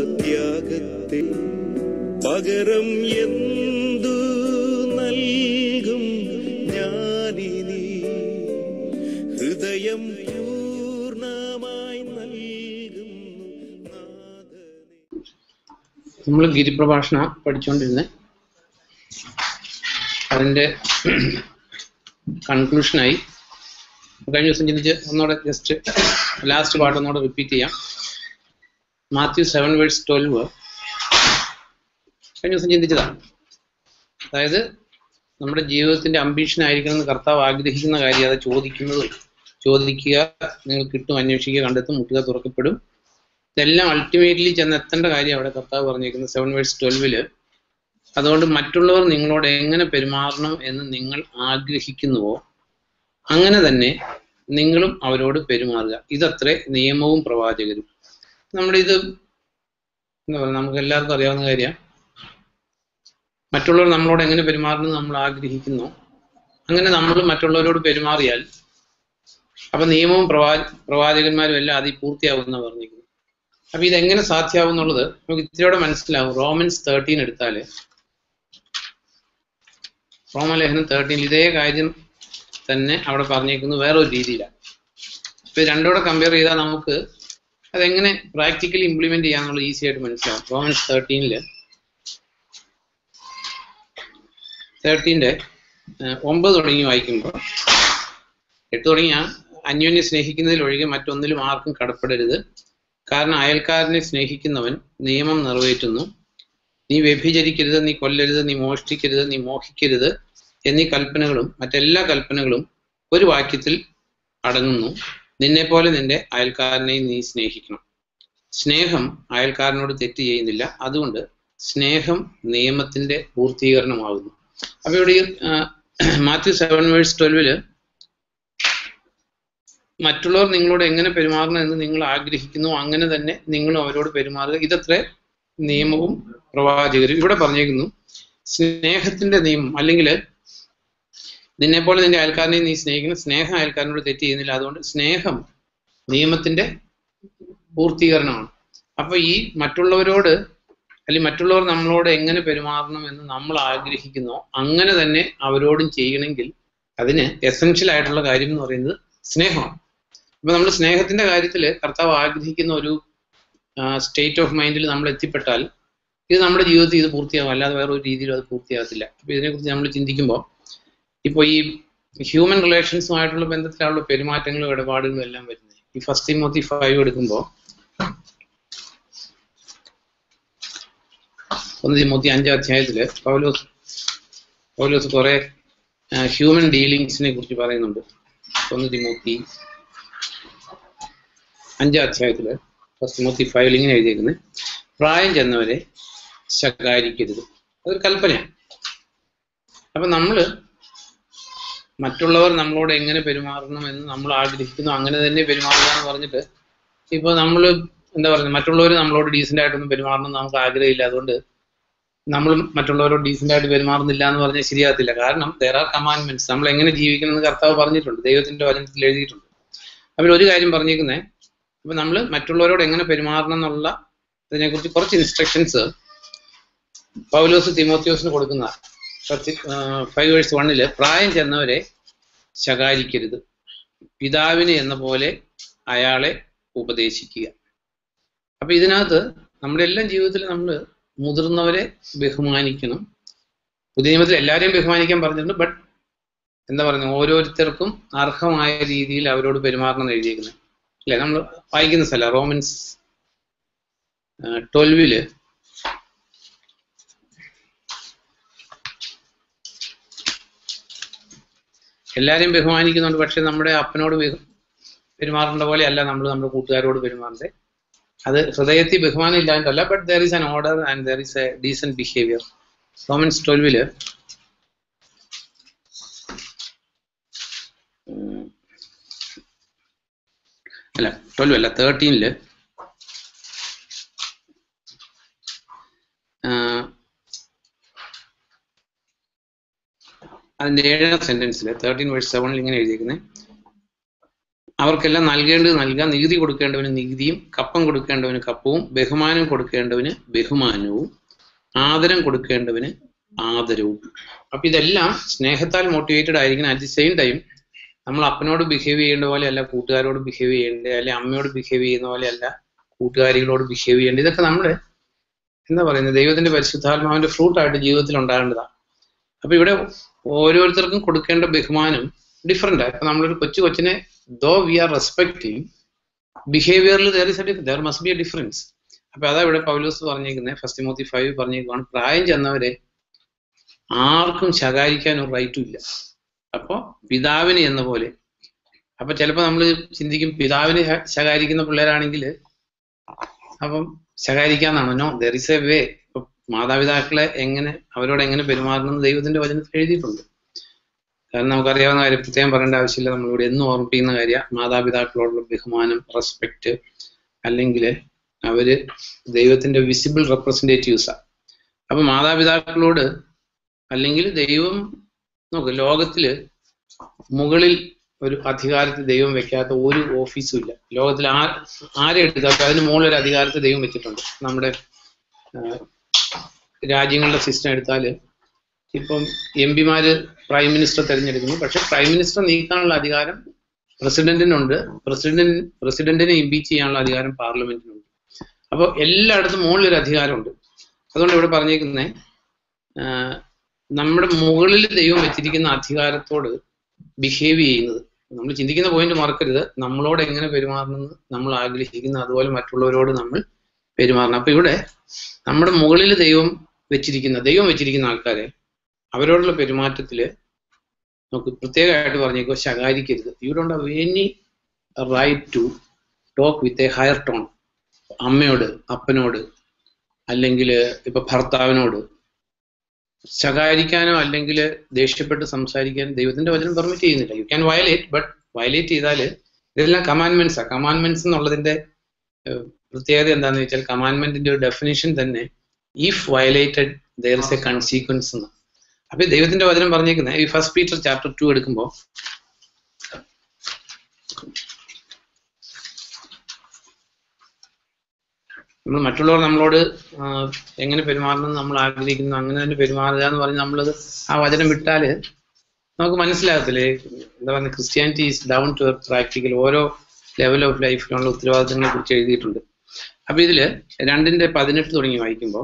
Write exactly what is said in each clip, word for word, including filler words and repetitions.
ത്യാഗത്തെ പകരം എന്തു നൽകും ഞാനിനി ഹൃദയം പൂർണ്ണമായി നൽകുന്നു നാഥനേ. നമ്മൾ ഗിരിപ്രഭാഷണ പഠിച്ചുകൊണ്ടിരുന്നത് അതിൻ്റെ കൺക്ലൂഷനായി കഴിഞ്ഞ ദിവസം ചിന്തിച്ച് ഒന്നുകൂടെ ജസ്റ്റ് ലാസ്റ്റ് പാർട്ട് ഒന്നുകൂടെ റിപ്പീറ്റ് ചെയ്യാം. മാത്യു സെവൻ വേഴ്സ് ട്വൽവ് കഴിഞ്ഞ ദിവസം ചിന്തിച്ചതാണ്. അതായത് നമ്മുടെ ജീവിതത്തിന്റെ അംബീഷൻ ആയിരിക്കണം എന്ന് കർത്താവ് ആഗ്രഹിക്കുന്ന കാര്യം അത് ചോദിക്കുന്നതും ചോദിക്കുക, നിങ്ങൾ കിട്ടും, അന്വേഷിക്കുക, കണ്ടെത്തും, മുട്ടുക, തുറക്കപ്പെടും. ഇതെല്ലാം അൾട്ടിമേറ്റ്ലി ചെന്നെത്തേണ്ട കാര്യം അവിടെ കർത്താവ് പറഞ്ഞിരിക്കുന്നത് സെവൻ വേഴ്സ് ട്വൽവില്. അതുകൊണ്ട് മറ്റുള്ളവർ നിങ്ങളോട് എങ്ങനെ പെരുമാറണം എന്ന് നിങ്ങൾ ആഗ്രഹിക്കുന്നുവോ അങ്ങനെ തന്നെ നിങ്ങളും അവരോട് പെരുമാറുക. ഇതത്രേ നിയമവും പ്രവാചകരും. നമ്മുടെ ഇത് എന്താ പറയുക, നമുക്ക് എല്ലാവർക്കും അറിയാവുന്ന കാര്യമാണ്. മറ്റുള്ളവർ നമ്മളോട് എങ്ങനെ പെരുമാറണം നമ്മൾ ആഗ്രഹിക്കുന്നു അങ്ങനെ നമ്മൾ മറ്റുള്ളവരോട് പെരുമാറിയാൽ അപ്പൊ നിയമവും പ്രവാ പ്രവാചകന്മാരും എല്ലാം അതിൽ പൂർത്തിയാവുമെന്ന് പറഞ്ഞിരിക്കുന്നു. അപ്പൊ ഇതെങ്ങനെ സാധ്യമാവും എന്നുള്ളത് നമുക്ക് ഇത്തിരിയോടെ മനസ്സിലാവും. റോമൻസ് തേർട്ടീൻ എടുത്താല്, റോമലേഖനം തേർട്ടീൻ ഇതേ കാര്യം തന്നെ അവിടെ പറഞ്ഞേക്കുന്നത് വേറൊരു രീതിയിലാണ്. ഇപ്പൊ രണ്ടോടെ കമ്പയർ ചെയ്താൽ നമുക്ക് അതെങ്ങനെ പ്രാക്ടിക്കലി ഇംപ്ലിമെന്റ് ചെയ്യാന്നുള്ളത് ഈസി ആയിട്ട് മനസ്സിലാവും. റോമൻസ് തേർട്ടീനില് തേർട്ടീൻ്റെ ഒമ്പത് തുടങ്ങി വായിക്കുമ്പോൾ എട്ട് തുടങ്ങി അന്യോന്യം സ്നേഹിക്കുന്നതിൽ ഒഴികെ മറ്റൊന്നിലും ആർക്കും കടപ്പെടരുത്. കാരണം അയൽക്കാരനെ സ്നേഹിക്കുന്നവൻ നിയമം നിറവേറ്റുന്നു. നീ വ്യഭിചരിക്കരുത്, നീ കൊല്ലരുത്, നീ മോഷ്ടിക്കരുത്, നീ മോഹിക്കരുത് എന്നീ കൽപ്പനകളും മറ്റെല്ലാ കൽപ്പനകളും ഒരു വാക്യത്തിൽ അടങ്ങുന്നു. നിന്നെപ്പോലെ നിന്റെ അയൽക്കാരനെയും നീ സ്നേഹിക്കണം. സ്നേഹം അയൽക്കാരനോട് തെറ്റ് ചെയ്യുന്നില്ല, അതുകൊണ്ട് സ്നേഹം നിയമത്തിന്റെ പൂർത്തീകരണമാകുന്നു. അപ്പൊ ഇവിടെ മാത്യു സെവൻ വേഴ്സ് ട്വൽവില് മറ്റുള്ളവർ നിങ്ങളോട് എങ്ങനെ പെരുമാറണം എന്ന് നിങ്ങൾ ആഗ്രഹിക്കുന്നു അങ്ങനെ തന്നെ നിങ്ങളും അവരോട് പെരുമാറുക. ഇതത്രേ നിയമവും പ്രവാചകരും. ഇവിടെ പറഞ്ഞേക്കുന്നു സ്നേഹത്തിന്റെ നിയമം, അല്ലെങ്കിൽ നിന്നെപ്പോലെ നിന്റെ അയൽക്കാരനെ നീ സ്നേഹിക്കണം. സ്നേഹം അയൽക്കാരനോട് തെറ്റ് ചെയ്യുന്നില്ല, അതുകൊണ്ട് സ്നേഹം നിയമത്തിന്റെ പൂർത്തീകരണമാണ്. അപ്പൊ ഈ മറ്റുള്ളവരോട് അല്ലെങ്കിൽ മറ്റുള്ളവർ നമ്മളോട് എങ്ങനെ പെരുമാറണം എന്ന് നമ്മൾ ആഗ്രഹിക്കുന്നോ അങ്ങനെ തന്നെ അവരോടും ചെയ്യണമെങ്കിൽ അതിന് എസെൻഷ്യൽ ആയിട്ടുള്ള കാര്യം എന്ന് പറയുന്നത് സ്നേഹമാണ്. അപ്പൊ നമ്മൾ സ്നേഹത്തിന്റെ കാര്യത്തിൽ കർത്താവ് ആഗ്രഹിക്കുന്ന ഒരു സ്റ്റേറ്റ് ഓഫ് മൈൻഡിൽ നമ്മൾ എത്തിപ്പെട്ടാൽ ഇത് നമ്മുടെ ജീവിതത്തിൽ ഇത് പൂർത്തിയാകും, അല്ലാതെ വേറെ ഒരു രീതിയിലും അത് പൂർത്തിയാകത്തില്ല. അപ്പൊ ഇതിനെക്കുറിച്ച് നമ്മൾ ചിന്തിക്കുമ്പോൾ ഇപ്പോൾ ഈ ഹ്യൂമൻ റിലേഷൻസുമായിട്ടുള്ള ബന്ധത്തിലുള്ള പെരുമാറ്റങ്ങളും ഇടപാടുകളും എല്ലാം വരുന്നത് ഈ ഫസ്റ്റ് തിമോത്തി ഫൈവ് എടുക്കുമ്പോൾ ഒന്ന് തിമോത്തി അഞ്ചാം അധ്യായത്തില് പൗലോസ് പൗലോസ് കുറെ ഹ്യൂമൻ ഡീലിങ്സിനെ കുറിച്ച് പറയുന്നുണ്ട്. ഒന്ന് തിമോത്തി അഞ്ചാം അധ്യായത്തില് ഫസ്റ്റ് തിമോത്തി ഫൈവിൽ ഇങ്ങനെ എഴുതിയിരിക്കുന്നത്, പ്രായം ചെന്നവരെ ശകാരിക്കരുത്. അതൊരു കൽപ്പനയാണ്. അപ്പൊ നമ്മള് മറ്റുള്ളവർ നമ്മളോട് എങ്ങനെ പെരുമാറണം എന്ന് നമ്മൾ ആഗ്രഹിക്കുന്നു അങ്ങനെ തന്നെ പെരുമാറുക എന്ന് പറഞ്ഞിട്ട് ഇപ്പൊ നമ്മൾ എന്താ പറയുക, മറ്റുള്ളവർ നമ്മളോട് ഡീസൻ്റ് ആയിട്ടൊന്നും പെരുമാറണം എന്ന് നമുക്ക് ആഗ്രഹമില്ല, അതുകൊണ്ട് നമ്മൾ മറ്റുള്ളവരോട് ഡീസൻ്റ് ആയിട്ട് പെരുമാറുന്നില്ല എന്ന് പറഞ്ഞാൽ ശരിയാകത്തില്ല. കാരണം there are commandments, നമ്മൾ എങ്ങനെ ജീവിക്കണം എന്ന് കർത്താവ് പറഞ്ഞിട്ടുണ്ട്, ദൈവത്തിന്റെ വചനത്തിൽ എഴുതിയിട്ടുണ്ട്. അപ്പോൾ ഒരു കാര്യം പറഞ്ഞിരിക്കുന്നത്, അപ്പൊ നമ്മൾ മറ്റുള്ളവരോട് എങ്ങനെ പെരുമാറണം എന്നുള്ള ഇതിനെക്കുറിച്ച് കുറച്ച് ഇൻസ്ട്രക്ഷൻസ് പൗലോസ് തിമോത്തിയോസിന് കൊടുക്കുന്നതാണ്. ഫൈവ് വേഴ്സ് വണ്ണില് പ്രായം ചെന്നവരെ ശകാരിക്കരുത്, പിതാവിനെ എന്ന പോലെ അയാളെ ഉപദേശിക്കുക. അപ്പൊ ഇതിനകത്ത് നമ്മുടെ എല്ലാം ജീവിതത്തിൽ നമ്മൾ മുതിർന്നവരെ ബഹുമാനിക്കണം. പുതിയ നിയമത്തിൽ എല്ലാവരെയും ബഹുമാനിക്കാൻ പറഞ്ഞിട്ടുണ്ട്, ബട്ട് എന്താ പറയുന്നത്, ഓരോരുത്തർക്കും അർഹമായ രീതിയിൽ അവരോട് പെരുമാറണം എന്ന് എഴുതിയിരിക്കുന്നത് അല്ലെ. നമ്മൾ വായിക്കുന്ന സ്ഥലം റോമൻസ് ട്വൽവില് എല്ലാവരെയും ബഹുമാനിക്കുന്നുണ്ട്, പക്ഷെ നമ്മുടെ അപ്പനോട് പെരുമാറേണ്ട പോലെ അല്ല നമ്മൾ നമ്മുടെ കൂട്ടുകാരോട് പെരുമാറേണ്ടത്. അത് ഹൃദയത്തിൽ ബഹുമാനം ഇല്ലാണ്ടല്ല, but there is an order and there is a decent behaviour. Romans ട്വൽവില് അല്ല ട്വൽവ് അല്ല തേർട്ടീനില് അതിന്റെ ഏഴാം സെന്റൻസിൽ തേർട്ടീൻ വേഴ്സ് സെവനിൽ ഇങ്ങനെ എഴുതിയിരിക്കുന്നത്, അവർക്കെല്ലാം നൽകേണ്ടത് നൽകാം, നികുതി കൊടുക്കേണ്ടവന് നികുതിയും, കപ്പം കൊടുക്കേണ്ടവന് കപ്പവും, ബഹുമാനം കൊടുക്കേണ്ടവന് ബഹുമാനവും, ആദരം കൊടുക്കേണ്ടവന് ആദരവും. അപ്പൊ ഇതെല്ലാം സ്നേഹത്താൽ മോട്ടിവേറ്റഡ് ആയിരിക്കണം. അറ്റ് ദി സെയിം ടൈം നമ്മൾ അപ്പനോട് ബിഹേവ് ചെയ്യേണ്ട പോലെ അല്ല കൂട്ടുകാരോട് ബിഹേവ് ചെയ്യേണ്ടത്, അല്ലെ അമ്മയോട് ബിഹേവ് ചെയ്യുന്ന പോലെ അല്ല കൂട്ടുകാരികളോട് ബിഹേവ് ചെയ്യേണ്ടത്. ഇതൊക്കെ നമ്മുടെ എന്താ പറയുന്നത് ദൈവത്തിന്റെ പരിശുദ്ധാത്മാവിന്റെ ഫ്രൂട്ടായിട്ട് ജീവിതത്തിൽ ഉണ്ടാകേണ്ടതാണ്. അപ്പൊ ഇവിടെ ഓരോരുത്തർക്കും കൊടുക്കേണ്ട ബഹുമാനം ഡിഫറെന്റ് ആണ്. ഇപ്പൊ നമ്മളൊരു കൊച്ചു കൊച്ചിനെ ദോ വി ആർ റെസ്പെക്ടിങ്, ബിഹേവിയറിൽ there is a difference, there must be a difference. അപ്പൊ അതാ ഇവിടെ പൗലോസ് പറഞ്ഞേക്കുന്നത്, ഫസ്റ്റ് തിമോത്തി ഫൈവ് പറഞ്ഞേക്കുവാണ്, പ്രായം ചെന്നവരെ ആർക്കും ശകാരിക്കാൻ ഒരു റൈറ്റും ഇല്ല. അപ്പൊ പിതാവിന് എന്ന പോലെ. അപ്പൊ ചിലപ്പോ നമ്മൾ ചിന്തിക്കും പിതാവിന് ശകാരിക്കുന്ന പിള്ളേരാണെങ്കിൽ അപ്പം ശകാരിക്കാന്നാണോ? No, there is a way. ഇപ്പൊ മാതാപിതാക്കളെ എങ്ങനെ അവരോട് എങ്ങനെ പെരുമാറണമെന്ന് ദൈവത്തിന്റെ വചനത്തിൽ എഴുതിയിട്ടുണ്ട്. കാരണം നമുക്കറിയാവുന്ന കാര്യം പ്രത്യേകം പറയേണ്ട ആവശ്യമില്ല, നമ്മളിവിടെ എന്നും ഓർമ്മിപ്പിക്കുന്ന കാര്യം മാതാപിതാക്കളോടുള്ള ബഹുമാനം, റെസ്പെക്ട്, അല്ലെങ്കിൽ അവര് ദൈവത്തിന്റെ വിസിബിൾ റെപ്രസെന്റേറ്റീവ്സാണ്. അപ്പൊ മാതാപിതാക്കളോട് അല്ലെങ്കിൽ ദൈവം നോക്ക്, ലോകത്തില് മുകളിൽ ഒരു അധികാരത്തിൽ ദൈവം വെക്കാത്ത ഒരു ഓഫീസും ഇല്ല. ലോകത്തിൽ ആ ആരെ എടുത്താൽ അതിന് മുകളിൽ ഒരു അധികാരത്തിൽ ദൈവം വെച്ചിട്ടുണ്ട്. നമ്മുടെ രാജ്യങ്ങളുടെ സിസ്റ്റം എടുത്താല് ഇപ്പം എം പിമാര് പ്രൈം മിനിസ്റ്റർ തിരഞ്ഞെടുക്കുന്നു, പക്ഷെ പ്രൈം മിനിസ്റ്റർ നീക്കാനുള്ള അധികാരം പ്രസിഡന്റിനുണ്ട്, പ്രസിഡന്റ് പ്രസിഡന്റിനെ ഇംപീച്ച് ചെയ്യാനുള്ള അധികാരം പാർലമെന്റിനുണ്ട്. അപ്പൊ എല്ലായിടത്തും മുകളിലൊരു അധികാരമുണ്ട്. അതുകൊണ്ട് ഇവിടെ പറഞ്ഞേക്കുന്നേ നമ്മുടെ മുകളിൽ ദൈവം വെച്ചിരിക്കുന്ന അധികാരത്തോട് ബിഹേവ് ചെയ്യുന്നത്, നമ്മൾ ചിന്തിക്കുന്ന പോയിന്റ് മറക്കരുത്, നമ്മളോട് എങ്ങനെ പെരുമാറണമെന്ന് നമ്മൾ ആഗ്രഹിക്കുന്ന അതുപോലെ മറ്റുള്ളവരോട് നമ്മൾ പെരുമാറണം. അപ്പൊ ഇവിടെ നമ്മുടെ മുകളിൽ ദൈവം വെച്ചിരിക്കുന്ന ദൈവം വെച്ചിരിക്കുന്ന ആൾക്കാരെ അവരോടുള്ള പെരുമാറ്റത്തില് നമുക്ക് പ്രത്യേകമായിട്ട് പറഞ്ഞേക്കോ, ശകാരിക്കരുത്. You don't have any right to talk with a higher tone. അമ്മയോട്, അപ്പനോട്, അല്ലെങ്കിൽ ഇപ്പൊ ഭർത്താവിനോട് ശകാരിക്കാനോ അല്ലെങ്കിൽ ദേഷ്യപ്പെട്ട് സംസാരിക്കാനോ ദൈവത്തിന്റെ വചനം പെർമിറ്റ് ചെയ്യുന്നില്ല. You can violate, but violate ചെയ്താൽ ഇതെല്ലാം കമാൻഡ്മെന്റ്സാ. കമാൻഡ്മെന്റ്സ് എന്നുള്ളതിന്റെ പ്രത്യേകത എന്താണെന്ന് വെച്ചാൽ കമാൻഡ്മെന്റിന്റെ ഒരു ഡെഫിനിഷൻ തന്നെ if violated there is a consequence എന്ന്. അപ്പൊ ദൈവത്തിന്റെ വചനം പറഞ്ഞേക്കുന്നത് ഈ ഫസ്റ്റ് പീറ്റർ ചാപ്റ്റർ ടു എടുക്കുമ്പോ നമ്മൾ മറ്റുള്ളവർ നമ്മളോട് എങ്ങനെ പെരുമാറണം നമ്മൾ ആഗ്രഹിക്കുന്നു അങ്ങനെ തന്നെ പെരുമാറുക എന്ന് പറഞ്ഞ് നമ്മളത് ആ വചനം വിട്ടാല് നമുക്ക് മനസ്സിലാകത്തില്ലേ. എന്താ പറയുക, Christianity is down to practical. ഓരോ ലെവൽ ഓഫ് ലൈഫിലുള്ള ഉത്തരവാദിത്തങ്ങളെ കുറിച്ച് എഴുതിയിട്ടുണ്ട്. അപ്പൊ ഇതില് രണ്ടിന്റെ പതിനെട്ട് തുടങ്ങി വായിക്കുമ്പോൾ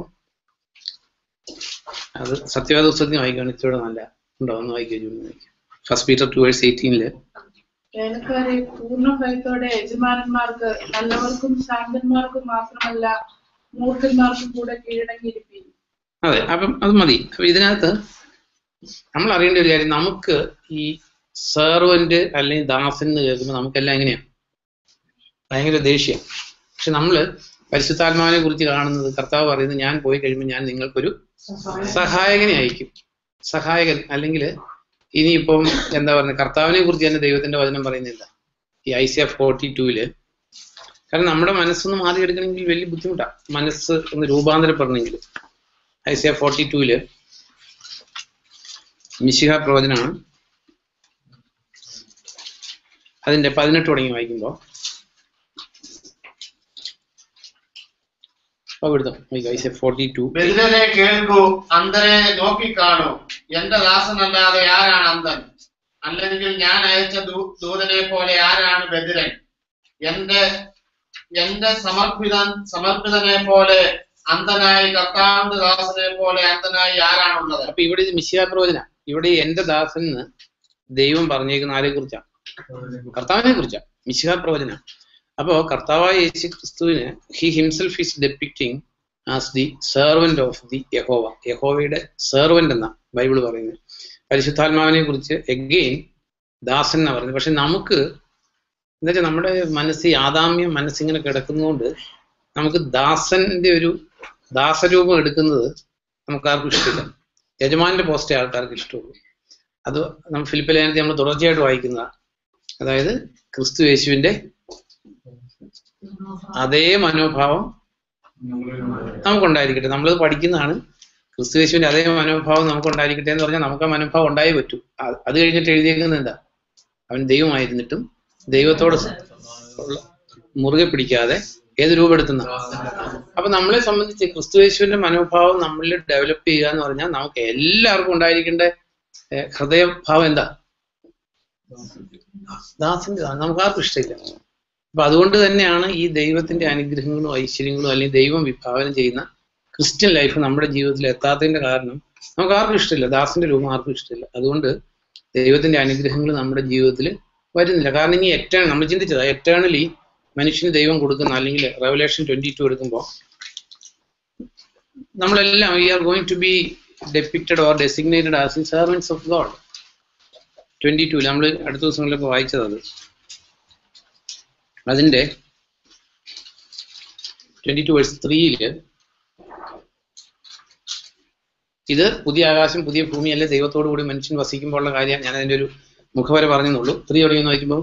അത് സത്യവാദ പുസ്തകത്തിൽ വായിക്കുകയാണ് ഇച്ചിരി നല്ല ഉണ്ടോ ഒന്ന് വായിക്കുക. ഫസ്റ്റ് പീറ്റർ ടു വേഴ്സ് എയ്റ്റീനില് വേലക്കാരെ പൂർണ്ണ ഭയത്തോടെ യജമാനന്മാർക്ക് നല്ലവർക്കും ശാന്തന്മാർക്കും മാത്രമല്ല മൂർഖന്മാർക്കും കൂടെ കീഴടങ്ങിയിരിക്കും. അതെ, അപ്പം അത് മതി. അപ്പൊ ഇതിനകത്ത് നമ്മൾ അറിയേണ്ട ഒരു കാര്യം, നമുക്ക് ഈ സെർവന്റ് അല്ലെങ്കിൽ ദാസൻ എന്ന് കേൾക്കുമ്പോൾ നമുക്കെല്ലാം എങ്ങനെയാണ് ഭയങ്കര ദേഷ്യം. പക്ഷെ നമ്മള് പരിശുദ്ധാത്മാവിനെ കുറിച്ച് കാണുന്നത്, കർത്താവ് പറയുന്നത് ഞാൻ പോയി കഴിയുമ്പോൾ ഞാൻ നിങ്ങൾക്കൊരു സഹായകനെ അയക്കും. സഹായകൻ അല്ലെങ്കിൽ ഇനിയിപ്പം എന്താ പറയുക, കർത്താവിനെ കുറിച്ച് തന്നെ ദൈവത്തിന്റെ വചനം പറയുന്നില്ല ഈ ഐസിയ ഫോർട്ടി ടൂവില്. കാരണം നമ്മുടെ മനസ്സൊന്ന് മാറിയെടുക്കണമെങ്കിൽ വലിയ ബുദ്ധിമുട്ടാണ്, മനസ്സ് ഒന്ന് രൂപാന്തരപ്പെടണമെങ്കിൽ. ഐസിയ ഫോർട്ടി ടൂവില് മിശിഹ പ്രവചനമാണ്, അതിന്റെ പതിനെട്ട് തുടങ്ങി വായിക്കുമ്പോ ബെദിരനെ കേൾക്കൂ, അന്ധരെ നോക്കിക്കാണൂ. എന്റെ ദാസനല്ലാതെ ആരാണ് അന്ധൻ? അല്ലെങ്കിൽ ഞാൻ അയച്ച ദൂതനെ പോലെ ആരാണ് ബെദിരൻ? എന്റെ എന്റെ സമർപ്പിതൻ സമർപ്പിതനെ പോലെ അന്ധനായി, കർത്താവിന്റെ ദാസനെ പോലെ അന്ധനായി ആരാണുള്ളത്? അപ്പൊ ഇവിടെ മിശിഹ പ്രവചന, ഇവിടെ എന്റെ ദാസൻ എന്ന് ദൈവം പറഞ്ഞേക്കുന്ന ആരെ കുറിച്ചാണ്? കർത്താവിനെ കുറിച്ചാണ്. മിശിഹ പ്രവചന. അപ്പോ കർത്താവായ യേശു ക്രിസ്തുവിന് he himself is depicting as the servant of the യഹോവ. യഹോവയുടെ സെർവന്റ് എന്നാ ബൈബിൾ പറയുന്നത്. പരിശുദ്ധാത്മാവിനെ കുറിച്ച് എഗെയിൻ ദാസൻ എന്നാ പറയുന്നത്. പക്ഷെ നമുക്ക് എന്താ വെച്ചാൽ നമ്മുടെ മനസ്സ് ആദാമ്യം മനസ്സിങ്ങനെ കിടക്കുന്നതുകൊണ്ട് നമുക്ക് ദാസന്റെ ഒരു ദാസരൂപം എടുക്കുന്നത് നമുക്ക് ആർക്കും ഇഷ്ടമില്ല. യജമാന്റെ പോസ്റ്റേ ആൾക്കാർക്ക് ഇഷ്ടമുള്ളൂ. അത് നമ്മൾ ഫിലിപ്പിലെ ലേഖനത്തിൽ നമ്മൾ തുടർച്ചയായിട്ട് വായിക്കുന്നതാണ്. അതായത് ക്രിസ്തു യേശുവിന്റെ അതേ മനോഭാവം നമുക്കുണ്ടായിരിക്കട്ടെ. നമ്മളത് പഠിക്കുന്നതാണ്. ക്രിസ്തു യേശുവിന്റെ അതേ മനോഭാവം നമുക്കുണ്ടായിരിക്കട്ടെ എന്ന് പറഞ്ഞാൽ നമുക്ക് ആ മനോഭാവം ഉണ്ടായേ പറ്റൂ. അത് കഴിഞ്ഞിട്ട് എഴുതിയേക്കുന്നത് എന്താ? അവൻ ദൈവമായിരുന്നിട്ടും ദൈവത്തോട് മുറുകെ പിടിക്കാതെ ഏത് രൂപപ്പെടുത്തുന്ന. അപ്പൊ നമ്മളെ സംബന്ധിച്ച് ക്രിസ്തുയേശുവിന്റെ മനോഭാവം നമ്മളിൽ ഡെവലപ്പ് ചെയ്യുക എന്ന് പറഞ്ഞാൽ നമുക്ക് എല്ലാവർക്കും ഉണ്ടായിരിക്കേണ്ട ഹൃദയഭാവം എന്താ? ദാസന്റെ. നമുക്ക് ആർക്കും ഇഷ്ടമില്ല. അപ്പൊ അതുകൊണ്ട് തന്നെയാണ് ഈ ദൈവത്തിന്റെ അനുഗ്രഹങ്ങളും ഐശ്വര്യങ്ങളും അല്ലെങ്കിൽ ദൈവം വിഭാവനം ചെയ്യുന്ന ക്രിസ്ത്യൻ ലൈഫ് നമ്മുടെ ജീവിതത്തിൽ എത്താത്തതിന്റെ കാരണം നമുക്ക് ആർക്കും ഇഷ്ടമില്ല. ദാസന്റെ രൂപം ആർക്കും ഇഷ്ടമില്ല. അതുകൊണ്ട് ദൈവത്തിന്റെ അനുഗ്രഹങ്ങൾ നമ്മുടെ ജീവിതത്തിൽ വരുന്നില്ല. കാരണം ഇനി എറ്റേൺ നമ്മൾ ചിന്തിച്ചത് എറ്റേണലി മനുഷ്യന് ദൈവം കൊടുക്കുന്ന, അല്ലെങ്കിൽ റെവലേഷൻ ട്വന്റി ടു എടുക്കുമ്പോൾ നമ്മളെല്ലാം we are going to be depicted or designated as the servants of God. Twenty two നമ്മൾ അടുത്ത ദിവസങ്ങളിലൊക്കെ വായിച്ചത് അത്. അതിന്റെ ട്വന്റി ടു വേഴ്സ് ത്രീയില് ഇത് പുതിയ ആകാശം പുതിയ ഭൂമി അല്ലെ ദൈവത്തോടു കൂടി മനുഷ്യൻ വസിക്കുമ്പോഴുള്ള കാര്യം ഞാൻ അതിന്റെ ഒരു മുഖവര പറഞ്ഞെന്നുള്ളൂ. ത്രീ എവിടെ വായിക്കുമ്പോൾ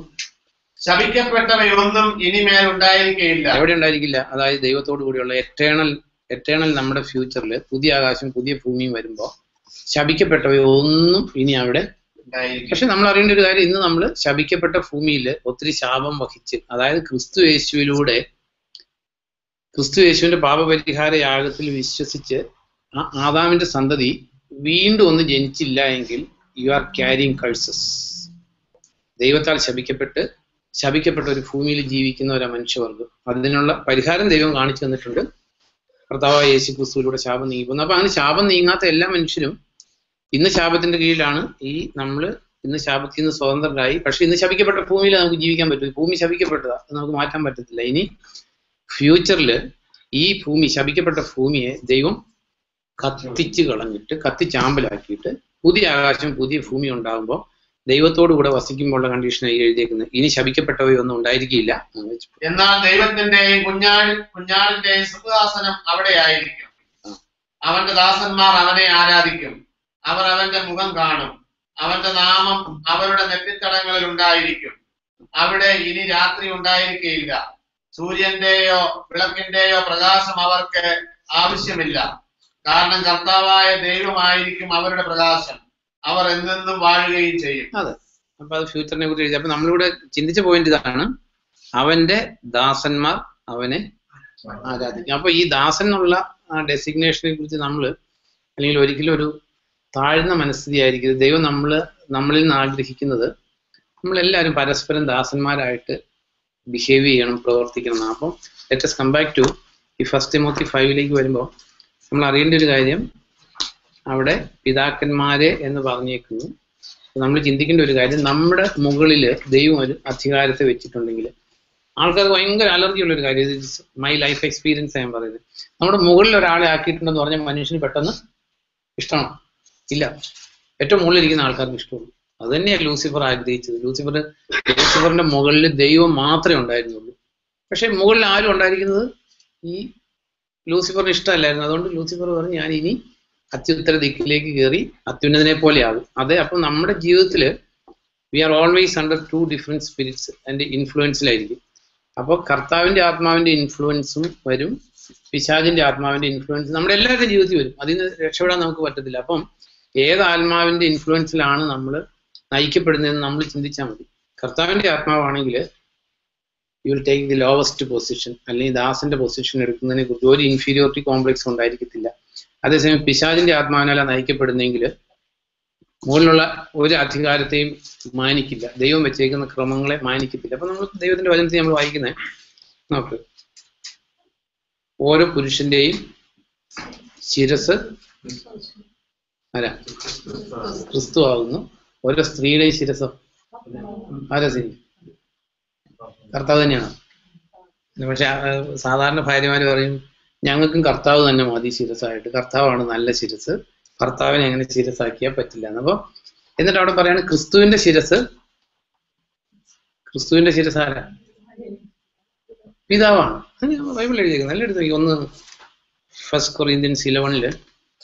ശപിക്കപ്പെട്ടവയൊന്നും ഇനിമേൽ ഉണ്ടായിരിക്കുകയില്ല. എവിടെ ഉണ്ടായിരിക്കില്ല? അതായത് ദൈവത്തോടു കൂടിയുള്ള എറ്റേണൽ എറ്റേണൽ നമ്മുടെ ഫ്യൂച്ചറിൽ പുതിയ ആകാശം പുതിയ ഭൂമിയും വരുമ്പോൾ ശപിക്കപ്പെട്ടവയൊന്നും ഇനി അവിടെ. പക്ഷെ നമ്മൾ അറിയേണ്ട ഒരു കാര്യം, ഇന്ന് നമ്മൾ ശപിക്കപ്പെട്ട ഭൂമിയിൽ ഒത്തിരി ശാപം വഹിച്ച്, അതായത് ക്രിസ്തു യേശുവിലൂടെ ക്രിസ്തു യേശുവിന്റെ പാപപരിഹാര യാഗത്തിൽ വിശ്വസിച്ച് ആ ആദാമിന്റെ സന്തതി വീണ്ടും ഒന്ന് ജനിച്ചില്ല എങ്കിൽ യു ആർ ക്യാരിങ് കഴ്സസ്. ദൈവത്താൽ ശപിക്കപ്പെട്ട് ശപിക്കപ്പെട്ട ഒരു ഭൂമിയിൽ ജീവിക്കുന്ന ഒരു മനുഷ്യവർഗം. അതിനുള്ള പരിഹാരം ദൈവം കാണിച്ചു തന്നിട്ടുണ്ട്. കർത്താവായ യേശു ക്രിസ്തുവിലൂടെ ശാപം നീങ്ങുന്നു. അപ്പൊ അങ്ങനെ ശാപം നീങ്ങാത്ത എല്ലാ മനുഷ്യരും ഇന്ന് ശാപത്തിന്റെ കീഴിലാണ്. ഈ നമ്മൾ ഇന്ന് ശാപത്തിൽ നിന്ന് സ്വതന്ത്രരായി. പക്ഷെ ഇന്ന് ശപിക്കപ്പെട്ട ഭൂമിയിൽ നമുക്ക് ജീവിക്കാൻ പറ്റും. ഭൂമി ശപിക്കപ്പെട്ടതാ, അത് നമുക്ക് മാറ്റാൻ പറ്റത്തില്ല. ഇനി ഫ്യൂച്ചറിൽ ഈ ഭൂമി ശപിക്കപ്പെട്ട ഭൂമിയെ ദൈവം കത്തിച്ച് കളഞ്ഞിട്ട് കത്തിച്ചാമ്പലാക്കിയിട്ട് പുതിയ ആകാശം പുതിയ ഭൂമി ഉണ്ടാകുമ്പോൾ ദൈവത്തോടു കൂടെ വസിക്കുമ്പോഴുള്ള കണ്ടീഷനായി എഴുതിയേക്കുന്നത്. ഇനി ശപിക്കപ്പെട്ടവയൊന്നും ഉണ്ടായിരിക്കില്ല. എന്നാൽ ദൈവത്തിന്റെയും കുഞ്ഞാടി കുഞ്ഞാടിന്റെയും സിംഹാസനം അവിടെ ആയിരിക്കും. അവന്റെ ദാസന്മാർ അവനെ ആരാധിക്കും. അവർ അവന്റെ മുഖം കാണും. അവന്റെ നാമം അവരുടെ നെറ്റിത്തടങ്ങളിൽ ഉണ്ടായിരിക്കും. അവിടെ ഇനി രാത്രി ഉണ്ടായിരിക്കുകയില്ല. സൂര്യന്റെയോ വിളക്കിന്റെയോ പ്രകാശം അവർക്ക് ആവശ്യമില്ല. കാരണം കർത്താവായ ദൈവമായിരിക്കും അവരുടെ പ്രകാശം. അവർ എന്നെന്നും വാഴുകയും ചെയ്യും. അതെ. അപ്പൊ അത് ഫ്യൂച്ചറിനെ കുറിച്ച് എഴുതി. അപ്പൊ നമ്മളിവിടെ ചിന്തിച്ച പോയിന്റ് ഇതാണ്, അവന്റെ ദാസന്മാർ അവനെ ആരാധിക്കും. അപ്പൊ ഈ ദാസൻ എന്നുള്ള ഡെസിഗ്നേഷനെ കുറിച്ച് നമ്മൾ അല്ലെങ്കിൽ ഒരിക്കലും ഒരു താഴ്ന്ന മനസ്ഥിതി ആയിരിക്കും. ദൈവം നമ്മള് നമ്മളിൽ നിന്ന് ആഗ്രഹിക്കുന്നത് നമ്മളെല്ലാവരും പരസ്പരം ദാസന്മാരായിട്ട് ബിഹേവ് ചെയ്യണം, പ്രവർത്തിക്കണം. അപ്പം let us come back to ഈ ഫസ്റ്റ് തിമോത്തി ഫൈവിലേക്ക് വരുമ്പോൾ നമ്മൾ അറിയേണ്ട ഒരു കാര്യം, അവിടെ പിതാക്കന്മാരെ എന്ന് പറഞ്ഞേക്കുന്നു. നമ്മൾ ചിന്തിക്കേണ്ട ഒരു കാര്യം, നമ്മുടെ മുകളിൽ ദൈവം ഒരു അധികാരത്തെ വെച്ചിട്ടുണ്ടെങ്കിൽ ആൾക്കാർക്ക് ഭയങ്കര അലർജി ഉള്ളൊരു കാര്യം. ഇത് മൈ ലൈഫ് എക്സ്പീരിയൻസ് ഞാൻ പറയുന്നത്. നമ്മുടെ മുകളിൽ ഒരാളെ ആക്കിയിട്ടുണ്ടെന്ന് പറഞ്ഞാൽ മനുഷ്യന് പെട്ടെന്ന് ഇഷ്ടമാണോ? ഇല്ല. ഏറ്റവും മുകളിലിരിക്കുന്ന ആൾക്കാർക്ക് ഇഷ്ടമുള്ളൂ. അത് തന്നെയാണ് ലൂസിഫർ ആഗ്രഹിച്ചത്. ലൂസിഫർ ലൂസിഫറിന്റെ മുകളിൽ ദൈവം മാത്രമേ ഉണ്ടായിരുന്നുള്ളൂ. പക്ഷെ മുകളിൽ ആരും ഉണ്ടായിരിക്കുന്നത് ഈ ലൂസിഫറിന് ഇഷ്ടമല്ലായിരുന്നു. അതുകൊണ്ട് ലൂസിഫർ പറഞ്ഞു, ഞാൻ ഇനി അത്യുത്തര ദിക്കിലേക്ക് കയറി അത്യുന്നതിനെ പോലെ ആകും. അതെ. അപ്പം നമ്മുടെ ജീവിതത്തിൽ we are always under two different spirits and ഇൻഫ്ലുവൻസിലായിരിക്കും. അപ്പോൾ കർത്താവിന്റെ ആത്മാവിന്റെ ഇൻഫ്ലുവൻസും വരും, പിശാചിന്റെ ആത്മാവിന്റെ ഇൻഫ്ലുവൻസ് നമ്മുടെ എല്ലാവരുടെ ജീവിതത്തിൽ വരും. അതിൽ നിന്ന് രക്ഷപ്പെടാൻ നമുക്ക് പറ്റത്തില്ല. അപ്പം ഏത് ആത്മാവിന്റെ ഇൻഫ്ലുവൻസിലാണ് നമ്മൾ നയിക്കപ്പെടുന്നതെന്ന് നമ്മൾ ചിന്തിച്ചാൽ മതി. കർത്താവിന്റെ ആത്മാവാണെങ്കിൽ you will take the lowest position, അല്ലെങ്കിൽ ദാസന്റെ പൊസിഷൻ എടുക്കുന്നതിനെ കുറിച്ച് ഒരു ഇൻഫീരിയോറിറ്റി കോംപ്ലക്സ് ഉണ്ടായിരിക്കത്തില്ല. അതേസമയം പിശാചിന്റെ ആത്മാവിനല്ല നയിക്കപ്പെടുന്നെങ്കിൽ മുകളിലുള്ള ഒരു അധികാരത്തെയും മാനിക്കില്ല, ദൈവം വെച്ചേക്കുന്ന ക്രമങ്ങളെ മാനിക്കത്തില്ല. അപ്പൊ നമ്മൾ ദൈവത്തിന്റെ വചനത്തിൽ നമ്മൾ വായിക്കുന്നത് നോക്ക്, ഓരോ പുരുഷന്റെയും ശിരസ് ആരാ? ക്രിസ്തു ആകുന്നു. ഓരോ സ്ത്രീയുടെയും ശിരസോ ആരാ? ശരി, കർത്താവ് തന്നെയാണ്. പക്ഷെ സാധാരണ ഭാര്യമാര് പറയും, ഞങ്ങൾക്കും കർത്താവ് തന്നെ മതി ശിരസായിട്ട്, കർത്താവാണ് നല്ല ശിരസ്, ഭർത്താവിനെ അങ്ങനെ ശിരസാക്കിയാൽ പറ്റില്ല എന്ന്. അപ്പൊ എന്നിട്ട് അവിടെ പറയാണ് ക്രിസ്തുവിന്റെ ശിരസ്. ക്രിസ്തുവിന്റെ ശിരസ് ആരാ? പിതാവാണ്. ബൈബിൾ എഴുതിയിരിക്കുന്നത്. നല്ല എടുത്ത് ഒന്ന് ഫസ്റ്റ് കൊറിന്ത്യൻസ് ഇലവനില്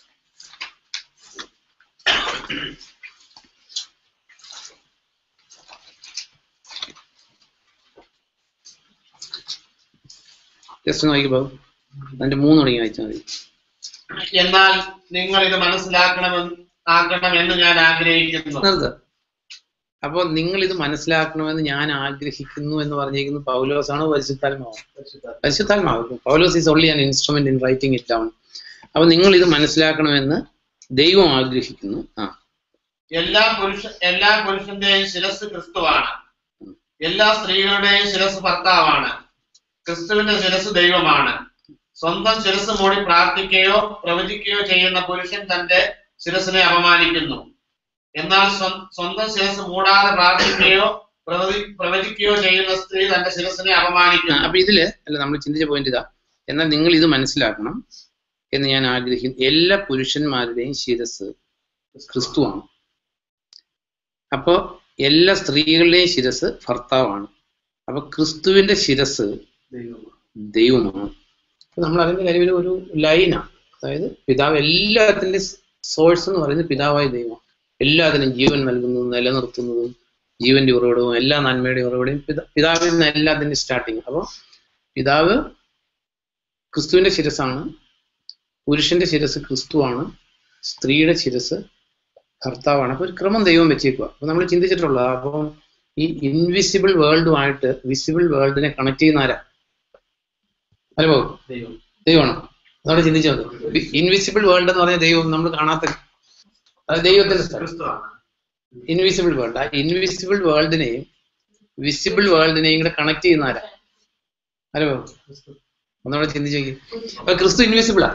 ജസ്റ്റ് നോക്കിപ്പോ അതിന്റെ മൂന്ന് തുടങ്ങി വായിച്ചാൽ മതി. എന്നാൽ നിങ്ങൾ ഇത് മനസ്സിലാക്കണമെന്ന് ആക്കണമെന്ന് ഞാൻ ആഗ്രഹിക്കുന്നു. അപ്പോൾ നിങ്ങൾ ഇത് മനസ്സിലാക്കണമെന്ന് ഞാൻ ആഗ്രഹിക്കുന്നു എന്ന് പറഞ്ഞിരിക്കുന്നത് പൗലോസാണോ പരിശുദ്ധാത്മാവോ? പരിശുദ്ധാത്മാവ്. Paulose is only an instrument in writing it down. അപ്പൊ നിങ്ങൾ ഇത് മനസ്സിലാക്കണമെന്ന് ദൈവം ആഗ്രഹിക്കുന്നു. ആ എല്ലാ പുരുഷ എല്ലാ പുരുഷന്റെയും ശിരസ് ക്രിസ്തുവാണ്. എല്ലാ സ്ത്രീകളുടെയും ശിരസ് ഭർത്താവാണ്. ക്രിസ്തുവിന്റെ ശിരസ് ദൈവമാണ്. സ്വന്തം ശിരസ് മൂടി പ്രാർത്ഥിക്കുകയോ പ്രവചിക്കുകയോ ചെയ്യുന്ന പുരുഷൻ തന്റെ ശിരസിനെ അപമാനിക്കുന്നു. എന്നാൽ സ്വന്തം ശിരസ് മൂടാതെ പ്രാർത്ഥിക്കുകയോ പ്രവചി പ്രവചിക്കുകയോ ചെയ്യുന്ന സ്ത്രീ തന്റെ ശിരസിനെ അപമാനിക്കുന്നു. അപ്പൊ ഇതില് അല്ല നമ്മൾ ചിന്തിച്ച പോയിന്റ് ഇതാ. എന്നാൽ നിങ്ങൾ ഇത് മനസ്സിലാക്കണം എന്ന് ഞാൻ ആഗ്രഹിക്കുന്നു. എല്ലാ പുരുഷന്മാരുടെയും ശിരസ് ക്രിസ്തുവാണ്. അപ്പോ എല്ലാ സ്ത്രീകളുടെയും ശിരസ് ഭർത്താവാണ്. അപ്പൊ ക്രിസ്തുവിന്റെ ശിരസ് ദൈവമാണ്. അപ്പൊ നമ്മൾ അതിന്റെ കാര്യം ഒരു ലൈനാണ്. അതായത് പിതാവ് എല്ലാത്തിന്റെ സോഴ്സ് എന്ന് പറയുന്നത് പിതാവായ ദൈവമാണ്. എല്ലാത്തിനും ജീവൻ നൽകുന്നതും നിലനിർത്തുന്നതും ജീവന്റെ ഉറവിടവും എല്ലാ നന്മയുടെ ഉറവിടവും പിതാ പിതാവിൽ നിന്ന് എല്ലാത്തിൻ്റെ സ്റ്റാർട്ടിങ്. അപ്പോൾ പിതാവ് ക്രിസ്തുവിന്റെ ശിരസാണ്. പുരുഷന്റെ ശിരസ് ക്രിസ്തുവാണ്. സ്ത്രീയുടെ ശിരസ് ഭർത്താവാണ്. അപ്പൊ ഒരു ക്രമം ദൈവം വെച്ചേക്കുക. അപ്പൊ നമ്മൾ ചിന്തിച്ചിട്ടുള്ളത് അപ്പം ഈ ഇൻവിസിബിൾ വേൾഡുമായിട്ട് വിസിബിൾ വേൾഡിനെ കണക്ട് ചെയ്യുന്ന ആരാ? ഹലോ, ദൈവമാണോ? അതോടെ ചിന്തിച്ചു നോക്ക്. ഇൻവിസിബിൾ വേൾഡ് എന്ന് പറഞ്ഞാൽ ദൈവം നമ്മൾ കാണാത്ത ദൈവത്തിന്റെ സ്ഥലം ഇൻവിസിബിൾ വേൾഡ്. ആ ഇൻവിസിബിൾ വേൾഡിനെയും വിസിബിൾ വേൾഡിനെയും കൂടെ കണക്ട് ചെയ്യുന്ന ആരാ? ഹലോ, ഒന്നോടെ ചിന്തിച്ചു നോക്കി. അപ്പൊ ക്രിസ്തു ഇൻവിസിബിളാ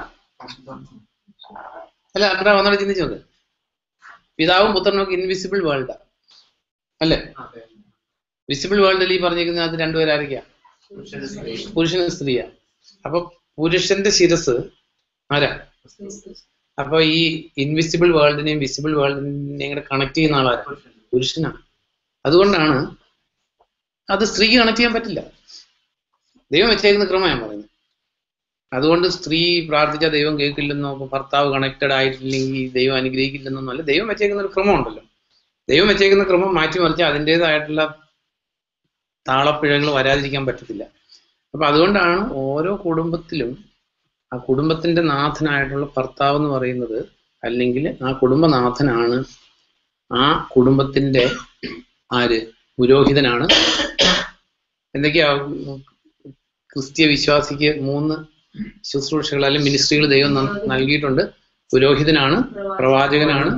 അല്ല? അത്ര ഒന്നോടെ ചിന്തിച്ചു നോക്ക്. പിതാവും പുത്രനും ഒക്കെ ഇൻവിസിബിൾ വേൾഡാ അല്ലേ? വിസിബിൾ വേൾഡിൽ ഈ പറഞ്ഞിരിക്കുന്ന അത് രണ്ടുപേരായിരിക്കാം, പുരുഷനും സ്ത്രീയാ. അപ്പൊ പുരുഷന്റെ ശിരസ് ആരാ? അപ്പൊ ഈ ഇൻവിസിബിൾ വേൾഡിനെയും വിസിബിൾ വേൾഡിനെയും കൂടെ കണക്ട് ചെയ്യുന്ന ആളാരാ? പുരുഷനാണ്. അതുകൊണ്ടാണ് അത് സ്ത്രീക്ക് കണക്ട് ചെയ്യാൻ പറ്റില്ല. ദൈവം വെച്ചേക്കുന്ന ക്രമം ഞാൻ പറയുന്നത്. അതുകൊണ്ട് സ്ത്രീ പ്രാർത്ഥിച്ചാൽ ദൈവം കേൾക്കില്ലെന്നോ ഭർത്താവ് കണക്റ്റഡ് ആയിട്ടില്ലെങ്കിൽ ദൈവം അനുഗ്രഹിക്കില്ലെന്നോ അല്ല. ദൈവം വെച്ചേക്കുന്ന ഒരു ക്രമം ഉണ്ടല്ലോ. ദൈവം വെച്ചേക്കുന്ന ക്രമം മാറ്റിമറിച്ച് അതിൻ്റെതായിട്ടുള്ള താളപ്പിഴകൾ വരാതിരിക്കാൻ പറ്റത്തില്ല. അപ്പൊ അതുകൊണ്ടാണ് ഓരോ കുടുംബത്തിലും ആ കുടുംബത്തിന്റെ നാഥനായിട്ടുള്ള ഭർത്താവ് എന്ന് പറയുന്നത്, അല്ലെങ്കിൽ ആ കുടുംബനാഥനാണ് ആ കുടുംബത്തിന്റെ ആര്? പുരോഹിതനാണ്. എന്തൊക്കെയാ ക്രിസ്തീയ വിശ്വാസിക്ക് മൂന്ന് ശുശ്രൂഷകൾ അല്ലെങ്കിൽ മിനിസ്ട്രികൾ ദൈവം നൽകിയിട്ടുണ്ട്. പുരോഹിതനാണ്, പ്രവാചകനാണ്,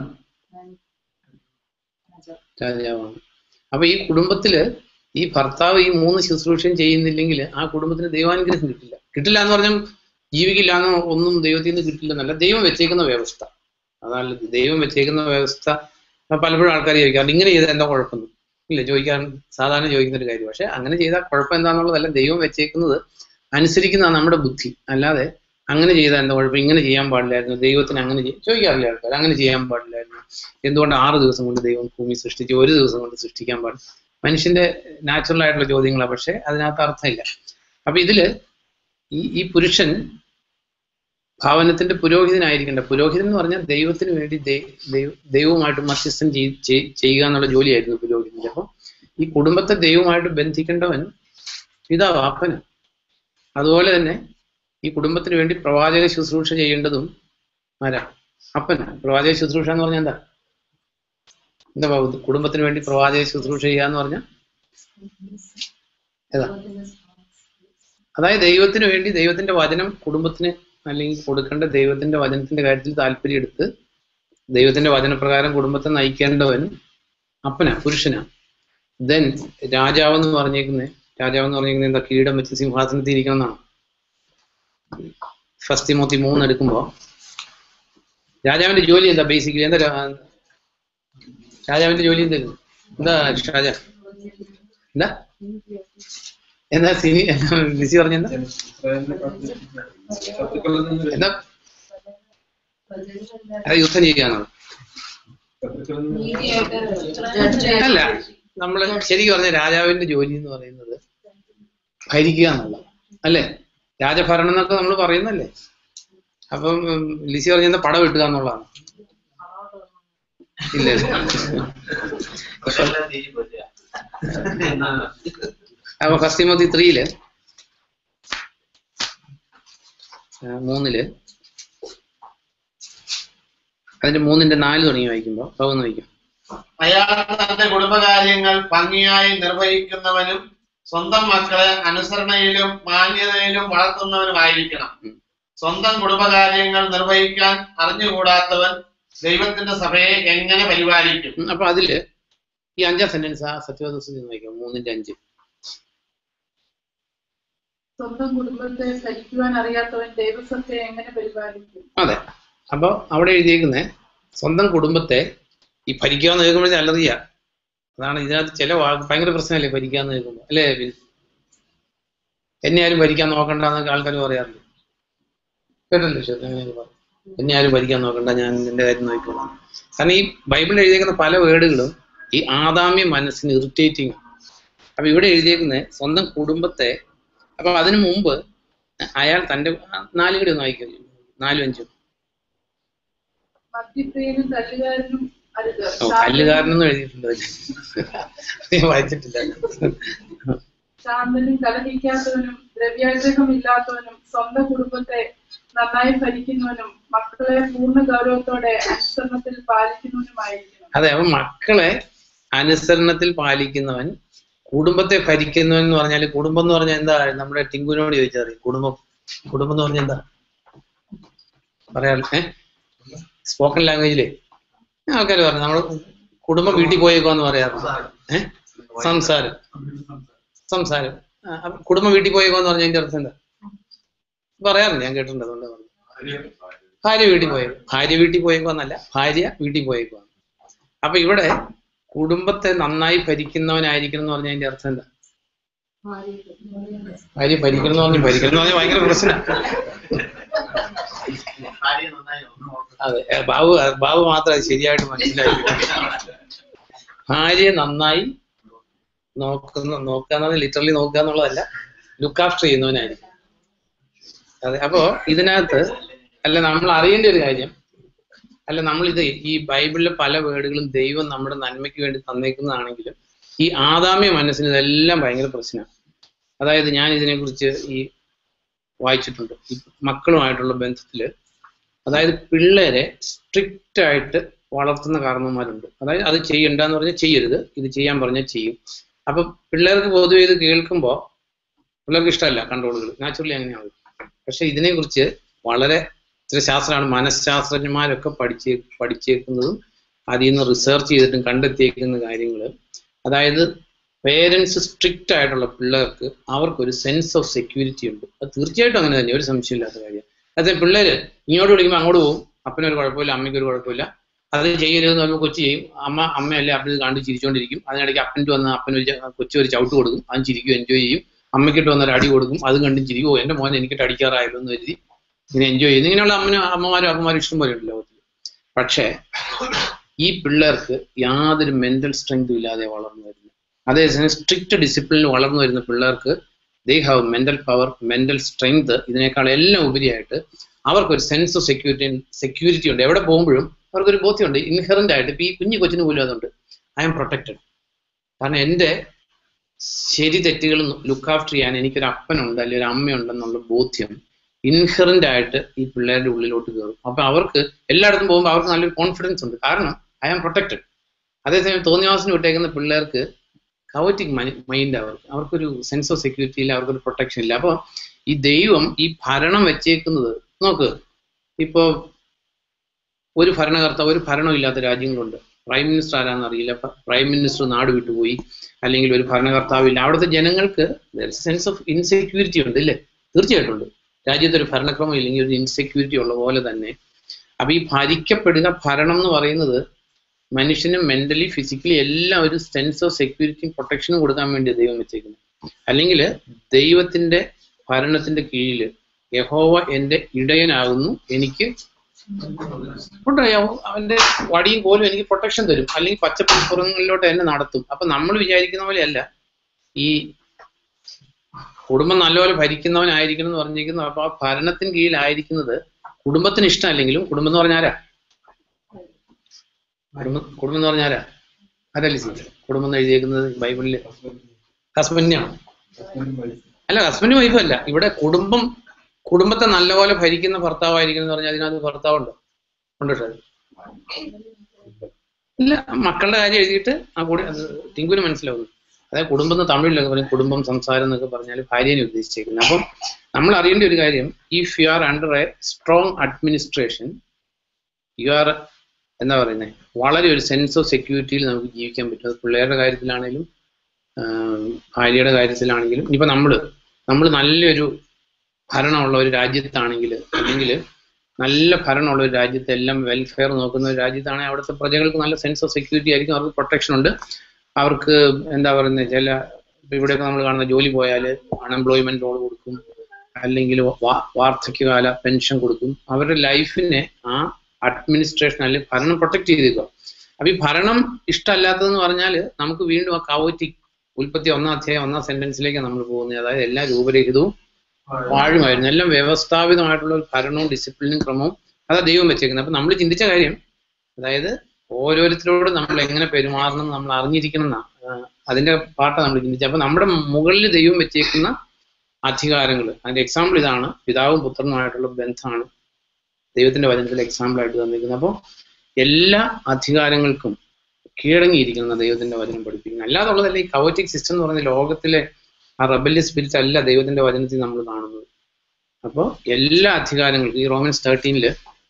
രാജാവാണ്. അപ്പൊ ഈ കുടുംബത്തില് ഈ ഭർത്താവ് ഈ മൂന്ന് ശുശ്രൂഷയും ചെയ്യുന്നില്ലെങ്കിൽ ആ കുടുംബത്തിന് ദൈവാനുഗ്രഹം കിട്ടില്ല. കിട്ടില്ല എന്ന് പറഞ്ഞാൽ ജീവിക്കില്ല എന്ന് ഒന്നും ദൈവത്തിൽ നിന്ന് കിട്ടില്ലെന്നല്ല, ദൈവം വെച്ചേക്കുന്ന വ്യവസ്ഥ അതാണ്. ദൈവം വെച്ചേക്കുന്ന വ്യവസ്ഥ പലപ്പോഴും ആൾക്കാർ ചോദിക്കാറുണ്ട്, ഇങ്ങനെ ചെയ്താൽ എന്താ കുഴപ്പമൊന്നും ഇല്ല, ചോദിക്കാൻ സാധാരണ ചോദിക്കുന്ന ഒരു കാര്യം. പക്ഷെ അങ്ങനെ ചെയ്താൽ കുഴപ്പം എന്താണെന്നുള്ളതല്ല, ദൈവം വെച്ചേക്കുന്നത് അനുസരിക്കുന്നതാണ് നമ്മുടെ ബുദ്ധി. അല്ലാതെ അങ്ങനെ ചെയ്താൽ എന്താ കുഴപ്പം, ഇങ്ങനെ ചെയ്യാൻ പാടില്ലായിരുന്നു, ദൈവത്തിന് അങ്ങനെ ചോദിക്കാറില്ല ആൾക്കാർ. അങ്ങനെ ചെയ്യാൻ പാടില്ലായിരുന്നു, എന്തുകൊണ്ട് ആറ് ദിവസം കൊണ്ട് ദൈവം ഭൂമി സൃഷ്ടിച്ചു, ഒരു ദിവസം കൊണ്ട് സൃഷ്ടിക്കാൻ പാടില്ല? മനുഷ്യന്റെ നാച്ചുറൽ ആയിട്ടുള്ള ചോദ്യങ്ങളാണ്, പക്ഷെ അതിനകത്ത് അർത്ഥമില്ല. അപ്പൊ ഇതില് ഈ ഈ പുരുഷൻ ഭവനത്തിന്റെ പുരോഹിതനായിരിക്കേണ്ട. പുരോഹിതൻ എന്ന് പറഞ്ഞാൽ ദൈവത്തിന് വേണ്ടി ദൈവവുമായിട്ട് മധ്യസ്ഥം ചെയ്യുക എന്നുള്ള ജോലിയായിരുന്നു പുരോഹിതന്റെ. അപ്പൊ ഈ കുടുംബത്തെ ദൈവമായിട്ട് ബന്ധിക്കേണ്ടവൻ പിതാവ്, അപ്പന്. അതുപോലെ തന്നെ ഈ കുടുംബത്തിന് വേണ്ടി പ്രവാചക ശുശ്രൂഷ ചെയ്യേണ്ടതും ആരാ? അപ്പന്. പ്രവാചക ശുശ്രൂഷ എന്ന് പറഞ്ഞാൽ എന്താ എന്താ കുടുംബത്തിന് വേണ്ടി പ്രവാചക ശുശ്രൂഷ ചെയ്യുക എന്ന് പറഞ്ഞാൽ ഏതാ? അതായത് ദൈവത്തിന് വേണ്ടി ദൈവത്തിന്റെ വചനം കുടുംബത്തിന് അല്ലെങ്കിൽ കൊടുക്കേണ്ട ദൈവത്തിന്റെ വചനത്തിന്റെ കാര്യത്തിൽ താല്പര്യം എടുത്ത് ദൈവത്തിന്റെ വചനപ്രകാരം കുടുംബത്തെ നയിക്കേണ്ടവൻ അപ്പനാ, പുരുഷനാ. ദെൻ രാജാവെന്ന് പറഞ്ഞേക്കുന്നത് രാജാവെന്ന് പറഞ്ഞേക്കുന്നത് എന്താ? കിരീടം വെച്ച് സിംഹാസനത്തിൽ ഇരിക്കണം എന്നാണ്. ഫസ്റ്റ് തിമോത്തി മൂന്ന് എടുക്കുമ്പോ രാജാവിന്റെ ജോലി എന്താ? ബേസിക്കലി എന്താ രാജാവിന്റെ ജോലി? എന്തായിരുന്നു? എന്താ ഷാജ എന്താ എന്താ സിനി ലിസി പറഞ്ഞെന്താ എന്താ? അത് യുദ്ധം ചെയ്യാന്നാണ്. അല്ല, നമ്മള് ശരിക്കും പറഞ്ഞ രാജാവിന്റെ ജോലി എന്ന് പറയുന്നത് ഭരിക്കുക എന്നുള്ള അല്ലേ? രാജഭരണം എന്നൊക്കെ നമ്മൾ പറയുന്നല്ലേ? അപ്പം ലിസി പറഞ്ഞ പടം വെട്ടുക എന്നുള്ളതാണ്. ഇല്ല, അപ്പൊ ഫസ്റ്റ് തിമോത്തി ത്രീയില് മൂന്നില് അതിന്റെ മൂന്നിന്റെ നാല് തുടങ്ങി വായിക്കുമ്പോ പകുന്ന് വായിക്കും. അയാൾ തന്റെ കുടുംബകാര്യങ്ങൾ ഭംഗിയായി നിർവഹിക്കുന്നവനും സ്വന്തം മക്കളെ അനുസരണയിലും മാന്യതയിലും വളർത്തുന്നവനുമായിരിക്കണം. സ്വന്തം കുടുംബകാര്യങ്ങൾ നിർവഹിക്കാൻ അറിഞ്ഞുകൂടാത്തവൻ ദൈവത്തിന്റെ സഭയെ എങ്ങനെ പരിപാലിക്കും? അപ്പൊ അതില് ഈ അഞ്ചാം സെന്റൻസ് ആ സത്യവദോസിൽ നോക്കാം, മൂന്നിന്റെ അഞ്ച്. സ്വന്തം കുടുംബത്തെ ഭരിക്കുവാൻ അറിയാത്തവൻ ദൈവസഭയെ എങ്ങനെ പരിപാലിക്കും? അതെ. അപ്പൊ അവിടെ എഴുതിയേക്കുന്നത് സ്വന്തം കുടുംബത്തെ ഈ ഭരിക്കാന്ന് കേൾക്കുമ്പോഴേ അലറിയ. അതാണ് ഇതിനകത്ത് ചില ഭയങ്കര പ്രശ്നമല്ലേ ഭരിക്കാന്ന് കേൾക്കുമ്പോ, അല്ലേ? എന്നെ ആരും ഭരിക്കാൻ നോക്കണ്ടെന്നൊക്കെ ആൾക്കാർ പറയാറില്ല. കേട്ടല്ലോ അങ്ങനെയൊക്കെ പറഞ്ഞു, എന്നെ ആരും ഭരിക്കാൻ നോക്കണ്ട, ഞാൻ നിന്റെ കാര്യം നോക്കിക്കോളാം. കാരണം ഈ ബൈബിളിൽ എഴുതിയേക്കുന്ന പല വേർഡുകളും ഈ ആദാമ്യ മനസ്സിന് ഇറിറ്റേറ്റിംഗ്. അപ്പൊ ഇവിടെ എഴുതിയേക്കുന്നത് സ്വന്തം കുടുംബത്തെ, അപ്പൊ അതിനു മുമ്പ് അയാൾ തന്റെ നാലും കൂടി ഒന്ന് വായിക്കും, നാലും അഞ്ചും. മദ്യപ്രിയനും തല്ലുകാരനും അരുത്. ഓ, തല്ലുകാരനൊന്നും എഴുതിയിട്ടുണ്ട്, വായിച്ചിട്ടില്ല. ശാന്തനും കലഹിക്കാത്തവനും ദ്രവ്യാഗ്രഹമില്ലാത്തവനും സ്വന്തം കുടുംബത്തെ നന്നായി ഭരിക്കുന്നവനും മക്കളെ പൂർണ്ണ ഗൗരവത്തോടെ അനുസരണത്തിൽ പാലിക്കുന്നവനുമായിരിക്കണം. അതെ. അപ്പൊ മക്കളെ അനുസരണത്തിൽ പാലിക്കുന്നവൻ, കുടുംബത്തെ ഭരിക്കുന്നവൻ എന്ന് പറഞ്ഞാൽ, കുടുംബം എന്ന് പറഞ്ഞാൽ എന്താ? നമ്മുടെ ടിങ്കുവിനോട് ചോദിച്ചാൽ കുടുംബം കുടുംബം എന്ന് പറഞ്ഞാൽ എന്താ പറയാ? ഏഹ് സ്പോക്കൺ ലാംഗ്വേജില് ആൾക്കാർ പറഞ്ഞു നമ്മള് കുടുംബം വീട്ടിൽ പോയേക്കോന്ന് പറയാറുണ്ട്. ഏഹ് സംസാരം സംസാരം കുടുംബം വീട്ടിൽ പോയേക്കോന്ന് പറഞ്ഞ അതിന്റെ അർത്ഥം എന്താ പറയാറുണ്ട്, ഞാൻ കേട്ടിട്ടുണ്ട്. അതുകൊണ്ട് ഭാര്യ വീട്ടിൽ പോയേക്കോ, ഭാര്യ വീട്ടിൽ പോയേക്കോന്നല്ല, ഭാര്യ വീട്ടിൽ പോയേക്കോ. അപ്പൊ ഇവിടെ കുടുംബത്തെ നന്നായി ഭരിക്കുന്നവനായിരിക്കണം എന്ന് പറഞ്ഞ അതിന്റെ അർത്ഥം എന്താ? ഭാര്യ ഭരിക്കണം എന്ന് പറഞ്ഞു, ഭരിക്കണം എന്ന് പറഞ്ഞാൽ ഭയങ്കര പ്രശ്നം. അതെ, ബാബു ബാബു മാത്രം അത് ശരിയായിട്ട് മനസ്സിലാക്കി. ഭാര്യയെ നന്നായി നോക്കുന്ന നോക്കുക എന്ന് പറഞ്ഞാൽ ലിറ്ററലി നോക്കുക എന്നുള്ളതല്ല, ലുക്ക് ആഫ്റ്റർ ചെയ്യുന്നവനായിരിക്കും. അതെ. അപ്പോ ഇതിനകത്ത് അല്ല നമ്മൾ അറിയേണ്ട ഒരു കാര്യം, അല്ല നമ്മളിത് ഈ ബൈബിളിലെ പല വേർഡുകളും ദൈവം നമ്മുടെ നന്മയ്ക്ക് വേണ്ടി തന്നേക്കുന്നതാണെങ്കിലും ഈ ആദാമ്യ മനസ്സിന് ഇതെല്ലാം ഭയങ്കര പ്രശ്നമാണ്. അതായത് ഞാൻ ഇതിനെക്കുറിച്ച് ഈ വായിച്ചിട്ടുണ്ട്. ഈ മക്കളുമായിട്ടുള്ള ബന്ധത്തില്, അതായത് പിള്ളേരെ സ്ട്രിക്റ്റ് ആയിട്ട് വളർത്തുന്ന കാരണവന്മാരുണ്ട്. അതായത് അത് ചെയ്യണ്ടെന്ന് പറഞ്ഞാൽ ചെയ്യരുത്, ഇത് ചെയ്യാൻ പറഞ്ഞാൽ ചെയ്യും. അപ്പൊ പിള്ളേർക്ക് പൊതുവെ ഇത് കേൾക്കുമ്പോൾ പിള്ളേർക്ക് ഇഷ്ടമല്ല കൺട്രോളുകൾ, നാച്ചുറലി അങ്ങനെയാണ്. പക്ഷെ ഇതിനെക്കുറിച്ച് വളരെ ചില ശാസ്ത്രമാണ്, മനഃശാസ്ത്രജ്ഞന്മാരൊക്കെ പഠിച്ചേ പഠിച്ചേക്കുന്നതും അതിൽ നിന്ന് റിസർച്ച് ചെയ്തിട്ടും കണ്ടെത്തിയേക്കുന്ന കാര്യങ്ങൾ. അതായത് പേരൻസ് സ്ട്രിക്റ്റ് ആയിട്ടുള്ള പിള്ളേർക്ക് അവർക്കൊരു സെൻസ് ഓഫ് സെക്യൂരിറ്റി ഉണ്ട്. അത് തീർച്ചയായിട്ടും അങ്ങനെ തന്നെ, ഒരു സംശയമില്ലാത്ത കാര്യം. അതായത് പിള്ളേര് ഇങ്ങോട്ട് വിളിക്കുമ്പോൾ അങ്ങോട്ട് പോകും, അപ്പനൊരു കുഴപ്പമില്ല, അമ്മയ്ക്കൊരു കുഴപ്പമില്ല. അത് ചെയ്യരുതെന്ന് പറയുമ്പോൾ കൊച്ചു ചെയ്യും. അമ്മ അമ്മയല്ലേ അപ്പൻ കണ്ട് ചിരിച്ചുകൊണ്ടിരിക്കും. അതിനിടയ്ക്ക് അപ്പൻ്റെ വന്ന് അപ്പനൊരു കൊച്ചു ഒരു ചവിട്ട് കൊടുക്കും, അതും ചിരിക്കും, എൻജോയ് ചെയ്യും. അമ്മയ്ക്കിട്ട് വന്നൊരു അടി കൊടുക്കും, അതും കണ്ടും ചിരിക്കും. ഓ എൻ്റെ മോൻ എനിക്കിട്ട് അടിക്കാറായല്ലോ എന്ന് കരുതി ഇങ്ങനെ എൻജോയ് ചെയ്യും. ഇങ്ങനെയുള്ള അമ്മനും അമ്മമാരും അപ്പന്മാരും ഇഷ്ടം പോലെ ഉണ്ട് ലോകത്തിൽ. പക്ഷേ ഈ പിള്ളേർക്ക് യാതൊരു മെന്റൽ സ്ട്രെങ്തും ഇല്ലാതെ വളർന്നു വരുന്നു. അതേസമയം സ്ട്രിക്റ്റ് ഡിസിപ്ലിനിൽ വളർന്നു വരുന്ന പിള്ളേർക്ക് they have mental power, mental strength. ഇതിനേക്കാൾ എല്ലാം ഉപരിയായിട്ട് അവർക്കൊരു സെൻസ് ഓഫ് സെക്യൂരിറ്റി സെക്യൂരിറ്റി ഉണ്ട്. എവിടെ പോകുമ്പോഴും അവർക്കൊരു ബോധ്യമുണ്ട്, ഇൻഹെറന്റ് ആയിട്ട്. ഇപ്പൊ ഈ കുഞ്ഞു കൊച്ചിന് പോലും അതുണ്ട്, ഐ എം പ്രൊട്ടക്റ്റഡ്. കാരണം എൻ്റെ ശരി തെറ്റുകൾ ലുക്ക് ആഫ്റ്റർ ചെയ്യാൻ എനിക്കൊരു അപ്പനുണ്ട് അല്ലെങ്കിൽ ഒരു അമ്മയുണ്ടെന്നുള്ള ബോധ്യം ഇൻഹെറന്റ് ആയിട്ട് ഈ പിള്ളേരുടെ ഉള്ളിലോട്ട് കയറും. അപ്പൊ അവർക്ക് എല്ലായിടത്തും പോകുമ്പോൾ അവർക്ക് നല്ലൊരു കോൺഫിഡൻസ് ഉണ്ട്, കാരണം ഐ ആം പ്രൊട്ടക്റ്റഡ്. അതേസമയം തോന്നിവാസന് വിട്ടേക്കുന്ന പിള്ളേർക്ക് കവറ്റിക് മൈൻഡ്, അവർക്ക് അവർക്കൊരു സെൻസ് ഓഫ് സെക്യൂരിറ്റി ഇല്ല, അവർക്കൊരു പ്രൊട്ടക്ഷൻ ഇല്ല. അപ്പോൾ ഈ ദൈവം ഈ ഭരണം വെച്ചേക്കുന്നത് നോക്ക്, ഇപ്പോ ഒരു ഭരണകർത്താവ്, ഒരു ഭരണം ഇല്ലാത്ത രാജ്യങ്ങളുണ്ട്. പ്രൈം മിനിസ്റ്റർ ആരാന്ന് അറിയില്ല, പ്രൈം മിനിസ്റ്റർ നാട് വിട്ടുപോയി, അല്ലെങ്കിൽ ഒരു ഭരണകർത്താവില്ല. അവിടുത്തെ ജനങ്ങൾക്ക് സെൻസ് ഓഫ് ഇൻസെക്യൂരിറ്റി ഉണ്ട്, ഇല്ലേ? തീർച്ചയായിട്ടും ഉണ്ട്. രാജ്യത്ത് ഒരു ഭരണക്രമം ഇല്ലെങ്കിൽ ഒരു ഇൻസെക്യൂരിറ്റി ഉള്ള പോലെ തന്നെ. അപ്പൊ ഈ ഭരിക്കപ്പെടുക ഭരണം എന്ന് പറയുന്നത് മനുഷ്യനും മെന്റലി ഫിസിക്കലി എല്ലാം ഒരു സെൻസ് ഓഫ് സെക്യൂരിറ്റിയും പ്രൊട്ടക്ഷനും കൊടുക്കാൻ വേണ്ടി ദൈവം വെച്ചേക്കുന്നത്. അല്ലെങ്കിൽ ദൈവത്തിന്റെ ഭരണത്തിന്റെ കീഴിൽ യഹോവ എൻ്റെ ഇടയനാകുന്നു, എനിക്ക് അവന്റെ വടിയും പോലും എനിക്ക് പ്രൊട്ടക്ഷൻ തരും, അല്ലെങ്കിൽ പച്ചപ്പുറങ്ങളിലോട്ട് എന്നെ നടത്തും. അപ്പൊ നമ്മൾ വിചാരിക്കുന്ന പോലെയല്ല ഈ കുടുംബം നല്ലപോലെ ഭരിക്കുന്നവനായിരിക്കണം എന്ന് പറഞ്ഞിരിക്കുന്നു. അപ്പൊ ആ ഭരണത്തിന് കീഴിലായിരിക്കുന്നത് കുടുംബത്തിന് ഇഷ്ടമല്ലെങ്കിലും, കുടുംബം എന്ന് പറഞ്ഞാരാ? കുടുംബം കുടുംബം എന്ന് പറഞ്ഞാരാ? അതല്ലേ സീറ്റ് കുടുംബം എന്ന് എഴുതിയേക്കുന്നത് ബൈബിളില്? ഹസ്ബൻഡിനാണ്. അല്ല, ഹസ്ബൻഡ് വൈഫും അല്ല. ഇവിടെ കുടുംബം കുടുംബത്തെ നല്ലപോലെ ഭരിക്കുന്ന ഭർത്താവായിരിക്കണം എന്ന് പറഞ്ഞാൽ അതിനകത്ത് ഭർത്താവുണ്ടോ? ഉണ്ട് സാർ. ഇല്ല, മക്കളുടെ കാര്യം എഴുതിയിട്ട് ആ കൂടെ ടിങ്കുവിന് മനസ്സിലാവുന്നു. അതായത് കുടുംബം എന്ന് തമിഴിലൊക്കെ പറയും, കുടുംബം സംസാരം എന്നൊക്കെ പറഞ്ഞാൽ ഭാര്യനെ ഉദ്ദേശിച്ചേക്കുന്നത്. അപ്പം നമ്മൾ അറിയേണ്ട ഒരു കാര്യം, if you are under a strong administration, you are എന്താ പറയുന്നത്, വളരെ ഒരു സെൻസ് ഓഫ് സെക്യൂരിറ്റിയിൽ നമുക്ക് ജീവിക്കാൻ പറ്റും. അത് പിള്ളേരുടെ കാര്യത്തിലാണെങ്കിലും ഭാര്യയുടെ കാര്യത്തിലാണെങ്കിലും. ഇനിയിപ്പോൾ നമ്മൾ നമ്മൾ നല്ലൊരു ഭരണമുള്ള ഒരു രാജ്യത്താണെങ്കിൽ, അല്ലെങ്കിൽ നല്ല ഭരണമുള്ള ഒരു രാജ്യത്ത് എല്ലാം വെൽഫെയർ നോക്കുന്ന ഒരു രാജ്യത്താണെങ്കിൽ അവിടുത്തെ പ്രജകൾക്ക് നല്ല സെൻസ് ഓഫ് സെക്യൂരിറ്റി ആയിരിക്കും. അവർക്ക് പ്രൊട്ടക്ഷൻ ഉണ്ട്. അവർക്ക് എന്താ പറയുന്നത്, ചില ഇവിടെയൊക്കെ നമ്മൾ കാണുന്ന ജോലി പോയാൽ അൺഎംപ്ലോയ്മെന്റ് ലോൺ കൊടുക്കും, അല്ലെങ്കിൽ വാർദ്ധക്യകാല പെൻഷൻ കൊടുക്കും. അവരുടെ ലൈഫിനെ ആ അഡ്മിനിസ്ട്രേഷൻ അല്ലെങ്കിൽ ഭരണം പ്രൊട്ടക്ട് ചെയ്തേക്കുക. അപ്പൊ ഈ ഭരണം ഇഷ്ടമല്ലാത്തതെന്ന് പറഞ്ഞാൽ നമുക്ക് വീണ്ടും ആ കവോറ്റിക് ഉൽപ്പത്തി ഒന്നാം അധ്യായം ഒന്നാം സെന്റൻസിലേക്ക് നമ്മൾ പോകുന്നത്. അതായത് എല്ലാ രൂപരഹിതവും വാഴുമായിരുന്നു. എല്ലാം വ്യവസ്ഥാപിതമായിട്ടുള്ള ഒരു ഭരണവും ഡിസിപ്ലിനും ക്രമവും അതാ ദൈവം വെച്ചേക്കുന്നത്. അപ്പൊ നമ്മൾ ചിന്തിച്ച കാര്യം, അതായത് ഓരോരുത്തരോട് നമ്മൾ എങ്ങനെ പെരുമാറണം നമ്മൾ അറിഞ്ഞിരിക്കണം എന്നാ അതിന്റെ പാട്ടാണ് നമ്മൾ ചിന്തിച്ചത്. അപ്പൊ നമ്മുടെ മുകളിൽ ദൈവം വെച്ചേക്കുന്ന അധികാരങ്ങൾ, അതിന്റെ എക്സാമ്പിൾ ഇതാണ്. പിതാവും പുത്രനുമായിട്ടുള്ള ബന്ധമാണ് ദൈവത്തിന്റെ വചനത്തിൽ എക്സാമ്പിൾ ആയിട്ട് തന്നിരിക്കുന്നത്. അപ്പോൾ എല്ലാ അധികാരങ്ങൾക്കും കീഴടങ്ങിയിരിക്കുന്ന ദൈവത്തിന്റെ വചനം പഠിപ്പിക്കുന്നത്. അല്ലാതുള്ളതല്ല ഈ കവോറ്റിക് സിസ്റ്റം എന്ന് പറയുന്ന ലോകത്തിലെ ആ റെബല്യസ് സ്പിരിറ്റ് അല്ല ദൈവത്തിന്റെ വചനത്തിൽ നമ്മൾ കാണുന്നത്. അപ്പോൾ എല്ലാ അധികാരങ്ങൾക്കും ഈ റോമൻസ് തേർട്ടീനില്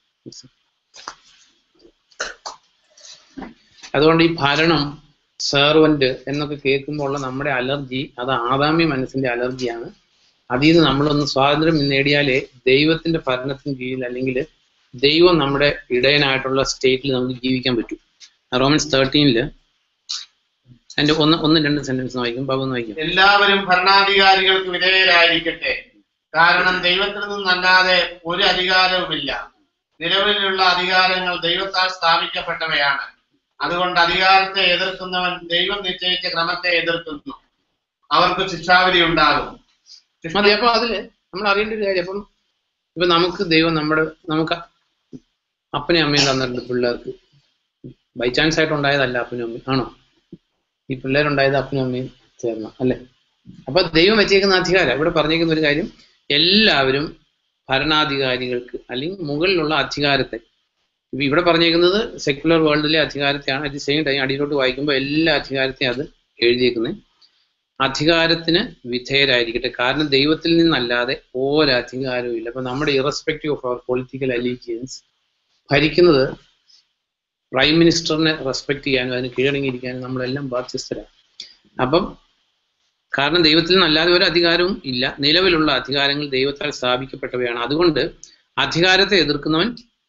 അതുകൊണ്ട് ഈ ഭരണം, സെർവന്റ് എന്നൊക്കെ കേൾക്കുമ്പോൾ ഉള്ള നമ്മുടെ അലർജി അത് ആദാമ്യ മനസ്സിന്റെ അലർജിയാണ്. അതിൽ നിന്ന് നമ്മളൊന്ന് സ്വാതന്ത്ര്യം നേടിയാലേ ദൈവത്തിന്റെ ഭരണത്തിന് കീഴിൽ അല്ലെങ്കിൽ ദൈവം നമ്മുടെ ഇടയനായിട്ടുള്ള സ്റ്റേറ്റിൽ നമുക്ക് ജീവിക്കാൻ പറ്റും. റോമൻസ് തേർട്ടീനില് അതിന്റെ ഒന്ന് ഒന്ന് രണ്ട് സെന്റൻസ് വായിക്കും. ബാബു ഒന്ന് വായിക്കും. എല്ലാവരും ഭരണാധികാരികൾക്ക് വിധേയരായിരിക്കട്ടെ, കാരണം ദൈവത്തിൽ നിന്നല്ലാതെ ഒരു അധികാരവുമില്ല. നിലവിലുള്ള അധികാരങ്ങൾ ദൈവത്താൽ സ്ഥാപിക്കപ്പെട്ടവയാണ്. അതുകൊണ്ട് അധികാരത്തെ എതിർക്കുന്നവൻ ദൈവം നിശ്ചയിച്ച ക്രമത്തെ എതിർക്കുന്നു. അവർക്ക് ശിക്ഷാവിധി ഉണ്ടാകും. അതെ, അപ്പൊ അതില് നമ്മൾ അറിയേണ്ട ഒരു കാര്യം, അപ്പം ഇപ്പൊ നമുക്ക് ദൈവം നമ്മുടെ നമുക്ക് അപ്പനെയും അമ്മയും തന്നിട്ടുണ്ട് പിള്ളേർക്ക്. ബൈ ചാൻസ് ആയിട്ട് ഉണ്ടായതല്ല അപ്പനും അമ്മയും, ആണോ? ഈ പിള്ളേരുണ്ടായത് അപ്പനും അമ്മയും ചേർന്ന അല്ലേ? അപ്പൊ ദൈവം വെച്ചേക്കുന്ന അധികാരം ഇവിടെ പറഞ്ഞേക്കുന്ന ഒരു കാര്യം, എല്ലാവരും ഭരണാധികാരികൾക്ക് അല്ലെങ്കിൽ മുകളിലുള്ള അധികാരത്തെ, ഇപ്പൊ ഇവിടെ പറഞ്ഞേക്കുന്നത് സെക്യുലർ വേൾഡിലെ അധികാരത്തെയാണ്. അറ്റ് ദി സെയിം ടൈം അടിയിലോട്ട് വായിക്കുമ്പോൾ എല്ലാ അധികാരത്തെയും അത് എഴുതിയേക്കുന്നത്. അധികാരത്തിന് വിധേയരായിരിക്കട്ടെ, കാരണം ദൈവത്തിൽ നിന്നല്ലാതെ ഒരധികാരവും ഇല്ല. അപ്പൊ നമ്മുടെ ഇറസ്പെക്റ്റീവ് ഓഫ് അവർ പൊളിറ്റിക്കൽ അലീജിയൻസ് ഭരിക്കുന്നത് പ്രൈം മിനിസ്റ്ററിനെ റെസ്പെക്ട് ചെയ്യാനും അതിന് കീഴടങ്ങിയിരിക്കാനും നമ്മളെല്ലാം ബാധ്യസ്ഥരാണ്. അപ്പം കാരണം ദൈവത്തിൽ നിന്നല്ലാതെ ഒരു അധികാരവും ഇല്ല. നിലവിലുള്ള അധികാരങ്ങൾ ദൈവത്താൽ സ്ഥാപിക്കപ്പെട്ടവയാണ്. അതുകൊണ്ട് അധികാരത്തെ എതിർക്കുന്നവൻ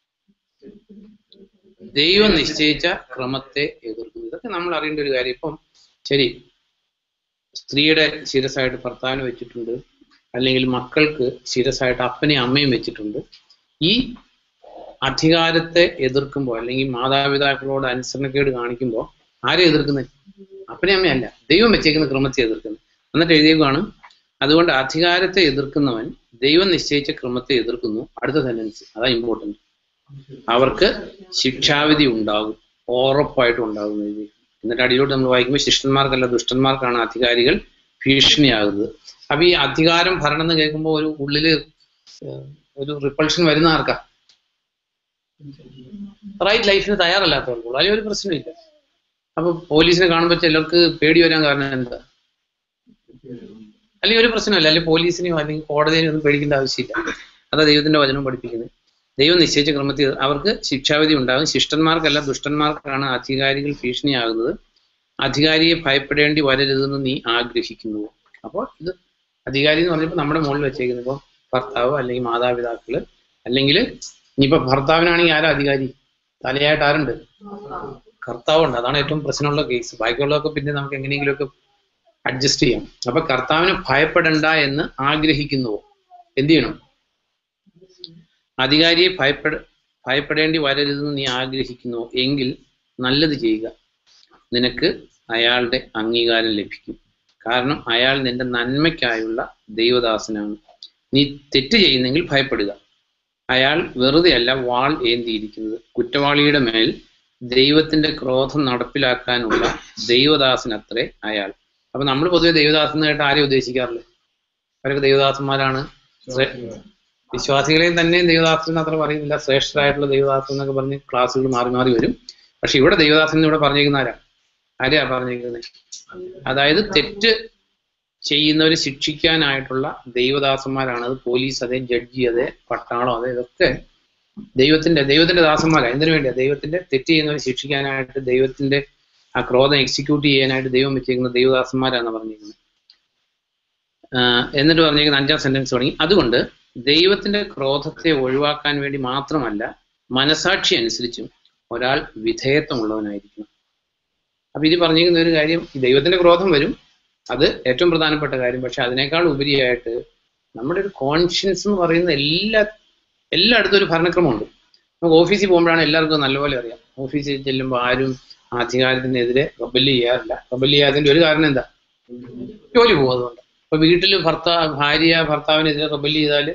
ദൈവം നിശ്ചയിച്ച ക്രമത്തെ എതിർക്കുന്നു. ഇതൊക്കെ നമ്മൾ അറിയേണ്ട ഒരു കാര്യം. ഇപ്പം ശരി, സ്ത്രീയുടെ ശിരസായിട്ട് ഭർത്താവിനെ വെച്ചിട്ടുണ്ട്, അല്ലെങ്കിൽ മക്കൾക്ക് ശിരസായിട്ട് അപ്പനെയും അമ്മയും വെച്ചിട്ടുണ്ട്. ഈ അധികാരത്തെ എതിർക്കുമ്പോൾ അല്ലെങ്കിൽ മാതാപിതാക്കളോട് അനുസരണക്കേട് കാണിക്കുമ്പോൾ ആരെ എതിർക്കുന്നത്? അപ്പനെയും അമ്മയല്ല, ദൈവം വെച്ചേക്കുന്ന ക്രമത്തെ എതിർക്കുന്നത്. എന്നിട്ട് എഴുതിയേക്കാണ്, അതുകൊണ്ട് അധികാരത്തെ എതിർക്കുന്നവൻ ദൈവം നിശ്ചയിച്ച ക്രമത്തെ എതിർക്കുന്നു. അടുത്ത സെന്റൻസ് അതാ ഇമ്പോർട്ടൻറ്റ്, അവർക്ക് ശിക്ഷാവിധി ഉണ്ടാകും, ഉറപ്പായിട്ടും ഉണ്ടാകും എഴുതി. എന്നിട്ട് അടിയിലോട്ട് നമ്മൾ വായിക്കുമ്പോൾ ശിഷ്ടന്മാർക്കല്ല ദുഷ്ടന്മാർക്കാണ് അധികാരികൾ ഭീഷണിയാകുന്നത്. അപ്പൊ ഈ അധികാരം ഭരണം എന്ന് കേൾക്കുമ്പോൾ ഒരു ഉള്ളില് ഒരു റിപ്പൾഷൻ വരുന്ന ആർക്കാ? റൈറ്റ് ലൈഫിന് തയ്യാറല്ലാത്തവർക്കുള്ളൂ. അതിൽ ഒരു പ്രശ്നമില്ല. അപ്പൊ പോലീസിനെ കാണുമ്പോൾ ചിലർക്ക് പേടി വരാൻ കാരണം എന്താ? അല്ലെങ്കിൽ ഒരു പ്രശ്നമല്ല, അല്ലെങ്കിൽ പോലീസിനെയോ അല്ലെങ്കിൽ കോടതിയെയോ ഒന്നും പേടിക്കേണ്ട ആവശ്യമില്ല. അതാ ദൈവത്തിന്റെ വചനം പഠിപ്പിക്കുന്നത്. ദൈവം നിശ്ചയിച്ച ക്രമത്തിൽ അവർക്ക് ശിക്ഷാവിധി ഉണ്ടാകും. ശിഷ്ടന്മാർക്കല്ല ദുഷ്ടന്മാർക്കാണ് അധികാരികൾ ഭീഷണിയാകുന്നത്. അധികാരിയെ ഭയപ്പെടേണ്ടി വരരുതെന്ന് നീ ആഗ്രഹിക്കുന്നു. അപ്പോൾ ഇത് അധികാരി എന്ന് പറഞ്ഞപ്പോൾ നമ്മുടെ മുകളിൽ വെച്ചേക്കുന്നത് ഇപ്പം ഭർത്താവ് അല്ലെങ്കിൽ മാതാപിതാക്കള്, അല്ലെങ്കിൽ ഇനിയിപ്പോ ഭർത്താവിനാണെങ്കിൽ ആരാ അധികാരി? തലയായിട്ട് ആരുണ്ട്? കർത്താവുണ്ട്. അതാണ് ഏറ്റവും പ്രശ്നമുള്ള കേസ്. ബാക്കിയുള്ളതൊക്കെ പിന്നെ നമുക്ക് എങ്ങനെയെങ്കിലുമൊക്കെ അഡ്ജസ്റ്റ് ചെയ്യാം. അപ്പൊ കർത്താവിനെ ഭയപ്പെടണ്ട എന്ന് ആഗ്രഹിക്കുന്നുവോ? എന്ത് ചെയ്യണം? അധികാരിയെ ഭയപ്പെട ഭയപ്പെടേണ്ടി വരരുതെന്ന് നീ ആഗ്രഹിക്കുന്നു എങ്കിൽ നല്ലത് ചെയ്യുക, നിനക്ക് അയാളുടെ അംഗീകാരം ലഭിക്കും. കാരണം അയാൾ നിന്റെ നന്മയ്ക്കായുള്ള ദൈവദാസനാണ്. നീ തെറ്റ് ചെയ്യുന്നെങ്കിൽ ഭയപ്പെടുക, അയാൾ വെറുതെ അല്ല വാൾ ഏന്തിയിരിക്കുന്നത്. കുറ്റവാളിയുടെ മേൽ ദൈവത്തിന്റെ ക്രോധം നടപ്പിലാക്കാനുള്ള ദൈവദാസനത്രേ അയാൾ. അപ്പൊ നമ്മൾ പൊതുവെ ദൈവദാസൻ കേട്ട് ആരെ ഉദ്ദേശിക്കാറില്ല? അവരൊക്കെ ദൈവദാസന്മാരാണ്. വിശ്വാസികളെയും തന്നെ ദൈവദാസൻ അത്ര പറയുന്നില്ല. ശ്രേഷ്ഠരായിട്ടുള്ള ദൈവദാസൻ എന്നൊക്കെ പറഞ്ഞ് ക്ലാസ്സുകൾ മാറി മാറി വരും. പക്ഷെ ഇവിടെ ദൈവദാസൻ ഇവിടെ പറഞ്ഞിരിക്കുന്ന ആരാ ആരെയാ പറഞ്ഞിരിക്കുന്നത്? അതായത് തെറ്റ് ചെയ്യുന്നവരെ ശിക്ഷിക്കാനായിട്ടുള്ള ദൈവദാസന്മാരാണ്. അത് പോലീസ് അതെ, ജഡ്ജി അതെ, പട്ടാളം അതെ, ഇതൊക്കെ ദൈവത്തിന്റെ ദൈവത്തിന്റെ ദാസന്മാരാണ്. എന്തിനു വേണ്ടിയാ? ദൈവത്തിന്റെ തെറ്റ് ചെയ്യുന്നവരെ ശിക്ഷിക്കാനായിട്ട്, ദൈവത്തിന്റെ ആ ക്രോധം എക്സിക്യൂട്ട് ചെയ്യാനായിട്ട് ദൈവം വെച്ചിരിക്കുന്ന ദൈവദാസന്മാരാണ് പറഞ്ഞിരിക്കുന്നത്. എന്നിട്ട് പറഞ്ഞിരിക്കുന്ന അഞ്ചാം സെന്റൻസ് തുടങ്ങി, അതുകൊണ്ട് ദൈവത്തിന്റെ ക്രോധത്തെ ഒഴിവാക്കാൻ വേണ്ടി മാത്രമല്ല, മനസാക്ഷി അനുസരിച്ചും ഒരാൾ വിധേയത്വമുള്ളവനായിരിക്കണം. അപ്പൊ ഇത് പറഞ്ഞിരിക്കുന്ന ഒരു കാര്യം, ദൈവത്തിന്റെ ക്രോധം വരും, അത് ഏറ്റവും പ്രധാനപ്പെട്ട കാര്യം. പക്ഷെ അതിനേക്കാൾ ഉപരിയായിട്ട് നമ്മുടെ ഒരു കോൺഷ്യൻസ് എന്ന് പറയുന്ന എല്ലാ എല്ലായിടത്തും ഒരു ഭരണക്രമമുണ്ട്. നമുക്ക് ഓഫീസിൽ പോകുമ്പോഴാണ് എല്ലാവർക്കും നല്ലപോലെ അറിയാം. ഓഫീസിൽ ചെല്ലുമ്പോൾ ആരും അധികാരത്തിനെതിരെ റബല് ചെയ്യാറില്ല. റബല് ചെയ്യാതിന്റെ ഒരു കാരണം എന്താ? ജോലി പോകുന്നതുകൊണ്ട്. ഇപ്പൊ വീട്ടിൽ ഭർത്താവ് ഭാര്യ ഭർത്താവിനെതിരെ റബല് ചെയ്താൽ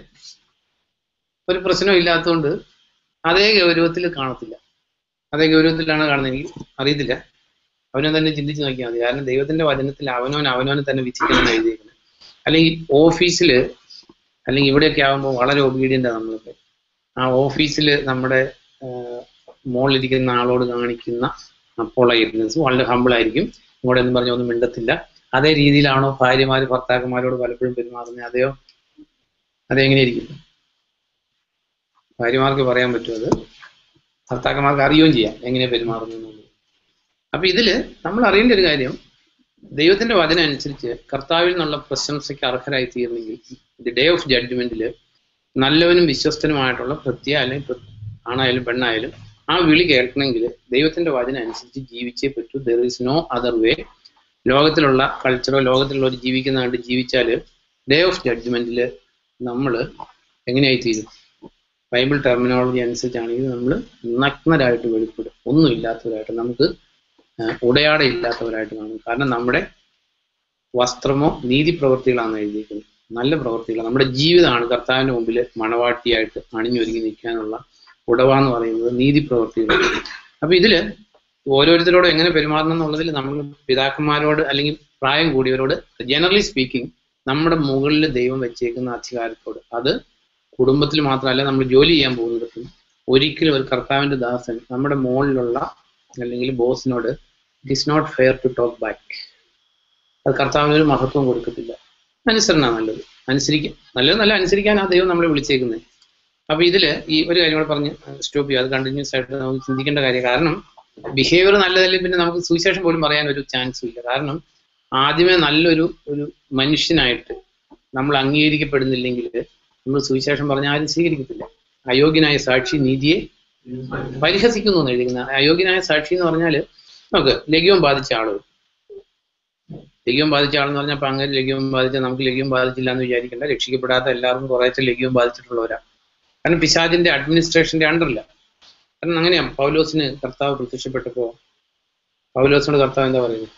ഒരു പ്രശ്നം ഇല്ലാത്തതുകൊണ്ട് അതേ ഗൗരവത്തിൽ കാണത്തില്ല. അതേ ഗൗരവത്തിലാണ് കാണുന്നത്. എനിക്ക് അറിയത്തില്ല, അവനെ തന്നെ ചിന്തിച്ച് നോക്കിയാൽ മതി. കാരണം ദൈവത്തിന്റെ വചനത്തിൽ അവനവൻ അവനവനെ തന്നെ വിധിക്കണം എഴുതിയിരിക്കുന്നത്. അല്ലെങ്കിൽ ഓഫീസിൽ അല്ലെങ്കിൽ ഇവിടെയൊക്കെ ആകുമ്പോൾ വളരെ ഒബീഡിയൻ്റാണ് നമ്മളൊക്കെ. ആ ഓഫീസിൽ നമ്മുടെ മോളിലിരിക്കുന്ന ആളോട് കാണിക്കുന്ന പൊളൈറ്റ്നസ് വളരെ ഹമ്പിളായിരിക്കും. ഇങ്ങോട്ട് എന്ന് പറഞ്ഞ ഒന്നും മിണ്ടത്തില്ല. അതേ രീതിയിലാണോ ഭാര്യമാര് ഭർത്താക്കന്മാരോട് പലപ്പോഴും പെരുമാറുന്നത്? അതെയോ അതെങ്ങനെയായിരിക്കും? ഭാര്യമാർക്ക് പറയാൻ പറ്റും, അത് ഭർത്താക്കന്മാർക്ക് അറിയുകയും ചെയ്യാം എങ്ങനെയാ പെരുമാറുന്നു എന്നുള്ളത്. അപ്പൊ ഇതില് നമ്മൾ അറിയേണ്ട ഒരു കാര്യം, ദൈവത്തിന്റെ വചനം അനുസരിച്ച് കർത്താവിൽ നിന്നുള്ള പ്രശംസയ്ക്ക് അർഹരായി തീർന്നെങ്കിൽ ദി ഡേ ഓഫ് ജഡ്ജ്മെന്റിൽ നല്ലവനും വിശ്വസ്തനുമായിട്ടുള്ള പ്രത്യ അല്ലെങ്കിൽ ആണായാലും പെണ്ണായാലും ആ വിളി കേൾക്കണമെങ്കിൽ ദൈവത്തിന്റെ വചനം അനുസരിച്ച് ജീവിച്ചേ പറ്റൂ. There is no other way. ലോകത്തിലുള്ള കൾച്ചറോ ലോകത്തിലുള്ള ഒരു ജീവിക്കുന്ന കണ്ട് ജീവിച്ചാൽ ഡേ ഓഫ് ജഡ്ജ്മെന്റിൽ നമ്മൾ എങ്ങനെയായി തീരും? ബൈബിൾ ടെർമിനോളജി അനുസരിച്ചാണെങ്കിൽ നമ്മൾ നഗ്നരായിട്ട് വെളിപ്പെടും, ഒന്നും ഇല്ലാത്തവരായിട്ട്, നമുക്ക് ഉടയാട ഇല്ലാത്തവരായിട്ട് കാണും. കാരണം നമ്മുടെ വസ്ത്രമോ നീതി പ്രവൃത്തികളാണ് എഴുതിയിരിക്കുന്നത്, നല്ല പ്രവൃത്തികൾ. നമ്മുടെ ജീവിതമാണ് കർത്താവിന്റെ മുമ്പിൽ മണവാട്ടിയായിട്ട് അണിഞ്ഞൊരുങ്ങി നിൽക്കാനുള്ള ഉടവാന്ന് പറയുന്നത് നീതി പ്രവൃത്തികൾ. അപ്പൊ ഇതില് ഓരോരുത്തരോടും എങ്ങനെ പെരുമാറണം എന്നുള്ളതിൽ നമ്മൾ പിതാക്കന്മാരോട് അല്ലെങ്കിൽ പ്രായം കൂടിയവരോട് ജനറലി സ്പീക്കിംഗ് നമ്മുടെ മുകളിൽ ദൈവം വെച്ചേക്കുന്ന അധികാരത്തോട്, അത് കുടുംബത്തിൽ മാത്രമല്ല നമ്മൾ ജോലി ചെയ്യാൻ പോകുന്നിടത്തും ഒരിക്കലും ഒരു കർത്താവിന്റെ ദാസൻ നമ്മുടെ മുകളിലുള്ള അല്ലെങ്കിൽ ബോസിനോട് it is not fair to talk back. അത് കർത്താവിന് ഒരു മഹത്വം കൊടുക്കത്തില്ല. അനുസരണ നല്ലത്, അനുസരിക്കും നല്ലത്, നല്ല അനുസരിക്കാൻ ആ ദൈവം നമ്മളെ വിളിച്ചേക്കുന്നത്. അപ്പൊ ഇതില് ഈ ഒരു കാര്യം കൂടെ പറഞ്ഞ് സ്റ്റോപ്പ് ചെയ്യുക. അത് കണ്ടിന്യൂസ് ആയിട്ട് നമുക്ക് ചിന്തിക്കേണ്ട കാര്യം. കാരണം ബിഹേവിയർ നല്ലതല്ലേ പിന്നെ നമുക്ക് സുവിശേഷം പോലും പറയാൻ ഒരു ചാൻസും ഇല്ല. കാരണം ആദ്യമേ നല്ലൊരു ഒരു മനുഷ്യനായിട്ട് നമ്മൾ അംഗീകരിക്കപ്പെടുന്നില്ലെങ്കിൽ നമ്മൾ സുവിശേഷം പറഞ്ഞാൽ ആരും സ്വീകരിക്കത്തില്ല. അയോഗ്യനായ സാക്ഷി നീതിയെ പരിഹസിക്കുന്നു എന്ന് എഴുതിക്കുന്ന അയോഗ്യനായ സാക്ഷി എന്ന് പറഞ്ഞാല് നമുക്ക് ലഘ്യം ബാധിച്ച ആള് ലഘ്യം ബാധിച്ച ആളെന്ന് പറഞ്ഞാൽ അപ്പൊ അങ്ങനെ ലഘ്യം ബാധിച്ചാൽ നമുക്ക് ലഘ്യം ബാധിച്ചില്ല എന്ന് വിചാരിക്കേണ്ട. രക്ഷിക്കപ്പെടാത്ത എല്ലാവർക്കും കുറേശ്ശെ ലഘ്യം ബാധിച്ചിട്ടുള്ളവരാ. കാരണം പിശാചിന്റെ അഡ്മിനിസ്ട്രേഷന്റെ അണ്ടറില്ല. കാരണം അങ്ങനെയാ പൗലോസിന് കർത്താവ് പ്രത്യക്ഷപ്പെട്ടപ്പോ പൗലോസിനോട് കർത്താവ് എന്താ പറയുന്നത്?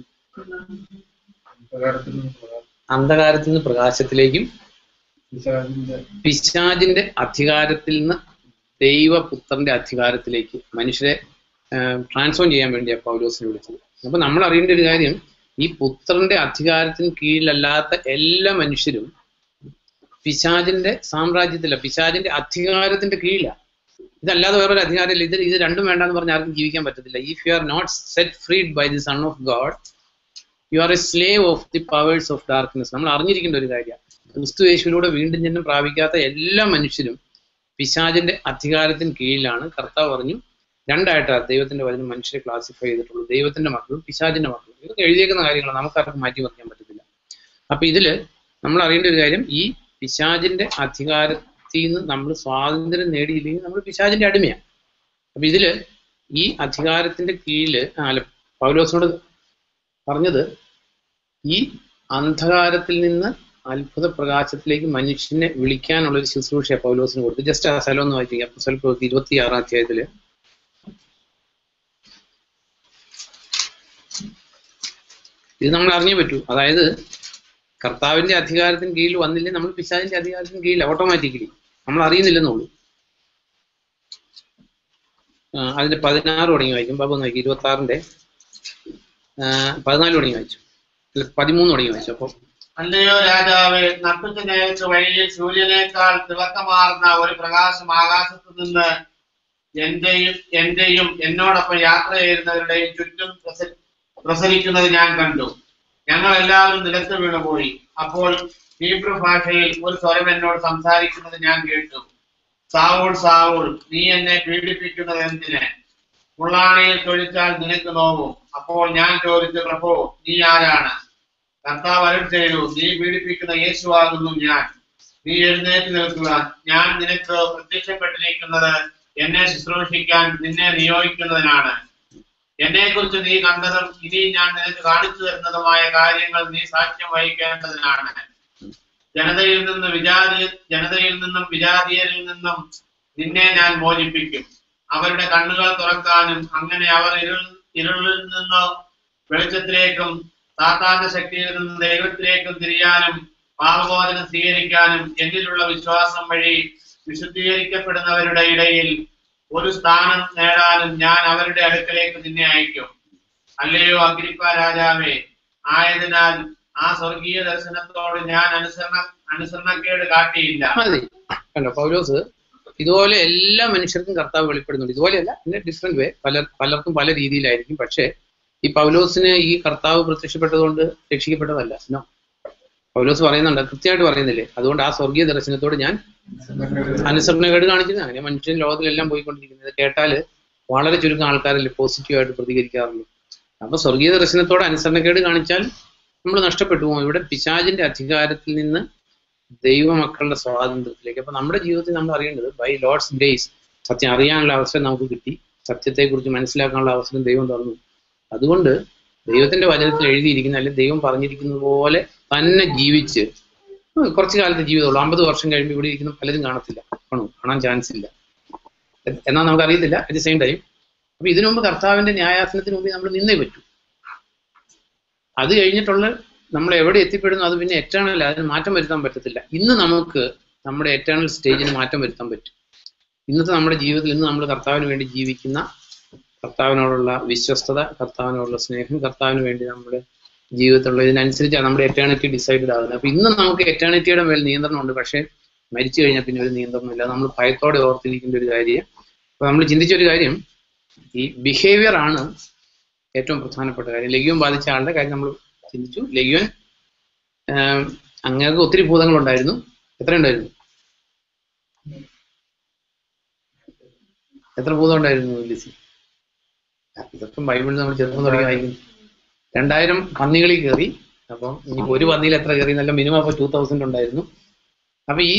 അന്ധകാരത്തിൽ നിന്ന് പ്രകാശത്തിലേക്കും പിശാചിന്റെ അധികാരത്തിൽ നിന്ന് ദൈവപുത്രന്റെ അധികാരത്തിലേക്ക് മനുഷ്യരെ ട്രാൻസ്ഫോം ചെയ്യാൻ വേണ്ടിയാണ് പൗലോസിനെ വിളിച്ചത്. അപ്പൊ നമ്മൾ അറിയേണ്ട ഒരു കാര്യം, ഈ പുത്രന്റെ അധികാരത്തിന് കീഴിലല്ലാത്ത എല്ലാ മനുഷ്യരും പിശാചിന്റെ സാമ്രാജ്യത്തില, പിശാചിന്റെ അധികാരത്തിന്റെ കീഴിലാണ്. ഇതല്ലാതെ വേറൊരു അധികാരമില്ല. ഇത് ഇത് രണ്ടും വേണ്ടെന്ന് പറഞ്ഞാൽ ആർക്കും ജീവിക്കാൻ പറ്റത്തില്ല. If you are not set freed by the Son of God, you are a slave of the powers of darkness. നമ്മൾ അറിഞ്ഞിരിക്കേണ്ട ഒരു കാര്യമാണ്, ക്രിസ്തു യേശുവിലൂടെ വീണ്ടും ജന്മം പ്രാപിക്കാത്ത എല്ലാ മനുഷ്യരും പിശാചിന്റെ അധികാരത്തിന് കീഴിലാണ്. കർത്താവ് പറഞ്ഞു രണ്ടായിട്ടാണ് ദൈവത്തിന്റെ വചനം മനുഷ്യരെ ക്ലാസിഫൈ ചെയ്തിട്ടുള്ളൂ, ദൈവത്തിന്റെ മക്കളും പിശാചിന്റെ മക്കളും. ഇതൊക്കെ എഴുതിയേക്കുന്ന കാര്യങ്ങളാണ്, നമുക്കാർക്കും മാറ്റി പറയാൻ പറ്റത്തില്ല. അപ്പൊ ഇതില് നമ്മൾ അറിയേണ്ട ഒരു കാര്യം, ഈ പിശാചിന്റെ അധികാരത്തിൽ നിന്ന് നമ്മൾ സ്വാതന്ത്ര്യം നേടിയില്ലെങ്കിൽ നമ്മൾ പിശാചിന്റെ അടിമയാണ്. അപ്പൊ ഇതില് ഈ അധികാരത്തിന്റെ കീഴില് അല്ല പൗലോസിനോട് പറഞ്ഞത് ഈ അന്ധകാരത്തിൽ നിന്ന് അത്ഭുത പ്രകാശത്തിലേക്ക് മനുഷ്യനെ വിളിക്കാനുള്ള ഒരു ശുശ്രൂഷ പൗലോസിന് കൊടുത്തു. ജസ്റ്റ് ആ സ്ഥലം ഒന്ന് വായിക്കാം. അപ്പോസ്തലപ്രവൃത്തി ഇരുപത്തി ആറാം അധ്യായത്തില് ഇത് നമ്മൾ അറിഞ്ഞേ പറ്റൂ. അതായത് കർത്താവിന്റെ അധികാരത്തിന് കീഴിൽ വന്നില്ലേ നമ്മൾ പിശാചിന്റെ അധികാരത്തിന് കീഴിൽ ഓട്ടോമാറ്റിക്കലി, നമ്മൾ അറിയുന്നില്ലെന്നുള്ളൂ. അതിന്റെ പതിനാറ് തുടങ്ങി വായിക്കും. ബാബു നോക്കി ഇരുപത്തി ആറിന്റെ പതിനാല് തുടങ്ങി വായിച്ചു, അല്ല പതിമൂന്ന് തുടങ്ങി വായിച്ചു. അപ്പൊ അല്ലയോ രാജാവേ, നട്ടുച്ച വഴിയിൽ സൂര്യനേക്കാൾ തിളക്കമാർന്ന ഒരു പ്രകാശം ആകാശത്ത് നിന്ന് എന്റെയും എന്റെയും എന്നോടൊപ്പം യാത്ര ചെയ്യുന്നവരുടെയും ചുറ്റും പ്രസ- പ്രസരിക്കുന്നത് ഞാൻ കണ്ടു. ഞങ്ങൾ എല്ലാവരും നിലത്ത് വീണുപോയി. അപ്പോൾ ഹീബ്രു ഭാഷയിൽ ഒരു സ്വരം എന്നോട് സംസാരിക്കുന്നത് ഞാൻ കേട്ടു. സാവൂൾ, സാവൂൾ, നീ എന്നെ പീഡിപ്പിക്കുന്നത് എന്തിന്? മുള്ളാണയിൽ തൊഴിച്ചാൽ നിനക്ക് നോവും. അപ്പോൾ ഞാൻ ചോദിച്ചു, പ്രഭു, നീ ആരാണ്? കർത്താവ് അരുൾ ചെയ്തു, നീ പീഡിപ്പിക്കുന്ന യേശുവാകുന്നു ഞാൻ. നീ എഴുന്നേറ്റ് നിൽക്കുക. ഞാൻ നിനക്ക് പ്രത്യക്ഷപ്പെട്ടിരിക്കുന്നത് എന്നെ ശുശ്രൂഷിക്കാൻ നിന്നെ നിയോഗിക്കുന്നതിനാണ്. എന്നെ കുറിച്ച് നീ കണ്ടതും ഇനി ഞാൻ നിനക്ക് കാണിച്ചു തരുന്നതുമായ കാര്യങ്ങൾ നീ സാക്ഷ്യം വഹിക്കേണ്ടതിനാണ്. ജനതയിൽ നിന്ന് വിജാതി ജനതയിൽ നിന്നും വിജാതീയരിൽ നിന്നും നിന്നെ ഞാൻ മോചിപ്പിക്കും. അവരുടെ കണ്ണുകൾ തുറക്കാനും അങ്ങനെ അവർ ഇരുൾ ഇരുളിൽ നിന്ന് വെളിച്ചത്തിലേക്കും സാത്താന്റെ ശക്തിയിൽ നിന്ന് ദൈവത്തിലേക്കും തിരിയാനും പാപമോചനം സ്വീകരിക്കാനും എന്നിലുള്ള വിശ്വാസം വഴി വിശുദ്ധീകരിക്കപ്പെടുന്നവരുടെ ഇടയിൽ ഒരു സ്ഥാനം നേടാനും ഞാൻ അവരുടെ അടുക്കലേക്ക് നിന്നെ അയക്കും. അല്ലയോ അഗ്രിപ്പ രാജാവേ, ആയതിനാൽ ആ സ്വർഗീയ ദർശനത്തോട് ഞാൻ അനുസരണ അനുസരണക്കേട് കാട്ടിയില്ല. മതി കണ്ടോ പൗലോസ് ഇതുപോലെ എല്ലാ മനുഷ്യർക്കും കർത്താവ് വെളിപ്പെടുന്നുണ്ട്. ഇതുപോലെയല്ല, പിന്നെ ഡിഫറെന്റ് വേ, പല പലർക്കും പല രീതിയിലായിരിക്കും. പക്ഷേ ഈ പൗലോസിന് ഈ കർത്താവ് പ്രത്യക്ഷപ്പെട്ടതുകൊണ്ട് രക്ഷിക്കപ്പെട്ടതല്ല. നോ, പൗലോസ് പറയുന്നുണ്ട്, കൃത്യമായിട്ട് പറയുന്നില്ലേ, അതുകൊണ്ട് ആ സ്വർഗീയ ദർശനത്തോട് ഞാൻ അനുസരണക്കേട് കാണിക്കുന്നത്. അങ്ങനെ മനുഷ്യൻ ലോകത്തിലെല്ലാം പോയിക്കൊണ്ടിരിക്കുന്നത് കേട്ടാല് വളരെ ചുരുക്കം ആൾക്കാരല്ലേ പോസിറ്റീവായിട്ട് പ്രതികരിക്കാറുള്ളൂ. അപ്പൊ സ്വർഗീയ ദർശനത്തോട് അനുസരണക്കേട് കാണിച്ചാൽ നമ്മൾ നഷ്ടപ്പെട്ടു പോകും. ഇവിടെ പിശാചിന്റെ അധികാരത്തിൽ നിന്ന് ദൈവമക്കളുടെ സ്വാതന്ത്ര്യത്തിലേക്ക്. അപ്പൊ നമ്മുടെ ജീവിതത്തിൽ നമ്മൾ അറിയേണ്ടത് ബൈ ലോർഡ്സ് ഗ്രേസ് സത്യം അറിയാനുള്ള അവസരം നമുക്ക് കിട്ടി, സത്യത്തെക്കുറിച്ച് മനസ്സിലാക്കാനുള്ള അവസരം ദൈവം തന്നു. അതുകൊണ്ട് ദൈവത്തിന്റെ വചനത്തിൽ എഴുതിയിരിക്കുന്ന അല്ലെങ്കിൽ ദൈവം പറഞ്ഞിരിക്കുന്നത് പോലെ തന്നെ ജീവിച്ച് കുറച്ചു കാലത്തെ ജീവിതമുള്ളൂ. അമ്പത് വർഷം കഴിയുമ്പോൾ ഇവിടെ ഇരിക്കുന്ന പലരും കാണത്തില്ല, കാണും, കാണാൻ ചാൻസ് ഇല്ല, എന്നാൽ നമുക്ക് അറിയത്തില്ല. അറ്റ് ദി സെയിം ടൈം അപ്പൊ ഇതിനു മുമ്പ് കർത്താവിന്റെ ന്യായാസനത്തിന് മുമ്പ് നമ്മൾ നിന്നേ പറ്റൂ. അത് കഴിഞ്ഞിട്ടുള്ള നമ്മൾ എവിടെ എത്തിപ്പെടുന്നു അത് പിന്നെ എറ്റേണൽ, അതിന് മാറ്റം വരുത്താൻ പറ്റത്തില്ല. ഇന്ന് നമുക്ക് നമ്മുടെ എറ്റേണൽ സ്റ്റേജിന് മാറ്റം വരുത്താൻ പറ്റും. ഇന്നത്തെ നമ്മുടെ ജീവിതത്തിൽ ഇന്ന് നമ്മൾ കർത്താവിന് വേണ്ടി ജീവിക്കുന്ന, കർത്താവിനോടുള്ള വിശ്വസ്തത, കർത്താവിനോടുള്ള സ്നേഹം, കർത്താവിന് വേണ്ടി നമ്മുടെ ജീവിതത്തിലുള്ള ഇതിനനുസരിച്ചാണ് നമ്മുടെ എറ്റേണിറ്റി ഡിസൈഡഡ് ആകുന്നത്. അപ്പൊ ഇന്ന് നമുക്ക് എറ്റേണിറ്റിയുടെ മേൽ നിയന്ത്രണമുണ്ട്. പക്ഷേ മരിച്ചു കഴിഞ്ഞാൽ പിന്നെ ഒരു നിയന്ത്രണമില്ല. നമ്മൾ ഭയത്തോടെ ഓർത്തിരിക്കേണ്ട ഒരു കാര്യം. അപ്പൊ നമ്മൾ ചിന്തിച്ചൊരു കാര്യം, ഈ ബിഹേവിയർ ആണ് ഏറ്റവും പ്രധാനപ്പെട്ട കാര്യം. ലഘ്യം ബാധിച്ച ആളുടെ കാര്യം നമ്മൾ ചിന്തിച്ചു. ലഘ്യൻ അങ്ങേക്ക് ഒത്തിരി ഭൂതങ്ങളുണ്ടായിരുന്നു. എത്ര ഉണ്ടായിരുന്നു? എത്ര ഭൂതം ഉണ്ടായിരുന്നു ലിസി? ഇതൊക്കെ ബൈബിളിൽ നമ്മൾ ചെറുപ്പം തുടങ്ങി വായിക്കുന്നു. രണ്ടായിരം പന്നികളിൽ കയറി. അപ്പം ഇനിയിപ്പോ ഒരു പന്നിയിൽ എത്ര കയറി എന്നല്ല, മിനിമം അപ്പൊ ടൂ തൗസൻഡ് ഉണ്ടായിരുന്നു. അപ്പൊ ഈ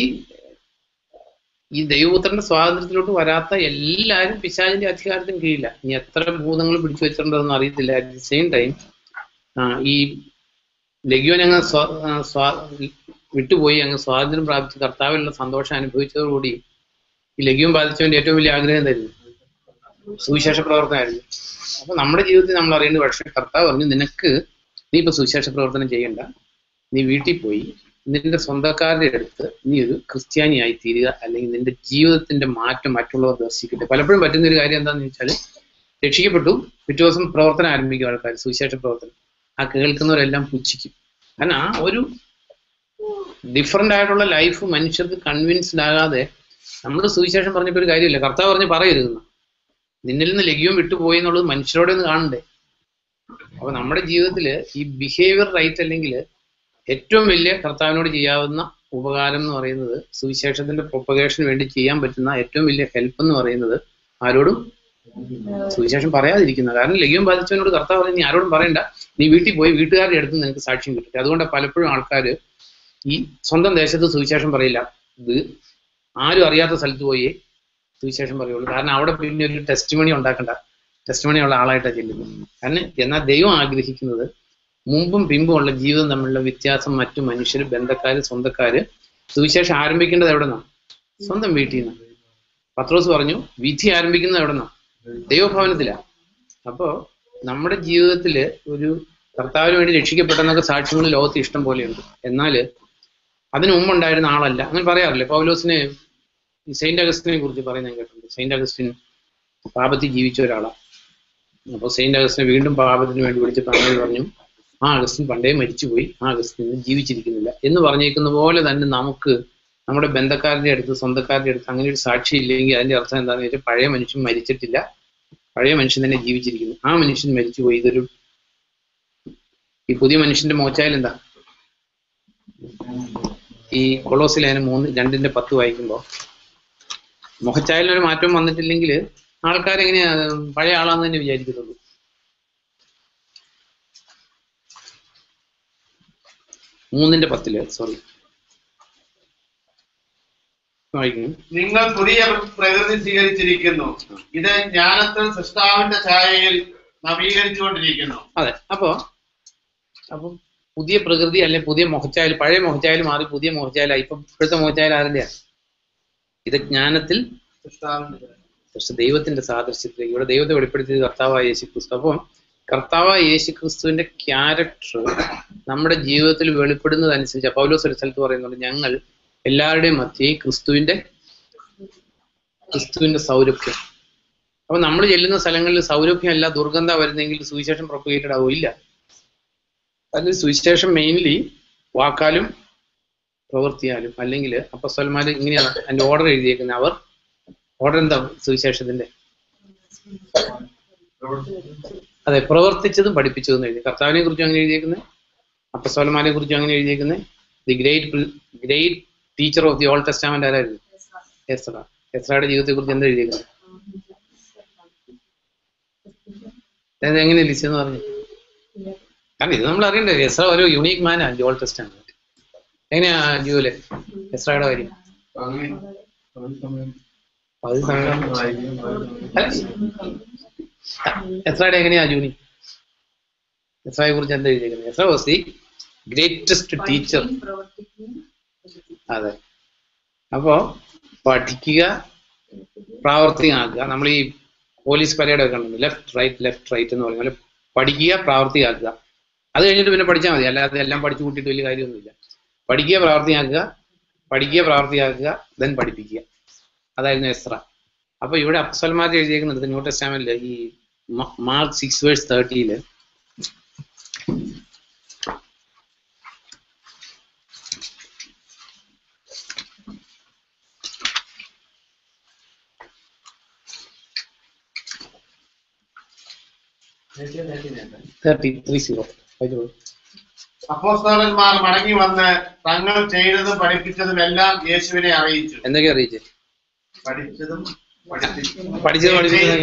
ഈ ദൈവപുത്രന്റെ സ്വാതന്ത്ര്യത്തിലോട്ട് വരാത്ത എല്ലാവരും പിശാചിന്റെ അധികാരത്തിന് കീഴില്ല. ഇനി എത്ര ഭൂതങ്ങൾ പിടിച്ചു വെച്ചിട്ടുണ്ടെന്ന് അറിയത്തില്ല. അറ്റ് ദി സെയിം ടൈം ഈ ലഘ്യോൻ അങ്ങ് സ്വാ വിട്ടുപോയി അങ്ങ് സ്വാതന്ത്ര്യം പ്രാപിച്ച് കർത്താവിലുള്ള സന്തോഷം അനുഭവിച്ചതോടുകൂടി ഈ ലഘ്യം ബാധിച്ചവന്റെ ഏറ്റവും വലിയ ആഗ്രഹം എന്തായിരുന്നു? സുവിശേഷ പ്രവർത്തനമായിരുന്നു. അപ്പൊ നമ്മുടെ ജീവിതത്തിൽ നമ്മൾ അറിയേണ്ടത്, പക്ഷേ കർത്താവ് പറഞ്ഞു, നിനക്ക് നീ ഇപ്പൊ സുവിശേഷ പ്രവർത്തനം ചെയ്യണ്ട, നീ വീട്ടിൽ പോയി നിന്റെ സ്വന്തക്കാരുടെ അടുത്ത് നീ ഒരു ക്രിസ്ത്യാനിയായി തീരുക, അല്ലെങ്കിൽ നിന്റെ ജീവിതത്തിന്റെ മാറ്റം മറ്റുള്ളവർ ദർശിക്കട്ടെ. പലപ്പോഴും പറ്റുന്ന ഒരു കാര്യം എന്താണെന്ന് വെച്ചാൽ, രക്ഷിക്കപ്പെട്ടു, പിറ്റേ ദിവസം പ്രവർത്തനം ആരംഭിക്കും ആൾക്കാർ, സുവിശേഷ പ്രവർത്തനം. ആ കേൾക്കുന്നവരെല്ലാം പുച്ഛിക്കും. കാരണം ആ ഒരു ഡിഫറെന്റ് ആയിട്ടുള്ള ലൈഫ് മനുഷ്യർക്ക് കൺവിൻസ്ഡ് ആകാതെ നമ്മൾ സുവിശേഷം പറഞ്ഞിട്ട് ഒരു കാര്യമില്ല. കർത്താവ് പറഞ്ഞ് പറയരുതെന്ന്, നിന്നിൽ നിന്ന് ലഘ്യം വിട്ടുപോയി എന്നുള്ളത് മനുഷ്യരോടെ ഒന്ന് കാണണ്ടേ. അപ്പൊ നമ്മുടെ ജീവിതത്തിൽ ഈ ബിഹേവിയർ റൈറ്റ് അല്ലെങ്കിൽ ഏറ്റവും വലിയ കർത്താവിനോട് ചെയ്യാവുന്ന ഉപകാരം എന്ന് പറയുന്നത്, സുവിശേഷത്തിന്റെ പ്രൊപ്പഗേഷന് വേണ്ടി ചെയ്യാൻ പറ്റുന്ന ഏറ്റവും വലിയ ഹെൽപ്പ് എന്ന് പറയുന്നത് ആരോടും സുവിശേഷം പറയാതിരിക്കുന്ന. കാരണം ലഘ്യം ബാധിച്ചവനോട് കർത്താവ് പറഞ്ഞ്, നീ ആരോടും പറയണ്ട, നീ വീട്ടിൽ പോയി വീട്ടുകാരുടെ അടുത്ത് നിനക്ക് സാക്ഷ്യം കിട്ടും. അതുകൊണ്ട് പലപ്പോഴും ആൾക്കാർ ഈ സ്വന്തം ദേശത്ത് സുവിശേഷം പറയില്ല, ഇത് ആരും അറിയാത്ത സ്ഥലത്ത് പോയി സുവിശേഷം പറയുള്ളൂ. കാരണം അവിടെ പിന്നെ ഒരു ടെസ്റ്റ് മണി ഉണ്ടാക്കണ്ട, ടെസ്റ്റ് മണി ഉള്ള ആളായിട്ടാണ് ചെല്ലുന്നത്. കാരണം എന്നാൽ ദൈവം ആഗ്രഹിക്കുന്നത് മുമ്പും പിമ്പും ഉള്ള ജീവിതം തമ്മിലുള്ള വ്യത്യാസം മറ്റു മനുഷ്യർ, ബന്ധക്കാര്, സ്വന്തക്കാര് സുവിശേഷം ആരംഭിക്കേണ്ടത് എവിടെ നിന്നാണ്? സ്വന്തം വീട്ടിൽ നിന്ന്. പത്രോസ് പറഞ്ഞു, വിധി ആരംഭിക്കുന്നത് എവിടെ നിന്നാണ്? ദൈവഭവനത്തിലാണ്. അപ്പോ നമ്മുടെ ജീവിതത്തിൽ ഒരു കർത്താവിന് വേണ്ടി രക്ഷിക്കപ്പെട്ടെന്നൊക്കെ സാക്ഷ്യങ്ങൾ ലോകത്ത് ഇഷ്ടം പോലെയുണ്ട്. എന്നാൽ അതിനു മുമ്പുണ്ടായിരുന്ന ആളല്ല. അങ്ങനെ പറയാറില്ലേ? പൗലോസിനെ സെയിന്റ് അഗസ്റ്റിനെ കുറിച്ച് പറയുന്നത് ഞാൻ കേട്ടിട്ടുണ്ട്. സെയിന്റ് അഗസ്റ്റിൻ പാപത്തിൽ ജീവിച്ച ഒരാളാണ്. അപ്പോൾ സെയിന്റ് അഗസ്റ്റിനെ വീണ്ടും പാപത്തിന് വേണ്ടി വിളിച്ചപ്പോൾ അങ്ങനെ പറഞ്ഞു, ആ അഗസ്റ്റിൻ പണ്ടേ മരിച്ചുപോയി, ആ അഗസ്റ്റിൻ ജീവിച്ചിരിക്കുന്നില്ല എന്ന് പറഞ്ഞേക്കുന്ന പോലെ തന്നെ നമുക്ക് നമ്മുടെ ബന്ധക്കാരുടെ അടുത്ത്, സ്വന്തക്കാരുടെ അടുത്ത് അങ്ങനെ ഒരു സാക്ഷി ഇല്ലെങ്കിൽ അതിന്റെ അർത്ഥം എന്താണെന്ന് വെച്ചാൽ പഴയ മനുഷ്യൻ മരിച്ചിട്ടില്ല, പഴയ മനുഷ്യൻ തന്നെ ജീവിച്ചിരിക്കുന്നു. ആ മനുഷ്യൻ മരിച്ചുപോയി. ഇതൊരു ഈ പുതിയ മനുഷ്യന്റെ മോച്ചായാൽ എന്താ? ഈ കൊളോസിലേന് മൂന്ന് രണ്ടിന്റെ പത്ത് വായിക്കുമ്പോൾ മുഖച്ചായലിനൊരു മാറ്റം വന്നിട്ടില്ലെങ്കിൽ ആൾക്കാരെങ്ങനെയാ പഴയ ആളാന്ന് തന്നെ വിചാരിക്കുന്നുള്ളൂ. മൂന്നിന്റെ പത്തില് സോറി വായിക്കുന്നു. നിങ്ങൾ പുതിയ പ്രകൃതി സ്വീകരിച്ചിരിക്കുന്നു, ഇത് ജ്ഞാനത്തിൽ സൃഷ്ടാവിന്റെ ഛായയിൽ നവീകരിച്ചുകൊണ്ടിരിക്കുന്നു. അതെ. അപ്പോ അപ്പൊ പുതിയ പ്രകൃതി അല്ലെ പുതിയ മുഖച്ചായൽ, പഴയ മുഖച്ചായൽ മാറി പുതിയ മുഖച്ചായലായി. ഇപ്പൊ ഇപ്പോഴത്തെ മുഖച്ചായൽ ആരുടെയാ? ഇത് ജ്ഞാനത്തിൽ പക്ഷെ ദൈവത്തിന്റെ സാദൃശ്യത്തിലേക്ക്. ഇവിടെ ദൈവത്തെ വെളിപ്പെടുത്തിയത് കർത്താവായ യേശു ക്രിസ്തു. അപ്പം കർത്താവായ യേശു ക്രിസ്തുവിന്റെ ക്യാരക്ടർ നമ്മുടെ ജീവിതത്തിൽ വെളിപ്പെടുന്നതനുസരിച്ച് പൗലോസ് ഒരു സ്ഥലത്ത് പറയുന്നുണ്ട്, ഞങ്ങൾ എല്ലാവരുടെയും മധ്യേ ക്രിസ്തുവിന്റെ ക്രിസ്തുവിന്റെ സൗരഭ്യം. അപ്പൊ നമ്മൾ ചെല്ലുന്ന സ്ഥലങ്ങളിൽ സൗരഭ്യമല്ല ദുർഗന്ധ വരുന്നെങ്കിൽ സുവിശേഷം പ്രൊപ്പഗേറ്റഡ് ആവും. ഇല്ല. അതിൽ സുവിശേഷം മെയിൻലി വാക്കാലും പ്രവൃത്തിയാലും. അല്ലെങ്കിൽ അപ്പോസ്തലന്മാർ ഇങ്ങനെയാണ് അതിന്റെ ഓർഡർ എഴുതിയേക്കുന്നത്. അവർ ഓർഡർ എന്താ സുവിശേഷത്തിന്റെ? അതെ, പ്രവർത്തിച്ചതും പഠിപ്പിച്ചതും എഴുതി. കർത്താവിനെ കുറിച്ചും അങ്ങനെ എഴുതിയേക്കുന്നത്, അപ്പോസ്തലന്മാരെ കുറിച്ചും അങ്ങനെ എഴുതിയേക്കുന്നത്. The great great teacher of the Old Testament ആരായിരുന്നു? എസ്രാ. എസ്രയുടെ ജീവിതത്തെ കുറിച്ച് എന്താ എഴുതിയേക്കുന്നത്? അതായത് എങ്ങനെ ലിസ്റ്റ് പറഞ്ഞു? കാരണം ഇത് നമ്മൾ അറിയണ്ടേ, എസ്ര ഒരു യുണീക് മാനാണ് ഓൾഡ് ടെസ്റ്റമെന്റ്. എങ്ങനെയാ ജൂല് എസ്രയുടെ കാര്യം? എസ്രയുടെ എങ്ങനെയാ ജൂനി? എസ്രയെ കുറിച്ച് എന്താ എഴുതിയിരിക്കുന്നത്? Ezra was the greatest teacher. അതെ. അപ്പോ പഠിക്കുക, പ്രാവർത്തികമാക്കുക. നമ്മൾ ഈ പോലീസ് പരേഡ് ഒക്കെ ഉണ്ടല്ലോ, ലെഫ്റ്റ് റൈറ്റ് ലെഫ്റ്റ് റൈറ്റ് എന്ന് പറയുമ്പോൾ പഠിക്കുക, പ്രാവർത്തികമാക്കുക. അത് കഴിഞ്ഞിട്ട് പിന്നെ പഠിച്ചാൽ മതി. അല്ലാതെ എല്ലാം പഠിച്ചു കൂട്ടിയിട്ട് വലിയ കാര്യമൊന്നുമില്ല. പഠിക്കുക, പ്രാവർത്തികമാക്കുക, പഠിക്കുക, പ്രാവർത്തികമാക്കുക, ദെൻ പഠിപ്പിക്കുക. അതായിരുന്നു എസ്ര. അപ്പൊ ഇവിടെ അപ്പോസ്തലന്മാർ എഴുതിയേക്കുന്നത് ന്യൂ ടെസ്റ്റമെന്റില് ഈ മാർക്ക് സിക്സ് വേഴ്സ് തേർട്ടിയില് തേർട്ടി ത്രീ സീറോ അപ്പോസ്തലന്മാർ മടങ്ങി വന്ന് തങ്ങൾ ചെയ്തതും പഠിപ്പിച്ചതും എല്ലാം യേശുവിനെ അറിയിച്ചു. എന്തൊക്കെ അറിയിച്ചു? പഠിച്ചതും പഠിച്ചതും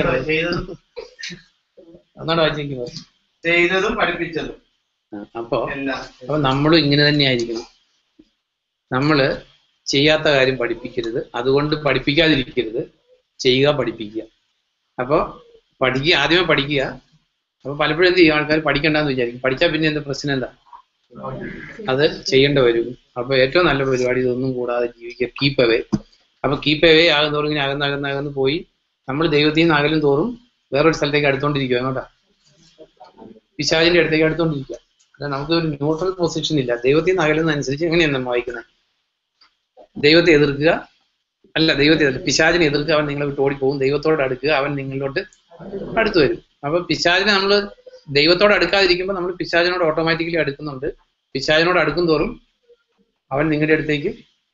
ചെയ്തതും പഠിപ്പിച്ചതും. അപ്പൊ അപ്പൊ നമ്മളും ഇങ്ങനെ തന്നെ ആയിരിക്കണം. നമ്മള് ചെയ്യാത്ത കാര്യം പഠിപ്പിക്കരുത്, അതുകൊണ്ട് പഠിപ്പിക്കാതിരിക്കരുത്, ചെയ്യുക, പഠിപ്പിക്കുക. അപ്പൊ പഠിക്കുക, ആദ്യമേ പഠിക്കുക. അപ്പൊ പലപ്പോഴും എന്ത് ചെയ്യും, ആൾക്കാർ പഠിക്കണ്ടെന്ന് വിചാരിക്കും. പഠിച്ചാൽ പിന്നെ എന്താ പ്രശ്നം? എന്താ അത് ചെയ്യേണ്ട വരും. അപ്പൊ ഏറ്റവും നല്ല പരിപാടി ഇതൊന്നും കൂടാതെ ജീവിക്കുക, കീപ്പ് അവേ. അപ്പൊ കീപ്പ് അവേ ആകും തോറും ഇങ്ങനെ അകന്ന് അകന്ന് അകന്ന് പോയി നമ്മൾ ദൈവത്തിൽ നിന്ന് അകലും തോറും വേറൊരു സ്ഥലത്തേക്ക് അടുത്തോണ്ടിരിക്കുക. എങ്ങോട്ടാ? പിശാചിന്റെ അടുത്തേക്ക് അടുത്തോണ്ടിരിക്കുക. അല്ല, നമുക്ക് ഒരു ന്യൂട്രൽ പൊസിഷൻ ഇല്ല. ദൈവത്തിൽ നിന്ന് അകലുന്നതനുസരിച്ച് എങ്ങനെയാണ് നമ്മൾ വായിക്കുന്നത്? ദൈവത്തെ എതിർക്കുക, അല്ല ദൈവത്തെ എതിർക്കുക, പിശാചിനെ എതിർക്കുക, അവൻ നിങ്ങളെ വിട്ട് ഓടിപ്പോകും. ദൈവത്തോട് അടുക്കുക, അവൻ നിങ്ങളിലോട്ട് അടുത്ത് വരും. അപ്പൊ പിശാചിനെ നമ്മൾ ദൈവത്തോട് അടുക്കാതിരിക്കുമ്പോൾ നമ്മൾ പിശാചിനോട് ഓട്ടോമാറ്റിക്കലി അടുക്കുന്നുണ്ട്. പിശാചിനോട് അടുക്കും തോറും അവൻ നിങ്ങളുടെ അടുത്തേക്ക്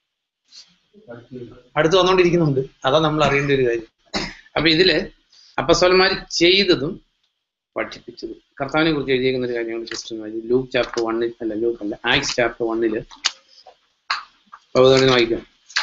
അടുത്ത് വന്നുകൊണ്ടിരിക്കുന്നുണ്ട്. അതാ നമ്മൾ അറിയേണ്ട ഒരു കാര്യം. അപ്പൊ ഇതില് അപ്പോസ്തലന്മാർ ചെയ്തതും പഠിപ്പിച്ചതും കർത്താവിനെ കുറിച്ച് എഴുതിയേക്കുന്ന ഒരു കാര്യമാണ്. ജസ്റ്റ് ലൂക്ക് ചാപ്റ്റർ വണ്ണിൽ അല്ല ലൂക്ക് അല്ല ആക്സ് ചാപ്റ്റർ വണ്ണില് പൗതോണി വായിക്കാം.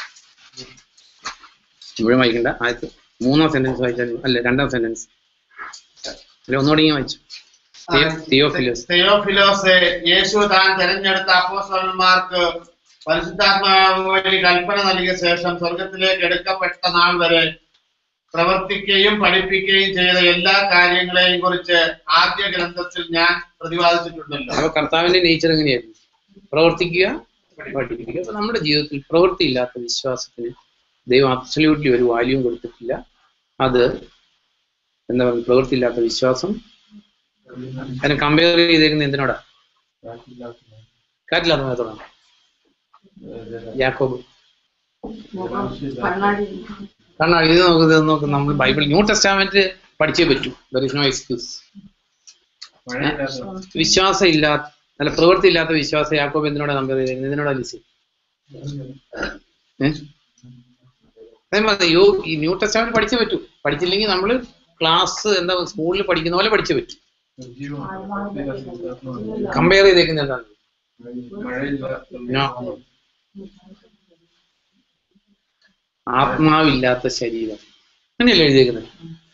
ഇവിടെ വായിക്കണ്ട, ആദ്യത്തെ മൂന്നാം സെന്റൻസ് വായിച്ചാൽ അല്ല രണ്ടാം സെന്റൻസ് അല്ല ഒന്നുകൂടി വായിച്ചു. തിയോഫിലോസ് തിയോഫിലോസ് യേശു താൻ തെരഞ്ഞെടുത്ത അപ്പോസ്തലന്മാർക്ക് പരിശുദ്ധാത്മാവ് വഴി കൽപ്പന നൽകിയ ശേഷം സ്വർഗത്തിലേക്ക് എടുക്കപ്പെട്ട നാൾ വരെ പ്രവർത്തിക്കുകയും പഠിപ്പിക്കുകയും ചെയ്ത എല്ലാ കാര്യങ്ങളെയും കുറിച്ച് ആദ്യ ഗ്രന്ഥത്തിൽ ഞാൻ പ്രതിപാദിച്ചിട്ടുണ്ടല്ലോ. അപ്പൊ കർത്താവിന്റെ നേച്ചർ എങ്ങനെയായിരുന്നു? പ്രവർത്തിക്കുക, പഠിപ്പിക്കുക. അപ്പൊ നമ്മുടെ ജീവിതത്തിൽ പ്രവൃത്തിയില്ലാത്ത വിശ്വാസത്തിന് ദൈവം അബ്സല്യൂട്ട്ലി ഒരു വാല്യൂം കൊടുത്തിട്ടില്ല. അത് എന്താ പറയുക, പ്രവൃത്തിയില്ലാത്ത വിശ്വാസം. അതിനെ കമ്പയർ ചെയ്തേക്കുന്നത് എന്തിനോടാ? കാറ്റില്ലാത്ത മതത്തോടാണ്. യാക്കോബ് കണ്ണാടി ഇത് നോക്ക്, ഇത് നോക്ക്. നമ്മൾ ബൈബിൾ ന്യൂ ടെസ്റ്റാമെന്റ് പഠിച്ചേ പറ്റൂ. There is no excuse. വിശ്വാസം ഇല്ലാത്ത അല്ല പ്രവൃത്തി ഇല്ലാത്ത വിശ്വാസം യാക്കോബ് എന്തിനോടാ കമ്പയർ ചെയ്തേക്കുന്നത്? എന്തിനോടാ ലിസി? ഏഹ് അതേമാതിരി യോ ഈ ന്യൂ ടെസ്റ്റ്മെന്റ് പഠിച്ചേ പറ്റൂ. പഠിച്ചില്ലെങ്കിൽ നമ്മൾ ക്ലാസ് എന്താ സ്കൂളിൽ പഠിക്കുന്ന പോലെ പഠിച്ചേ പറ്റൂ. കമ്പയർ ചെയ്തേക്കുന്ന എന്താണ്? ആത്മാവില്ലാത്ത ശരീരം അങ്ങനെയല്ലേ എഴുതിയേക്കുന്നത്?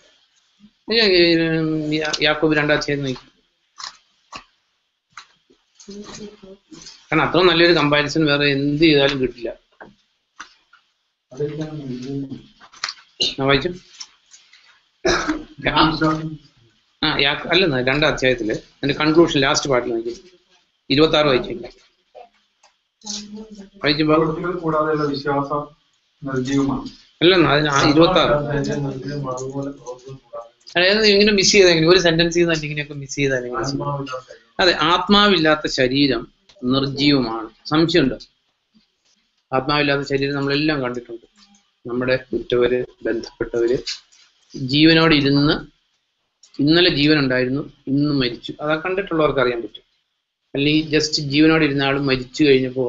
യാക്കോബ് രണ്ടാം അധ്യായം നോക്കി. കാരണം അത്ര നല്ലൊരു കമ്പാരിസൺ വേറെ എന്ത് ചെയ്താലും കിട്ടില്ല. വായിച്ചു ആ യാ അല്ലെന്ന രണ്ടാം അധ്യായത്തില് അതിന്റെ കൺക്ലൂഷൻ ലാസ്റ്റ് പാട്ടിൽ നോക്കി ഇരുപത്തി ആറ് വായിച്ചില്ല. വായിക്കുമ്പോ അല്ലെന്ന അതിന് ആ ഇരുപത്തി ആറ് അതായത് ഇങ്ങനെ മിസ് ചെയ്തെങ്കിൽ ഒരു സെന്റൻസിൽ നിന്ന് ഇങ്ങനെയൊക്കെ മിസ് ചെയ്താലെങ്കിൽ അതെ. ആത്മാവില്ലാത്ത ശരീരം നിർജീവമാണ്. സംശയമുണ്ടോ? ആത്മാവില്ലാത്ത ശരീരം നമ്മളെല്ലാം കണ്ടിട്ടുണ്ട്. നമ്മുടെ ഉറ്റവര്, ബന്ധപ്പെട്ടവര് ജീവനോട് ഇരുന്ന് ഇന്നലെ ജീവൻ ഉണ്ടായിരുന്നു, ഇന്ന് മരിച്ചു. അതാ കണ്ടിട്ടുള്ളവർക്ക് അറിയാൻ പറ്റും. അല്ലെങ്കിൽ ജസ്റ്റ് ജീവനോട് ഇരുന്ന ആളും മരിച്ചു കഴിഞ്ഞപ്പോ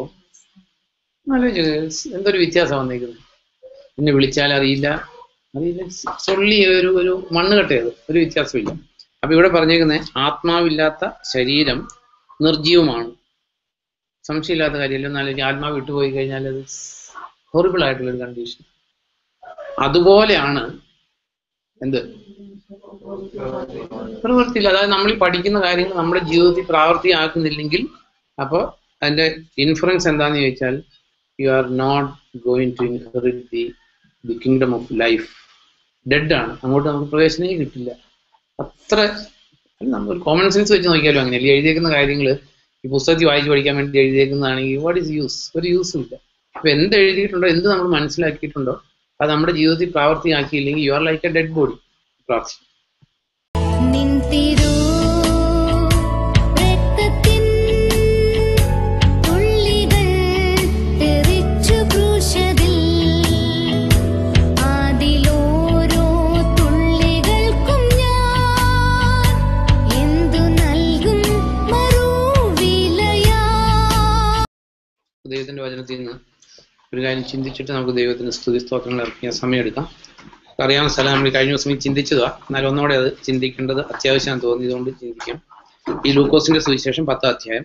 എന്തൊരു വ്യത്യാസം വന്നേക്കുന്നത്. എന്നെ വിളിച്ചാൽ അറിയില്ല, അറിയില്ല സൊള്ളി ഒരു ഒരു മണ്ണ് കെട്ടയത്, ഒരു വ്യത്യാസമില്ല. അപ്പൊ ഇവിടെ പറഞ്ഞേക്കുന്നത് ആത്മാവില്ലാത്ത ശരീരം നിർജീവമാണ്. സംശയമില്ലാത്ത കാര്യമല്ല. എന്നാലും ആത്മാവ് വിട്ടുപോയി കഴിഞ്ഞാൽ അത് ഹൊറിബിൾ ആയിട്ടുള്ളൊരു കണ്ടീഷൻ. അതുപോലെയാണ് എന്ത് പ്രവൃത്തിയില്ല. അതായത് നമ്മൾ ഈ പഠിക്കുന്ന കാര്യങ്ങൾ നമ്മുടെ ജീവിതത്തിൽ പ്രാവർത്തികമാക്കുന്നില്ലെങ്കിൽ അപ്പോൾ അതിന്റെ ഇൻഫ്ലുവൻസ് എന്താന്ന് ചോദിച്ചാൽ you are not going to inherit the the kingdom of life. Dead ആണ്, അങ്ങോട്ട് നമുക്ക് പ്രവേശനമേ കിട്ടില്ല. അത്ര നമ്മൾ കോമൺ സെൻസ് വെച്ച് നോക്കിയാലും അങ്ങനെയല്ലേ എഴുതിയേക്കുന്ന കാര്യങ്ങൾ. ഈ പുസ്തകത്തിൽ വായിച്ച് പഠിക്കാൻ വേണ്ടി എഴുതിയേക്കുന്നതാണെങ്കിൽ വാട്ട് ഈസ് യൂസ്? ഒരു യൂസും ഇല്ല. അപ്പൊ എന്ത് എഴുതിയിട്ടുണ്ടോ, എന്ത് നമ്മൾ മനസ്സിലാക്കിയിട്ടുണ്ടോ അത് നമ്മുടെ ജീവിതത്തിൽ പ്രാവർത്തിയാക്കിയില്ലെങ്കിൽ you are like a dead body. പ്രാർത്ഥന ദൈവത്തിന്റെ വചനത്തിൽ നിന്ന് ഒരു കാര്യം ചിന്തിച്ചിട്ട് നമുക്ക് ദൈവത്തിന് സ്തുതി സ്തോത്രങ്ങൾ ഇറക്കിയ സമയം എടുക്കാം. അറിയാവുന്ന സ്ഥലം നമ്മൾ കഴിഞ്ഞ ദിവസം ചിന്തിച്ചതാ, എന്നാൽ ഒന്നുകൂടെ അത് ചിന്തിക്കേണ്ടത് അത്യാവശ്യമാണ് തോന്നിയതുകൊണ്ട് ചിന്തിക്കാം. ഈ ലൂക്കോസിന്റെ സുവിശേഷം പത്താം അധ്യായം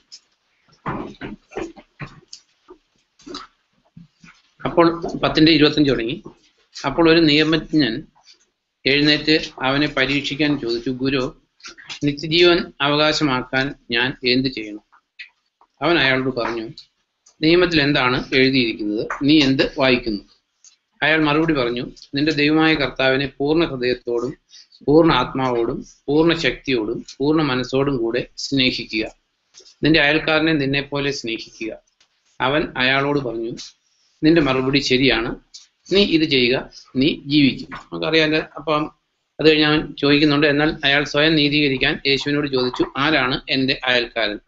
അപ്പോൾ പത്തിന്റെ ഇരുപത്തഞ്ച് തുടങ്ങി. അപ്പോൾ ഒരു നിയമജ്ഞൻ എഴുന്നേറ്റ് അവനെ പരീക്ഷിക്കാൻ ചോദിച്ചു, ഗുരു, നിത്യജീവൻ അവകാശമാക്കാൻ ഞാൻ എന്ത് ചെയ്യണം? അവൻ അയാളോട് പറഞ്ഞു, നിയമത്തിൽ എന്താണ് എഴുതിയിരിക്കുന്നത്? നീ എന്ത് വായിക്കുന്നു? അയാൾ മറുപടി പറഞ്ഞു, നിന്റെ ദൈവമായ കർത്താവിനെ പൂർണ്ണ ഹൃദയത്തോടും പൂർണ്ണ ആത്മാവോടും പൂർണ്ണ ശക്തിയോടും പൂർണ്ണ മനസ്സോടും കൂടെ സ്നേഹിക്കുക, നിന്റെ അയൽക്കാരനെ നിന്നെ പോലെ സ്നേഹിക്കുക. അവൻ അയാളോട് പറഞ്ഞു, നിന്റെ മറുപടി ശരിയാണ്, നീ ഇത് ചെയ്യുക, നീ ജീവിക്കും. നമുക്കറിയാതെ. അപ്പം അത് കഴിഞ്ഞ് അവൻ ചോദിക്കുന്നുണ്ട്, എന്നാൽ അയാൾ സ്വയം നീതീകരിക്കാൻ യേശുവിനോട് ചോദിച്ചു, ആരാണ് എൻ്റെ അയൽക്കാരൻ?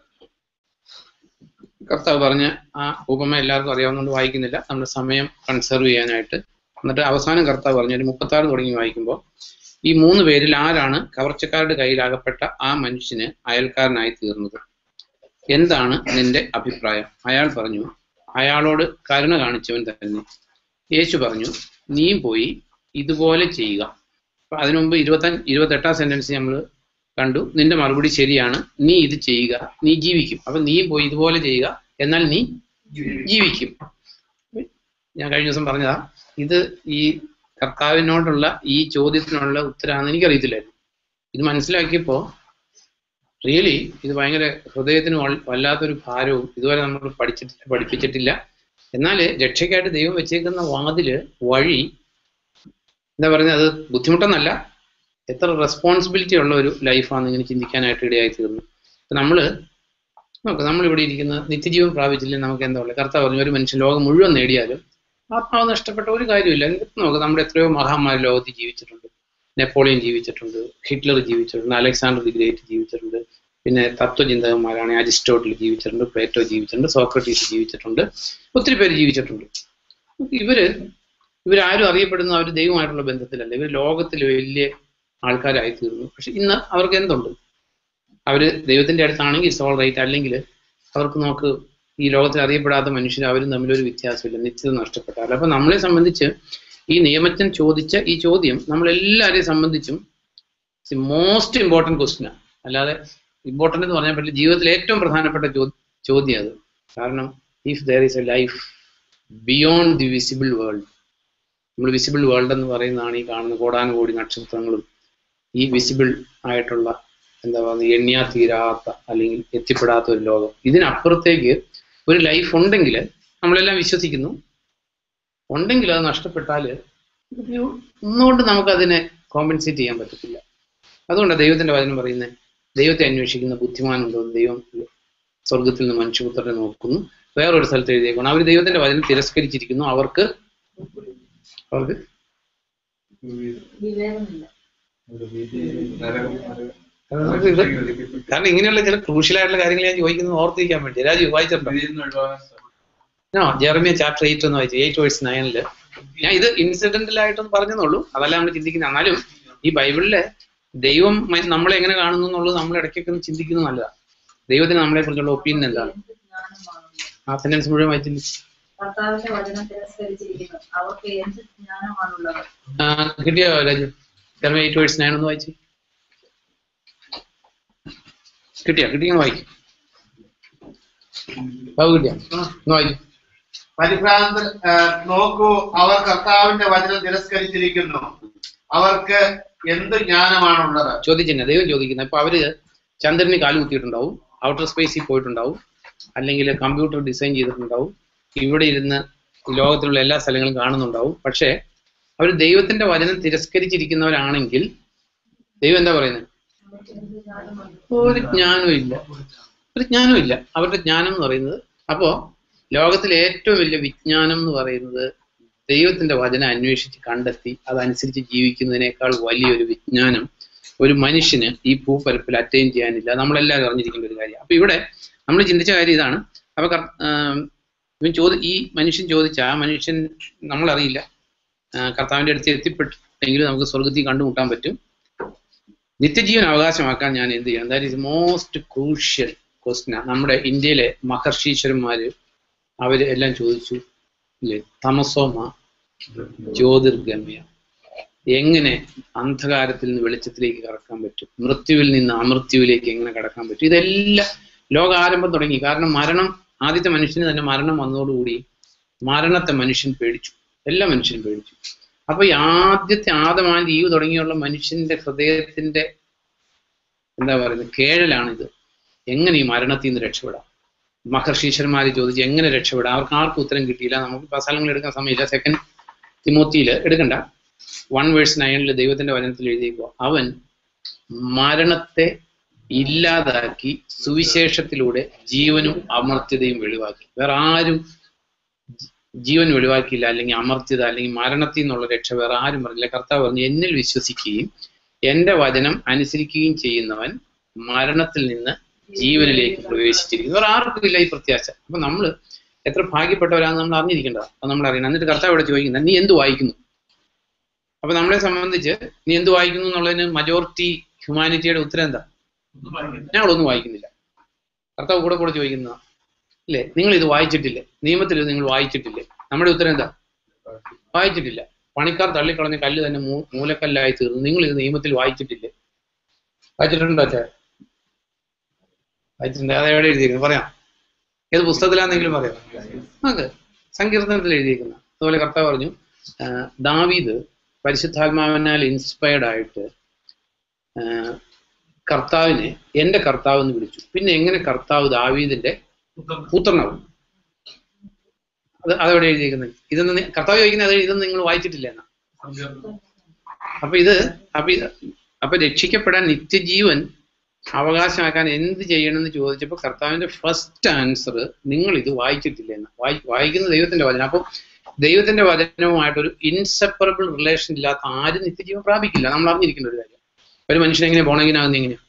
കർത്താവ് പറഞ്ഞ ആ ഉപമ എല്ലാവർക്കും അറിയാവുന്നതുകൊണ്ട് വായിക്കുന്നില്ല, നമ്മുടെ സമയം കൺസർവ് ചെയ്യാനായിട്ട്. എന്നിട്ട് അവസാനം കർത്താവ് പറഞ്ഞു, ഒരു മുപ്പത്തി ആറ് തുടങ്ങി വായിക്കുമ്പോൾ, ഈ മൂന്ന് പേരിൽ ആരാണ് കവർച്ചക്കാരുടെ കയ്യിലാകപ്പെട്ട ആ മനുഷ്യന് അയൽക്കാരനായി തീർന്നത്? എന്താണ് നിന്റെ അഭിപ്രായം? അയാൾ പറഞ്ഞു, അയാളോട് കരുണ കാണിച്ചവൻ തന്നെ. യേശു പറഞ്ഞു, നീയും പോയി ഇതുപോലെ ചെയ്യുക. അപ്പൊ അതിനു മുമ്പ് ഇരുപത്തഞ്ച് ഇരുപത്തെട്ടാം സെന്റൻസ് നമ്മൾ കണ്ടു, നിന്റെ മറുപടി ശരിയാണ്, നീ ഇത് ചെയ്യുക, നീ ജീവിക്കും. അപ്പൊ നീയും പോയി ഇതുപോലെ ചെയ്യുക, എന്നാൽ നീ ജീവിക്കും. ഞാൻ കഴിഞ്ഞ ദിവസം പറഞ്ഞതാ, ഇത് ഈ കർത്താവിനോടുള്ള ഈ ചോദ്യത്തിനുള്ള ഉത്തരമാണെന്ന് എനിക്കറിയത്തില്ലായിരുന്നു. ഇത് മനസ്സിലാക്കിയപ്പോ റിയലി ഇത് ഭയങ്കര ഹൃദയത്തിന് വല്ലാത്തൊരു ഭാരവും ഇതുവരെ നമ്മൾ പഠിച്ചിട്ടില്ല പഠിപ്പിച്ചിട്ടില്ല എന്നാൽ രക്ഷയ്ക്കായിട്ട് ദൈവം വെച്ചേക്കുന്ന വാതില് വഴി എന്താ പറയുന്നത്, അത് ബുദ്ധിമുട്ടെന്നല്ല, എത്ര റെസ്പോൺസിബിലിറ്റി ഉള്ള ഒരു ലൈഫാണ് ഇങ്ങനെ ചിന്തിക്കാനായിട്ട് ഇടയായി തീർന്നു. അപ്പൊ നമ്മള് നോക്ക്, നമ്മളിവിടെ ഇരിക്കുന്ന നിത്യജീവൻ പ്രാപിച്ചില്ലെങ്കിൽ നമുക്ക് എന്താ ഉള്ളത്? കർത്താവ് പറഞ്ഞു, ഒരു മനുഷ്യൻ ലോകം മുഴുവൻ നേടിയാലും ആത്മാവ് നഷ്ടപ്പെട്ട ഒരു കാര്യമില്ല. നോക്ക്, നമ്മുടെ എത്രയോ മഹാന്മാർ ലോകത്തിൽ ജീവിച്ചിട്ടുണ്ട്. നെപ്പോളിയൻ ജീവിച്ചിട്ടുണ്ട്, ഹിറ്റ്ലർ ജീവിച്ചിട്ടുണ്ട്, അലക്സാണ്ടർ ദി ഗ്രേറ്റ് ജീവിച്ചിട്ടുണ്ട്, പിന്നെ തത്വചിന്തകന്മാരാണ് അരിസ്റ്റോട്ടിൽ ജീവിച്ചിട്ടുണ്ട്, പ്ലേറ്റോ ജീവിച്ചിട്ടുണ്ട്, സോക്രട്ടീസ് ജീവിച്ചിട്ടുണ്ട്, ഒത്തിരി പേര് ജീവിച്ചിട്ടുണ്ട്. ഇവര് ഇവരാരും അറിയപ്പെടുന്ന അവർ ദൈവമായിട്ടുള്ള ബന്ധത്തിലല്ല, ഇവർ ലോകത്തിൽ വലിയ ആൾക്കാരായി തീർന്നു. പക്ഷെ ഇന്ന് അവർക്ക് എന്തുണ്ട്? അവര് ദൈവത്തിന്റെ അടുത്താണെങ്കിൽ ഇറ്റ്സ് ഓൾ റൈറ്റ്, അല്ലെങ്കിൽ അവർക്ക് നോക്ക് ഈ ലോകത്തിൽ അറിയപ്പെടാത്ത മനുഷ്യർ അവരും തമ്മിലൊരു വ്യത്യാസമില്ല, നിത്യത നഷ്ടപ്പെട്ടാൽ. അപ്പൊ നമ്മളെ സംബന്ധിച്ച് ഈ നിയമജ്ഞൻ ചോദിച്ച ഈ ചോദ്യം നമ്മളെല്ലാവരെയും സംബന്ധിച്ചും മോസ്റ്റ് ഇമ്പോർട്ടൻറ്റ് ക്വസ്റ്റ്യനാണ്. അല്ലാതെ ഇമ്പോർട്ടൻ്റ് എന്ന് പറഞ്ഞാൽ പറ്റില്ല, ജീവിതത്തിലെ ഏറ്റവും പ്രധാനപ്പെട്ട ചോദ്യം അത്. കാരണം if there is a life beyond the visible world, നമ്മൾ വിസിബിൾ വേൾഡ് എന്ന് പറയുന്നതാണ് ഈ കാണുന്ന കോടാനുകോടി നക്ഷത്രങ്ങളും ഈ വിസിബിൾ ആയിട്ടുള്ള എന്താ പറയുക എണ്ണിയാ തീരാത്ത അല്ലെങ്കിൽ എത്തിപ്പെടാത്ത ഒരു ലോകം. ഇതിനപ്പുറത്തേക്ക് ഒരു ലൈഫ് ഉണ്ടെങ്കിൽ നമ്മളെല്ലാം വിശ്വസിക്കുന്നു, ഉണ്ടെങ്കിൽ അത് നഷ്ടപ്പെട്ടാൽ ഒന്നുകൊണ്ട് നമുക്കതിനെ കോമ്പൻസേറ്റ് ചെയ്യാൻ പറ്റത്തില്ല. അതുകൊണ്ടാണ് ദൈവത്തിന്റെ വചനം പറയുന്നത്, ദൈവത്തെ അന്വേഷിക്കുന്ന ബുദ്ധിമാനുണ്ടോ ദൈവം സ്വർഗത്തിൽ നിന്ന് മനുഷ്യപുത്രരെ നോക്കുന്നു. വേറൊരു സ്ഥലത്ത് എഴുതിയേക്കണം, അവർ ദൈവത്തിന്റെ വചനം തിരസ്കരിച്ചിരിക്കുന്നു, അവർക്ക് അവർക്ക് കാരണം ഇങ്ങനെയുള്ള ചില ക്രൂഷ്യലായിട്ടുള്ള കാര്യങ്ങൾ ഞാൻ ചോദിക്കുന്നത് ഓർത്തിരിക്കാൻ വേണ്ടി. രാജു വായിച്ചിട്ടുണ്ടോ? നോ, ജെറമിയ ചാപ്റ്റർ എയ്റ്റ് ഒന്ന് വായിച്ചു, എയ്റ്റ് വേഴ്സ് നയനില്. ഞാൻ ഇത് ഇൻസിഡന്റലായിട്ടൊന്ന് പറഞ്ഞെന്നുള്ളൂ, അതല്ല നമ്മൾ ചിന്തിക്കുന്നത്. എന്നാലും ഈ ബൈബിളിലെ ദൈവം നമ്മളെ എങ്ങനെ കാണുന്നു എന്നുള്ളത് നമ്മൾ ഇടയ്ക്കൊക്കെ ഒന്ന് ചിന്തിക്കുന്നത് നല്ലതാണ്. ദൈവത്തിന് നമ്മളെ കുറിച്ചുള്ള ഒപ്പീനിയൻ എന്താണ്? ആ സെന്റൻസ് മുഴുവൻ വായിച്ചില്ല. കിട്ടിയോ Raju? Jeremiah eight verse nine ഒന്ന് വായിച്ചു. കിട്ടിയാ? കിട്ടിയെന്ന് വായിക്കും. കിട്ടിയാ? ഒന്ന് വായിക്കും. പരിഭ്രാന്തൻ നോക്കൂ, അവർ കർത്താവിന്റെ വചനം തിരസ്കരിച്ചിരിക്കുന്നു, അവർക്ക് എന്ത് ജ്ഞാനമാണുള്ളത്? ചോദിച്ചില്ല, ദൈവം ചോദിക്കുന്നത്. ഇപ്പൊ അവര് ചന്ദ്രന് കാല് കുത്തിയിട്ടുണ്ടാവും, ഔട്ടർ സ്പേസിൽ പോയിട്ടുണ്ടാവും, അല്ലെങ്കിൽ കമ്പ്യൂട്ടർ ഡിസൈൻ ചെയ്തിട്ടുണ്ടാവും, ഇവിടെ ഇരുന്ന് ലോകത്തിലുള്ള എല്ലാ സ്ഥലങ്ങളും കാണുന്നുണ്ടാവും. പക്ഷെ അവർ ദൈവത്തിന്റെ വചനം തിരസ്കരിച്ചിരിക്കുന്നവരാണെങ്കിൽ ദൈവം എന്താ പറയുന്നത്? ഒരു ജ്ഞാനവും ഇല്ല, ഒരു ജ്ഞാനവും ഇല്ല. അവരുടെ ജ്ഞാനം എന്ന് പറയുന്നത്, അപ്പോ ലോകത്തിലെ ഏറ്റവും വലിയ വിജ്ഞാനം എന്ന് പറയുന്നത് ദൈവത്തിന്റെ വചനം അന്വേഷിച്ച് കണ്ടെത്തി അതനുസരിച്ച് ജീവിക്കുന്നതിനേക്കാൾ വലിയൊരു വിജ്ഞാനം ഒരു മനുഷ്യന് ഈ ഭൂപരപ്പിൽ അറ്റൈൻ ചെയ്യാനില്ല. നമ്മളെല്ലാവരും അറിഞ്ഞിരിക്കേണ്ട ഒരു കാര്യം. അപ്പൊ ഇവിടെ നമ്മൾ ചിന്തിച്ച കാര്യം ഇതാണ്. അപ്പൊ ഇവൻ ചോദി ഈ മനുഷ്യൻ ചോദിച്ച ആ മനുഷ്യൻ നമ്മളറിയില്ല, കർത്താവിന്റെ അടുത്ത് എത്തിപ്പെട്ടെങ്കിലും നമുക്ക് സ്വർഗത്തിൽ കണ്ടുമുട്ടാൻ പറ്റും. നിത്യജീവൻ അവകാശമാക്കാൻ ഞാൻ എന്ത് ചെയ്യണം? That is most crucial question. നമ്മുടെ ഇന്ത്യയിലെ മഹർഷീശ്വരന്മാര് അവര് എല്ലാം ചോദിച്ചു ഇല്ലേ, തമസോമ ജ്യോതിർഗമ്യ, എങ്ങനെ അന്ധകാരത്തിൽ നിന്ന് വെളിച്ചത്തിലേക്ക് കടക്കാൻ പറ്റും, മൃത്യുവിൽ നിന്ന് അമൃത്യുവിലേക്ക് എങ്ങനെ കടക്കാൻ പറ്റും. ഇതെല്ലാം ലോകാരംഭം തുടങ്ങി. കാരണം മരണം, ആദ്യത്തെ മനുഷ്യന് തന്നെ മരണം വന്നതോടുകൂടി മരണത്തെ മനുഷ്യൻ പേടിച്ചു, എല്ലാ മനുഷ്യനും പേടിച്ചു. അപ്പൊ ഈ ആദ്യത്തെ ആദമാൻ ഈവ് തുടങ്ങിയുള്ള മനുഷ്യന്റെ ഹൃദയത്തിന്റെ എന്താ പറയുന്നത് കേഴലാണിത്. എങ്ങനെ ഈ മരണത്തിൽ നിന്ന് രക്ഷപ്പെടാം? മഹർഷീശ്വരന്മാര് ചോദിച്ചു എങ്ങനെ രക്ഷപ്പെടാം. അവർക്ക് ആർക്കും ഉത്തരം കിട്ടിയില്ല. നമുക്ക് സ്ഥലങ്ങൾ എടുക്കാൻ സമയമില്ല. സെക്കൻഡ് തിമോത്തിയില് എടുക്കണ്ട, വൺ വേഴ്സ് നയനില് ദൈവത്തിന്റെ വചനത്തിൽ എഴുതിയേക്കുക, അവൻ മരണത്തെ ഇല്ലാതാക്കി സുവിശേഷത്തിലൂടെ ജീവനും അമർത്യതയും വെളിവാക്കി. വേറെ ആരും ജീവൻ വെളിവാക്കിയില്ല, അല്ലെങ്കിൽ അമർത്യത അല്ലെങ്കിൽ മരണത്തിൽ നിന്നുള്ള രക്ഷ വേറെ ആരും പറഞ്ഞില്ല. കർത്താവ് പറഞ്ഞു, എന്നിൽ വിശ്വസിക്കുകയും എന്റെ വചനം അനുസരിക്കുകയും ചെയ്യുന്നവൻ മരണത്തിൽ നിന്ന് ജീവനിലേക്ക് പ്രവേശിച്ചിരിക്കുന്നു. വേറെ ആർക്കും ഇല്ല ഈ പ്രത്യാശ. അപ്പൊ നമ്മള് എത്ര ഭാഗ്യപ്പെട്ടവരാണെന്ന് നമ്മൾ അറിഞ്ഞിരിക്കേണ്ടതാണ്. അപ്പൊ നമ്മൾ അറിയണം. എന്നിട്ട് കർത്താവ് ഇവിടെ ചോദിക്കുന്നത്, നീ എന്ത് വായിക്കുന്നു? അപ്പൊ നമ്മളെ സംബന്ധിച്ച് നീ എന്ത് വായിക്കുന്നു എന്നുള്ളതിന് മജോറിറ്റി ഹ്യൂമാനിറ്റിയുടെ ഉത്തരം എന്താ? ഞങ്ങളൊന്നും വായിക്കുന്നില്ല. കർത്താവ് കൂടെ കൂടെ ചോദിക്കുന്ന അല്ലേ, നിങ്ങൾ ഇത് വായിച്ചിട്ടില്ലേ? നിയമത്തിൽ ഇത് നിങ്ങൾ വായിച്ചിട്ടില്ലേ? നമ്മുടെ ഉത്തരം എന്താ? വായിച്ചിട്ടില്ല. പണിക്കാർ തള്ളിക്കളഞ്ഞ കല്ല് തന്നെ മൂ മൂലക്കല്ലായി തീർന്നു. നിങ്ങൾ ഇത് നിയമത്തിൽ വായിച്ചിട്ടില്ലേ? വായിച്ചിട്ടുണ്ടോ അച്ഛാ? വായിച്ചിട്ടുണ്ട്. അത് എവിടെ എഴുതിയിരിക്കുന്നത് പറയാം? ഏത് പുസ്തകത്തിലാണെന്നെങ്കിലും പറയാം. നമുക്ക് സങ്കീർത്തനത്തിൽ എഴുതിയിരിക്കുന്ന. അതുപോലെ കർത്താവ് പറഞ്ഞു, ദാവീദ് പരിശുദ്ധാത്മാവിനാൽ ഇൻസ്പയർഡ് ആയിട്ട് കർത്താവിനെ എന്റെ കർത്താവ് എന്ന് വിളിച്ചു. പിന്നെ എങ്ങനെ കർത്താവ് ദാവീദിന്റെ പുത്രനാവും? അത് അതെവിടെ എഴുതിയിരിക്കുന്നത്? ഇതൊന്നും കർത്താവ് ചോദിക്കുന്നത്, അത് ഇതൊന്നും നിങ്ങൾ വായിച്ചിട്ടില്ല എന്നാ. അപ്പൊ ഇത് അപ്പൊ അപ്പൊ രക്ഷിക്കപ്പെടാൻ നിത്യജീവൻ അവകാശമാക്കാൻ എന്ത് ചെയ്യണമെന്ന് ചോദിച്ചപ്പോൾ കർത്താവിന്റെ ഫസ്റ്റ് ആൻസർ, നിങ്ങൾ ഇത് വായിച്ചിട്ടില്ല എന്നാ. വായി വായിക്കുന്ന ദൈവത്തിന്റെ വചനം. അപ്പൊ ദൈവത്തിന്റെ വചനവുമായിട്ടൊരു ഇൻസെപ്പറബിൾ റിലേഷൻ ഇല്ലാത്ത ആരും നിത്യജീവൻ പ്രാപിക്കില്ല. നമ്മൾ അറിഞ്ഞിരിക്കേണ്ട ഒരു കാര്യം. ഒരു മനുഷ്യൻ എങ്ങനെ ബോണഗീനാകുന്ന എങ്ങനെയാ?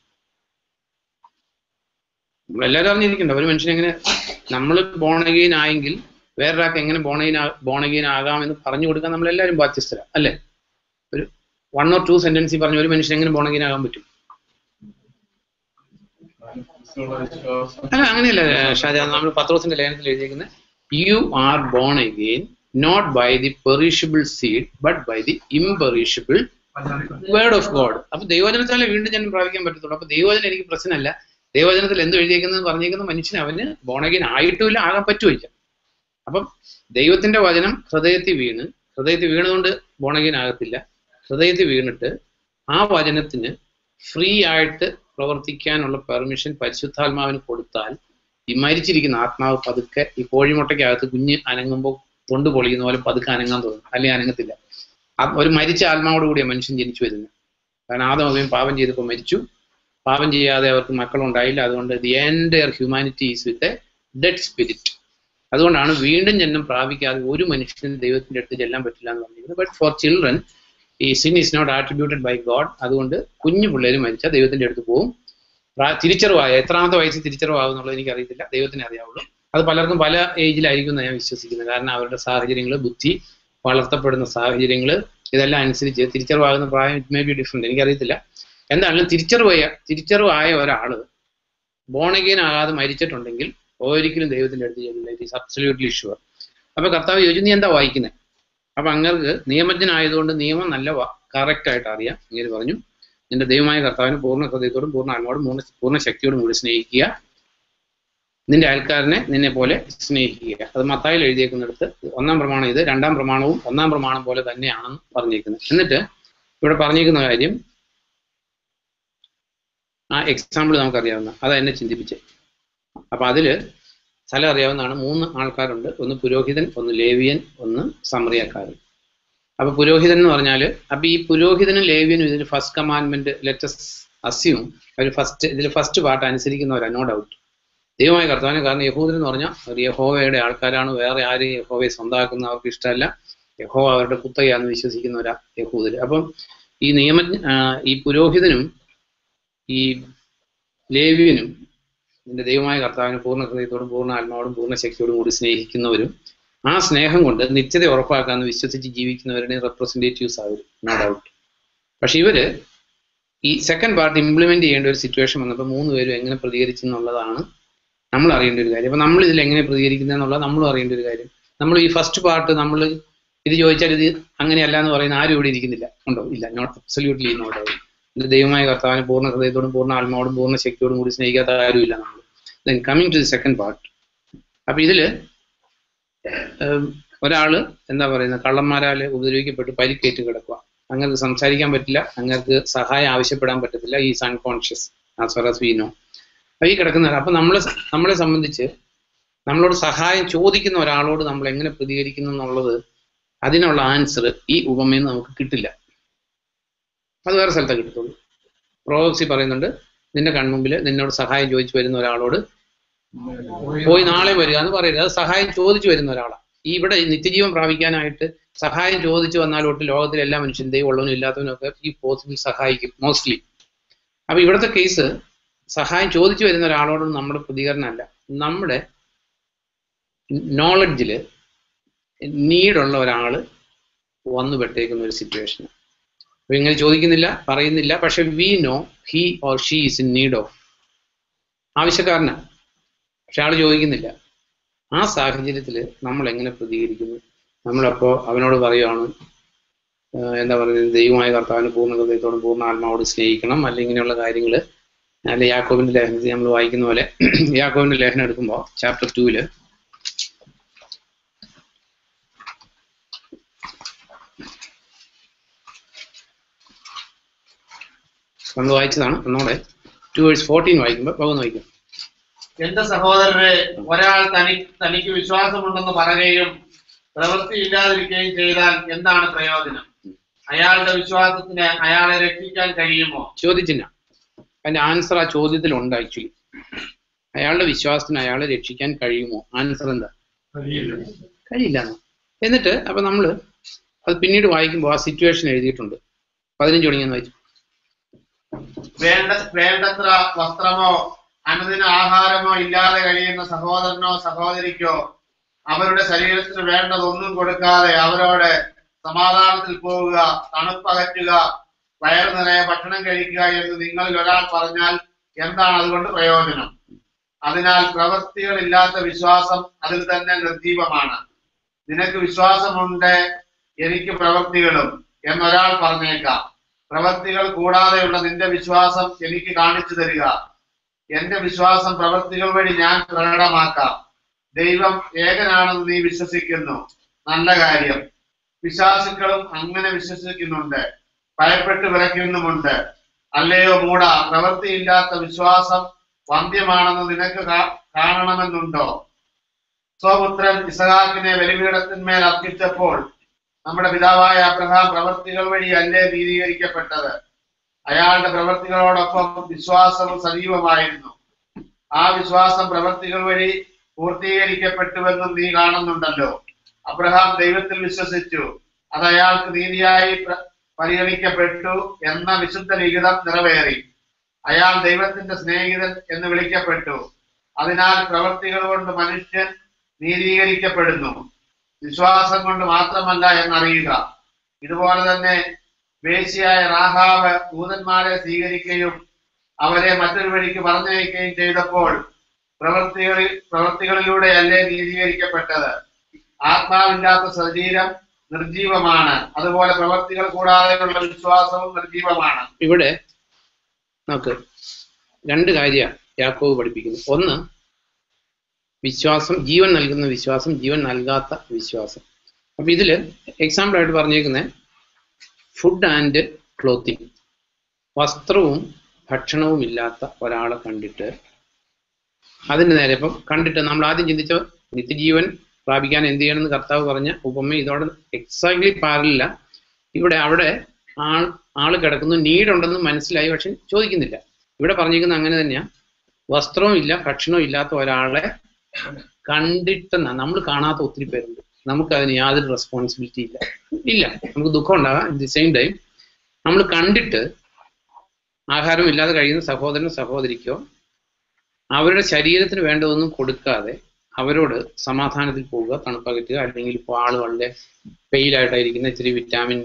നമ്മളെല്ലാവരും അറിഞ്ഞിരിക്കണ്ട. ഒരു മനുഷ്യൻ എങ്ങനെ, നമ്മൾ ബോണഗീൻ ആയെങ്കിൽ വേറൊരാൾക്ക് എങ്ങനെ ബോണഗീൻ ബോണഗീൻ ആകാമെന്ന് പറഞ്ഞു കൊടുക്കാൻ നമ്മളെല്ലാവരും ബാധ്യസ്ഥരാ അല്ലേ? ഒരു വൺ ഓർ ടു സെന്റൻസിൽ പറഞ്ഞ ഒരു മനുഷ്യൻ എങ്ങനെ ബോണഗീൻ ആകാൻ പറ്റും? അല്ല അങ്ങനെയല്ല ഷാജാ, നമ്മൾ പത്രോസിന്റെ ലേഖനത്തിൽ എഴുതിയിരിക്കുന്നത് you are born again not by the perishable seed but by the imperishable word of God. അപ്പൊ ദൈവവചനത്താലേ വീണ്ടും ജന്മം പ്രാപിക്കാൻ പറ്റത്തുള്ളൂ. അപ്പൊ ദൈവവചനം എനിക്ക് പ്രശ്നമല്ല. ദൈവവചനത്തിൽ എന്ത് എഴുതിയേക്കുന്നത് പറഞ്ഞേക്കുന്ന മനുഷ്യന് അവന് ബോൺ അഗെയിൻ ആയിട്ടുമില്ല, ആകാൻ പറ്റുമില്ല. അപ്പം ദൈവത്തിന്റെ വചനം ഹൃദയത്തിൽ വീണ്, ഹൃദയത്തിൽ വീണുകൊണ്ട് ബോൺ അഗെയിൻ ആകത്തില്ല. ഹൃദയത്തിൽ വീണിട്ട് ആ വചനത്തിന് ഫ്രീ ആയിട്ട് പ്രവർത്തിക്കാനുള്ള പെർമിഷൻ പരിശുദ്ധാത്മാവിന് കൊടുത്താൽ ഈ മരിച്ചിരിക്കുന്ന ആത്മാവ് പതുക്കെ ഈ കോഴിമുട്ടയ്ക്കകത്ത് കുഞ്ഞ് അനങ്ങുമ്പോൾ തൊണ്ട് പൊളിക്കുന്ന പോലെ പതുക്കെ അനങ്ങാൻ തോന്നും, അല്ലെങ്കിൽ അനങ്ങത്തില്ല. ഒരു മരിച്ച ആത്മാവോട് കൂടിയ മനുഷ്യൻ ജനിച്ചു വരുന്നത്. കാരണം ആദം ഹവ്വയും പാപം ചെയ്തപ്പോൾ മരിച്ചു, പാപം ചെയ്യാതെ അവർക്ക് മക്കളുണ്ടായില്ല. അതുകൊണ്ട് the entire humanity is with a dead spirit. അതുകൊണ്ടാണ് വീണ്ടും ജന്മം പ്രാപിക്കാതെ ഒരു മനുഷ്യനും ദൈവത്തിന്റെ അടുത്ത് ചെല്ലാൻ പറ്റില്ല എന്ന് പറഞ്ഞിരിക്കുന്നത്. ബട്ട് ഫോർ ചിൽഡ്രൻ ഈ sin is not attributed by God. അതുകൊണ്ട് കുഞ്ഞു പിള്ളേർ മരിച്ചാൽ ദൈവത്തിന്റെ അടുത്ത് പോകും. തിരിച്ചറിവായ എത്രാമത്തെ വയസ്സിൽ തിരിച്ചറിവാകും എന്നുള്ളത് എനിക്കറിയത്തില്ല, ദൈവത്തിനെ അറിയാവുള്ളൂ. അത് പലർക്കും പല ഏജിലായിരിക്കും എന്ന് ഞാൻ വിശ്വസിക്കുന്നത്. കാരണം അവരുടെ സാഹചര്യങ്ങൾ, ബുദ്ധി, വളർത്തപ്പെടുന്ന സാഹചര്യങ്ങൾ, ഇതെല്ലാം അനുസരിച്ച് തിരിച്ചറിവാകുന്ന പ്രായം ഇറ്റ് മേ ബി ഡിഫറെന്റ്, എനിക്കറിയത്തില്ല. എന്താണെങ്കിലും തിരിച്ചറിവായ തിരിച്ചറിവായ ഒരാൾ ബോൺ അഗെയിൻ ആകാതെ മരിച്ചിട്ടുണ്ടെങ്കിൽ ഒരിക്കലും ദൈവത്തിന്റെ അടുത്ത് ചെല്ലില്ല. It is absolutely sure. അപ്പൊ കർത്താവ് ചോദിച്ചു, നീ എന്താ വായിക്കുന്നത്? അപ്പൊ അങ്ങർക്ക് നിയമജ്ഞനായതുകൊണ്ട് നിയമം നല്ല കറക്റ്റ് ആയിട്ട് അറിയാം. ഇങ്ങനെ പറഞ്ഞു, നിന്റെ ദൈവമായ കർത്താവിന് പൂർണ്ണ ഹൃദയത്തോടും പൂർണ്ണ ആത്മാവോടും പൂർണ്ണ പൂർണ്ണ ശക്തിയോടും കൂടി സ്നേഹിക്കുക, നിന്റെ അയൽക്കാരനെ നിന്നെ പോലെ സ്നേഹിക്കുക. അത് മത്തായിൽ എഴുതിയേക്കുന്നിടത്ത് ഒന്നാം പ്രമാണം ഇത്, രണ്ടാം പ്രമാണവും ഒന്നാം പ്രമാണം പോലെ തന്നെയാണെന്ന് പറഞ്ഞേക്കുന്നത്. എന്നിട്ട് ഇവിടെ പറഞ്ഞേക്കുന്ന കാര്യം ആ എക്സാമ്പിൾ നമുക്കറിയാവുന്ന, അതാ എന്നെ ചിന്തിപ്പിച്ചേ. അപ്പൊ അതില് സ്ഥലം അറിയാവുന്നതാണ്. മൂന്ന് ആൾക്കാരുണ്ട്, ഒന്ന് പുരോഹിതൻ, ഒന്ന് ലേവിയൻ, ഒന്ന് സമറിയക്കാരൻ. അപ്പൊ പുരോഹിതൻ എന്ന് പറഞ്ഞാൽ, അപ്പൊ ഈ പുരോഹിതനും ലേവിയനും ഇതിൽ ഫസ്റ്റ് കമാൻഡ്മെന്റ് ലെറ്റസ് അസ്യൂം അവർ ഫസ്റ്റ് ഇതിൽ ഫസ്റ്റ് പാർട്ട് അനുസരിക്കുന്നവരാ, നോ ഡൗട്ട്. ദൈവമായ കർത്താവിന്. കാരണം യഹൂദൻ എന്ന് പറഞ്ഞാൽ ഒരു യഹോവയുടെ ആൾക്കാരാണ്, വേറെ ആരെയും യഹോവയെ സ്വന്തമാക്കുന്ന അവർക്ക് ഇഷ്ടമല്ല, യഹോവ അവരുടെ കുത്തകയാന്ന് വിശ്വസിക്കുന്നവരാ യഹൂദര്. അപ്പം ഈ നിയമജ്ഞ ഈ പുരോഹിതനും ഈ ലേവ്യനും നിന്റെ ദൈവമായ കർത്താവിന് പൂർണ്ണ ഹൃദയത്തോടും പൂർണ്ണ ആത്മാവോടും പൂർണ്ണ ശക്തിയോടും കൂടി സ്നേഹിക്കുന്നവരും ആ സ്നേഹം കൊണ്ട് നിത്യത ഉറപ്പാക്കാമെന്ന് വിശ്വസിച്ച് ജീവിക്കുന്നവരുടെ റെപ്രസെന്റേറ്റീവ്സ് ആവരും, നോ ഡൗട്ട്. പക്ഷെ ഇവര് ഈ സെക്കൻഡ് പാർട്ട് ഇംപ്ലിമെന്റ് ചെയ്യേണ്ട ഒരു സിറ്റുവേഷൻ വന്നപ്പോൾ മൂന്ന് പേരും എങ്ങനെ പ്രതികരിച്ചു എന്നുള്ളതാണ് നമ്മൾ അറിയേണ്ട ഒരു കാര്യം. അപ്പൊ നമ്മൾ ഇതിൽ എങ്ങനെ പ്രതികരിക്കുന്നത് എന്നുള്ളത് നമ്മളും അറിയേണ്ട ഒരു കാര്യം. നമ്മൾ ഈ ഫസ്റ്റ് പാർട്ട് നമ്മൾ ഇത് ചോദിച്ചാൽ ഇത് അങ്ങനെയല്ല എന്ന് പറയുന്ന ആരും ഇവിടെ ഇരിക്കുന്നില്ല, ഉണ്ടോ? ഇല്ല, നോട്ട് അബ്സല്യൂട്ട്ലി നോ ഡൗട്ട്. ഇത് ദൈവമായ കർത്താവിനെ പൂർണ്ണ ഹൃദയത്തോടും പൂർണ്ണ ആത്മാവോടും പൂർണ്ണ ശക്തിയോടും കൂടി സ്നേഹിക്കാത്ത ആരുമില്ല നമ്മൾ. Then coming to the second part. അപ്പൊ ഇതില് ഒരാള് എന്താ പറയുന്നത്, കള്ളന്മാരാല് ഉപദ്രവിക്കപ്പെട്ട് പരിക്കേറ്റ് കിടക്കുക. അങ്ങനെ സംസാരിക്കാൻ പറ്റില്ല, അങ്ങനെ സഹായം ആവശ്യപ്പെടാൻ പറ്റത്തില്ല. Is unconscious as far as we know. ഈ കിടക്കുന്നവർ. അപ്പൊ നമ്മളെ നമ്മളെ സംബന്ധിച്ച് നമ്മളോട് സഹായം ചോദിക്കുന്ന ഒരാളോട് നമ്മൾ എങ്ങനെ പ്രതികരിക്കുന്നു എന്നുള്ളത്, അതിനുള്ള ആൻസർ ഈ ഉപമയിൽ നമുക്ക് കിട്ടില്ല. അത് വേറെ സ്ഥലത്തെ കിട്ടത്തുള്ളൂ. പ്രോവബ്സിൽ പറയുന്നുണ്ട്, നിന്റെ കൺമുമ്പിൽ നിന്നോട് സഹായം ചോദിച്ചു വരുന്ന ഒരാളോട് പോയി നാളെ വരിക എന്ന് പറയരുത്. അത് സഹായം ചോദിച്ചു വരുന്ന ഒരാളാണ്. ഈ ഇവിടെ നിത്യജീവൻ പ്രാപിക്കാനായിട്ട് സഹായം ചോദിച്ചു വന്നാലോട്ട് ലോകത്തിലെ എല്ലാ മനുഷ്യരും, ദൈവം ഉള്ളവനും ഇല്ലാത്തവനും ഒക്കെ ഈ പോസിബിൾ സഹായിക്കും മോസ്റ്റ്ലി. അപ്പൊ ഇവിടുത്തെ കേസ് സഹായം ചോദിച്ചു വരുന്ന ഒരാളോടും നമ്മുടെ പ്രതികരണമല്ല, നമ്മുടെ നോളജില് നീഡുള്ള ഒരാള് വന്നു പെട്ടേക്കുന്ന ഒരു സിറ്റുവേഷൻ. അപ്പൊ ഇങ്ങനെ ചോദിക്കുന്നില്ല, പറയുന്നില്ല, പക്ഷെ we know he or she is in need of, ആവശ്യക്കാരനാണ്, പക്ഷെ ആള് ചോദിക്കുന്നില്ല. ആ സാഹചര്യത്തിൽ നമ്മൾ എങ്ങനെ പ്രതികരിക്കുന്നു? നമ്മളപ്പോ അവനോട് പറയുകയാണ്, എന്താ പറയുന്നത്, ദൈവമായ കർത്താവിന് പൂർണ്ണ ഹൃദയത്തോടും പൂർണ്ണ ആത്മാവോട് സ്നേഹിക്കണം, അല്ലെങ്കിൽ ഇങ്ങനെയുള്ള കാര്യങ്ങൾ. അല്ലെ യാക്കോബിന്റെ ലേഖനത്തിൽ നമ്മൾ വായിക്കുന്ന പോലെ, യാക്കോബിന്റെ ലേഖനം എടുക്കുമ്പോൾ ചാപ്റ്റർ ടൂവില് നമ്മൾ വായിച്ചതാണ്. ഒന്നോടെ ടു വേഴ്സ് ഫോർട്ടീൻ വായിക്കുമ്പോൾ പകുന്ന് വായിക്കും. എന്റെ സഹോദരരെ, ഒരാൾ തനി തനിക്ക് വിശ്വാസമുണ്ടെന്ന് പറയുകയും പ്രവൃത്തി ഇല്ലാതിരിക്കുകയും ചെയ്താൽ എന്താണ് പ്രയോജനം? അയാളുടെ വിശ്വാസത്തിന് അയാളെ രക്ഷിക്കാൻ കഴിയുമോ? ചോദിച്ചില്ല, അതിന്റെ ആൻസർ ആ ചോദ്യത്തിലുണ്ട്. ആക്ച്വലി അയാളുടെ വിശ്വാസത്തിന് അയാളെ രക്ഷിക്കാൻ കഴിയുമോ? ആൻസർ എന്താ? കഴിയില്ല. എന്നിട്ട് അപ്പൊ നമ്മള് അത് പിന്നീട് വായിക്കുമ്പോൾ ആ സിറ്റുവേഷൻ എഴുതിയിട്ടുണ്ട്. പതിനഞ്ച് തുടങ്ങിയെന്ന് വായിച്ചു. വേണ്ട വേണ്ടത്ര വസ്ത്രമോ അനുദിന ആഹാരമോ ഇല്ലാതെ കഴിയുന്ന സഹോദരനോ സഹോദരിക്കോ അവരുടെ ശരീരത്തിന് വേണ്ടതൊന്നും കൊടുക്കാതെ അവരോട് സമാധാനത്തിൽ പോവുക, തണുപ്പകറ്റുക, വയറു നിറയെ ഭക്ഷണം കഴിക്കുക എന്ന് നിങ്ങളിൽ ഒരാൾ പറഞ്ഞാൽ എന്താണ് അതുകൊണ്ട് പ്രയോജനം? അതിനാൽ പ്രവൃത്തികളില്ലാത്ത വിശ്വാസം അതിൽ തന്നെ നിർജീവമാണ്. നിനക്ക് വിശ്വാസമുണ്ട്, എനിക്ക് പ്രവൃത്തികളും എന്നൊരാൾ പറഞ്ഞേക്കാം. പ്രവൃത്തികൾ കൂടാതെയുള്ള നിന്റെ വിശ്വാസം എനിക്ക് കാണിച്ചു തരിക. എന്റെ വിശ്വാസം പ്രവൃത്തികൾ വഴി ഞാൻ പ്രകടമാക്കാം. ദൈവം ഏകനാണെന്ന് നീ വിശ്വസിക്കുന്നു, നല്ല കാര്യം. വിശ്വാസികളും അങ്ങനെ വിശ്വസിക്കുന്നുണ്ട്, ഭയപ്പെട്ട് വിറയ്ക്കുന്നുമുണ്ട്. അല്ലയോ മൂഢ, പ്രവൃത്തിയില്ലാത്ത വിശ്വാസം വന്ധ്യമാണെന്ന് നിനക്ക് കാണണമെന്നുണ്ടോ? സ്വപുത്രൻ ഇസഹാക്കിനെ ബലിപീഠത്തിന്മേൽ അർപ്പിച്ചപ്പോൾ നമ്മുടെ പിതാവായ അബ്രഹാം പ്രവൃത്തികൾ വഴി അല്ലേ നീതീകരിക്കപ്പെട്ടത്? അയാളുടെ പ്രവൃത്തികളോടൊപ്പം വിശ്വാസവും സജീവമായിരുന്നു. ആ വിശ്വാസം പ്രവൃത്തികൾ വഴി പൂർത്തീകരിക്കപ്പെട്ടുവെന്നും നീ കാണുന്നുണ്ടല്ലോ. അബ്രഹാം ദൈവത്തിൽ വിശ്വസിച്ചു, അത് അയാൾക്ക് നീതിയായി പരിഗണിക്കപ്പെട്ടു എന്ന വിശുദ്ധ ലിഖിതം നിറവേറി. അയാൾ ദൈവത്തിന്റെ സ്നേഹിതൻ എന്ന് വിളിക്കപ്പെട്ടു. അതിനാൽ പ്രവൃത്തികൾ കൊണ്ട് മനുഷ്യൻ നീതീകരിക്കപ്പെടുന്നു, വിശ്വാസം കൊണ്ട് മാത്രമല്ല എന്നറിയുക. ഇതുപോലെ തന്നെ വേശ്യയായ റാഹാബ് ദൂതന്മാരെ സ്വീകരിക്കുകയും അവരെ മറ്റൊരു വഴിക്ക് പറഞ്ഞയക്കുകയും ചെയ്തപ്പോൾ പ്രവൃത്തികളിൽ പ്രവൃത്തികളിലൂടെയല്ലേ നീതീകരിക്കപ്പെട്ടത്? ആത്മാവില്ലാത്ത ശരീരം നിർജീവമാണ്, അതുപോലെ പ്രവൃത്തികൾ കൂടാതെയുള്ള വിശ്വാസവും നിർജീവമാണ്. ഇവിടെ നമുക്ക് രണ്ട് കാര്യം യാക്കോബ് പഠിപ്പിക്കുന്നു. ഒന്ന്, വിശ്വാസം, ജീവൻ നൽകുന്ന വിശ്വാസം, ജീവൻ നൽകാത്ത വിശ്വാസം. അപ്പൊ ഇതില് എക്സാമ്പിൾ ആയിട്ട് പറഞ്ഞേക്കുന്നത് ഫുഡ് ആൻഡ് ക്ലോത്തിങ്, വസ്ത്രവും ഭക്ഷണവും ഇല്ലാത്ത ഒരാളെ കണ്ടിട്ട് അതിന് നേരെ ഇപ്പം കണ്ടിട്ട് നമ്മൾ ആദ്യം ചിന്തിച്ച നിത്യജീവൻ പ്രാപിക്കാൻ എന്ത് ചെയ്യണമെന്ന് കർത്താവ് പറഞ്ഞ ഉപമ ഇതോടെ എക്സാക്ട്ലി പാരലില്ല. ഇവിടെ അവിടെ ആൾ ആള് കിടക്കുന്നു, നീഡുണ്ടെന്ന് മനസ്സിലായി, പക്ഷെ ചോദിക്കുന്നില്ല. ഇവിടെ പറഞ്ഞിരിക്കുന്നത് അങ്ങനെ തന്നെയാ. വസ്ത്രവും ഇല്ല, ഭക്ഷണവും ഇല്ലാത്ത ഒരാളെ കണ്ടിട്ടെന്നാ. നമ്മൾ കാണാത്ത ഒത്തിരി പേരുണ്ട്, നമുക്ക് അതിന് യാതൊരു റെസ്പോൺസിബിലിറ്റി ഇല്ല ഇല്ല നമുക്ക് ദുഃഖം ഉണ്ടാകാം. അറ്റ് ദി സെയിം ടൈം നമ്മൾ കണ്ടിട്ട് ആഹാരം ഇല്ലാതെ കഴിയുന്ന സഹോദരനോ സഹോദരിക്കോ അവരുടെ ശരീരത്തിന് വേണ്ടതൊന്നും കൊടുക്കാതെ അവരോട് സമാധാനത്തിൽ പോവുക, തണുപ്പകറ്റുക, അല്ലെങ്കിൽ ഇപ്പോൾ ആള് വളരെ പെയിലായിട്ടായിരിക്കുന്ന ഇച്ചിരി വിറ്റാമിൻ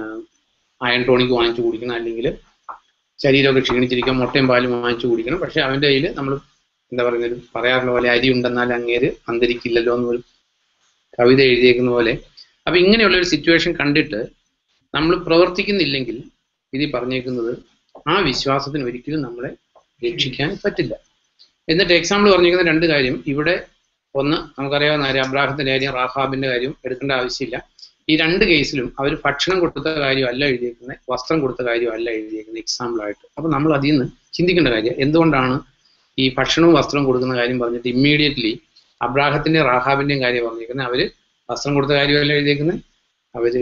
അയൺ ടോണിക് വാങ്ങിച്ചു കുടിക്കണം, അല്ലെങ്കിൽ ശരീരമൊക്കെ ക്ഷീണിച്ചിരിക്കുക മുട്ടയും പാലും വാങ്ങിച്ചു കുടിക്കണം. പക്ഷെ അവൻ്റെ കയ്യിൽ നമ്മൾ എന്താ പറയുന്നത്, പറയാറുള്ള പോലെ അരി ഉണ്ടെന്നാൽ അങ്ങേര് അന്തരിക്കില്ലല്ലോ എന്നൊരു കവിത എഴുതിയേക്കുന്ന പോലെ. അപ്പൊ ഇങ്ങനെയുള്ളൊരു സിറ്റുവേഷൻ കണ്ടിട്ട് നമ്മൾ പ്രവർത്തിക്കുന്നില്ലെങ്കിൽ ഇത് പറഞ്ഞേക്കുന്നത് ആ വിശ്വാസത്തിന് ഒരിക്കലും നമ്മളെ രക്ഷിക്കാൻ പറ്റില്ല. എന്നിട്ട് എക്സാമ്പിൾ പറഞ്ഞിരിക്കുന്ന രണ്ട് കാര്യം ഇവിടെ, ഒന്ന് നമുക്കറിയാവുന്ന കാര്യം അബ്രാഹത്തിന്റെ കാര്യം, റാഹാബിന്റെ കാര്യം എടുക്കേണ്ട ആവശ്യമില്ല. ഈ രണ്ട് കേസിലും അവർ ഭക്ഷണം കൊടുത്ത കാര്യമല്ല എഴുതിയേക്കുന്നത്, വസ്ത്രം കൊടുത്ത കാര്യമല്ല എഴുതിയേക്കുന്നത് എക്സാമ്പിളായിട്ട്. അപ്പൊ നമ്മൾ അതിൽ നിന്ന് ചിന്തിക്കേണ്ട കാര്യം എന്തുകൊണ്ടാണ് ഈ ഭക്ഷണവും വസ്ത്രവും കൊടുക്കുന്ന കാര്യം പറഞ്ഞിട്ട് ഇമ്മീഡിയറ്റ്ലി അബ്രാഹത്തിന്റെയും റാഹാബിന്റെയും കാര്യം പറഞ്ഞിരിക്കുന്നത്? അവര് വസ്ത്രം കൊടുത്ത കാര്യമല്ല എഴുതിയേക്കുന്നത്, അവര്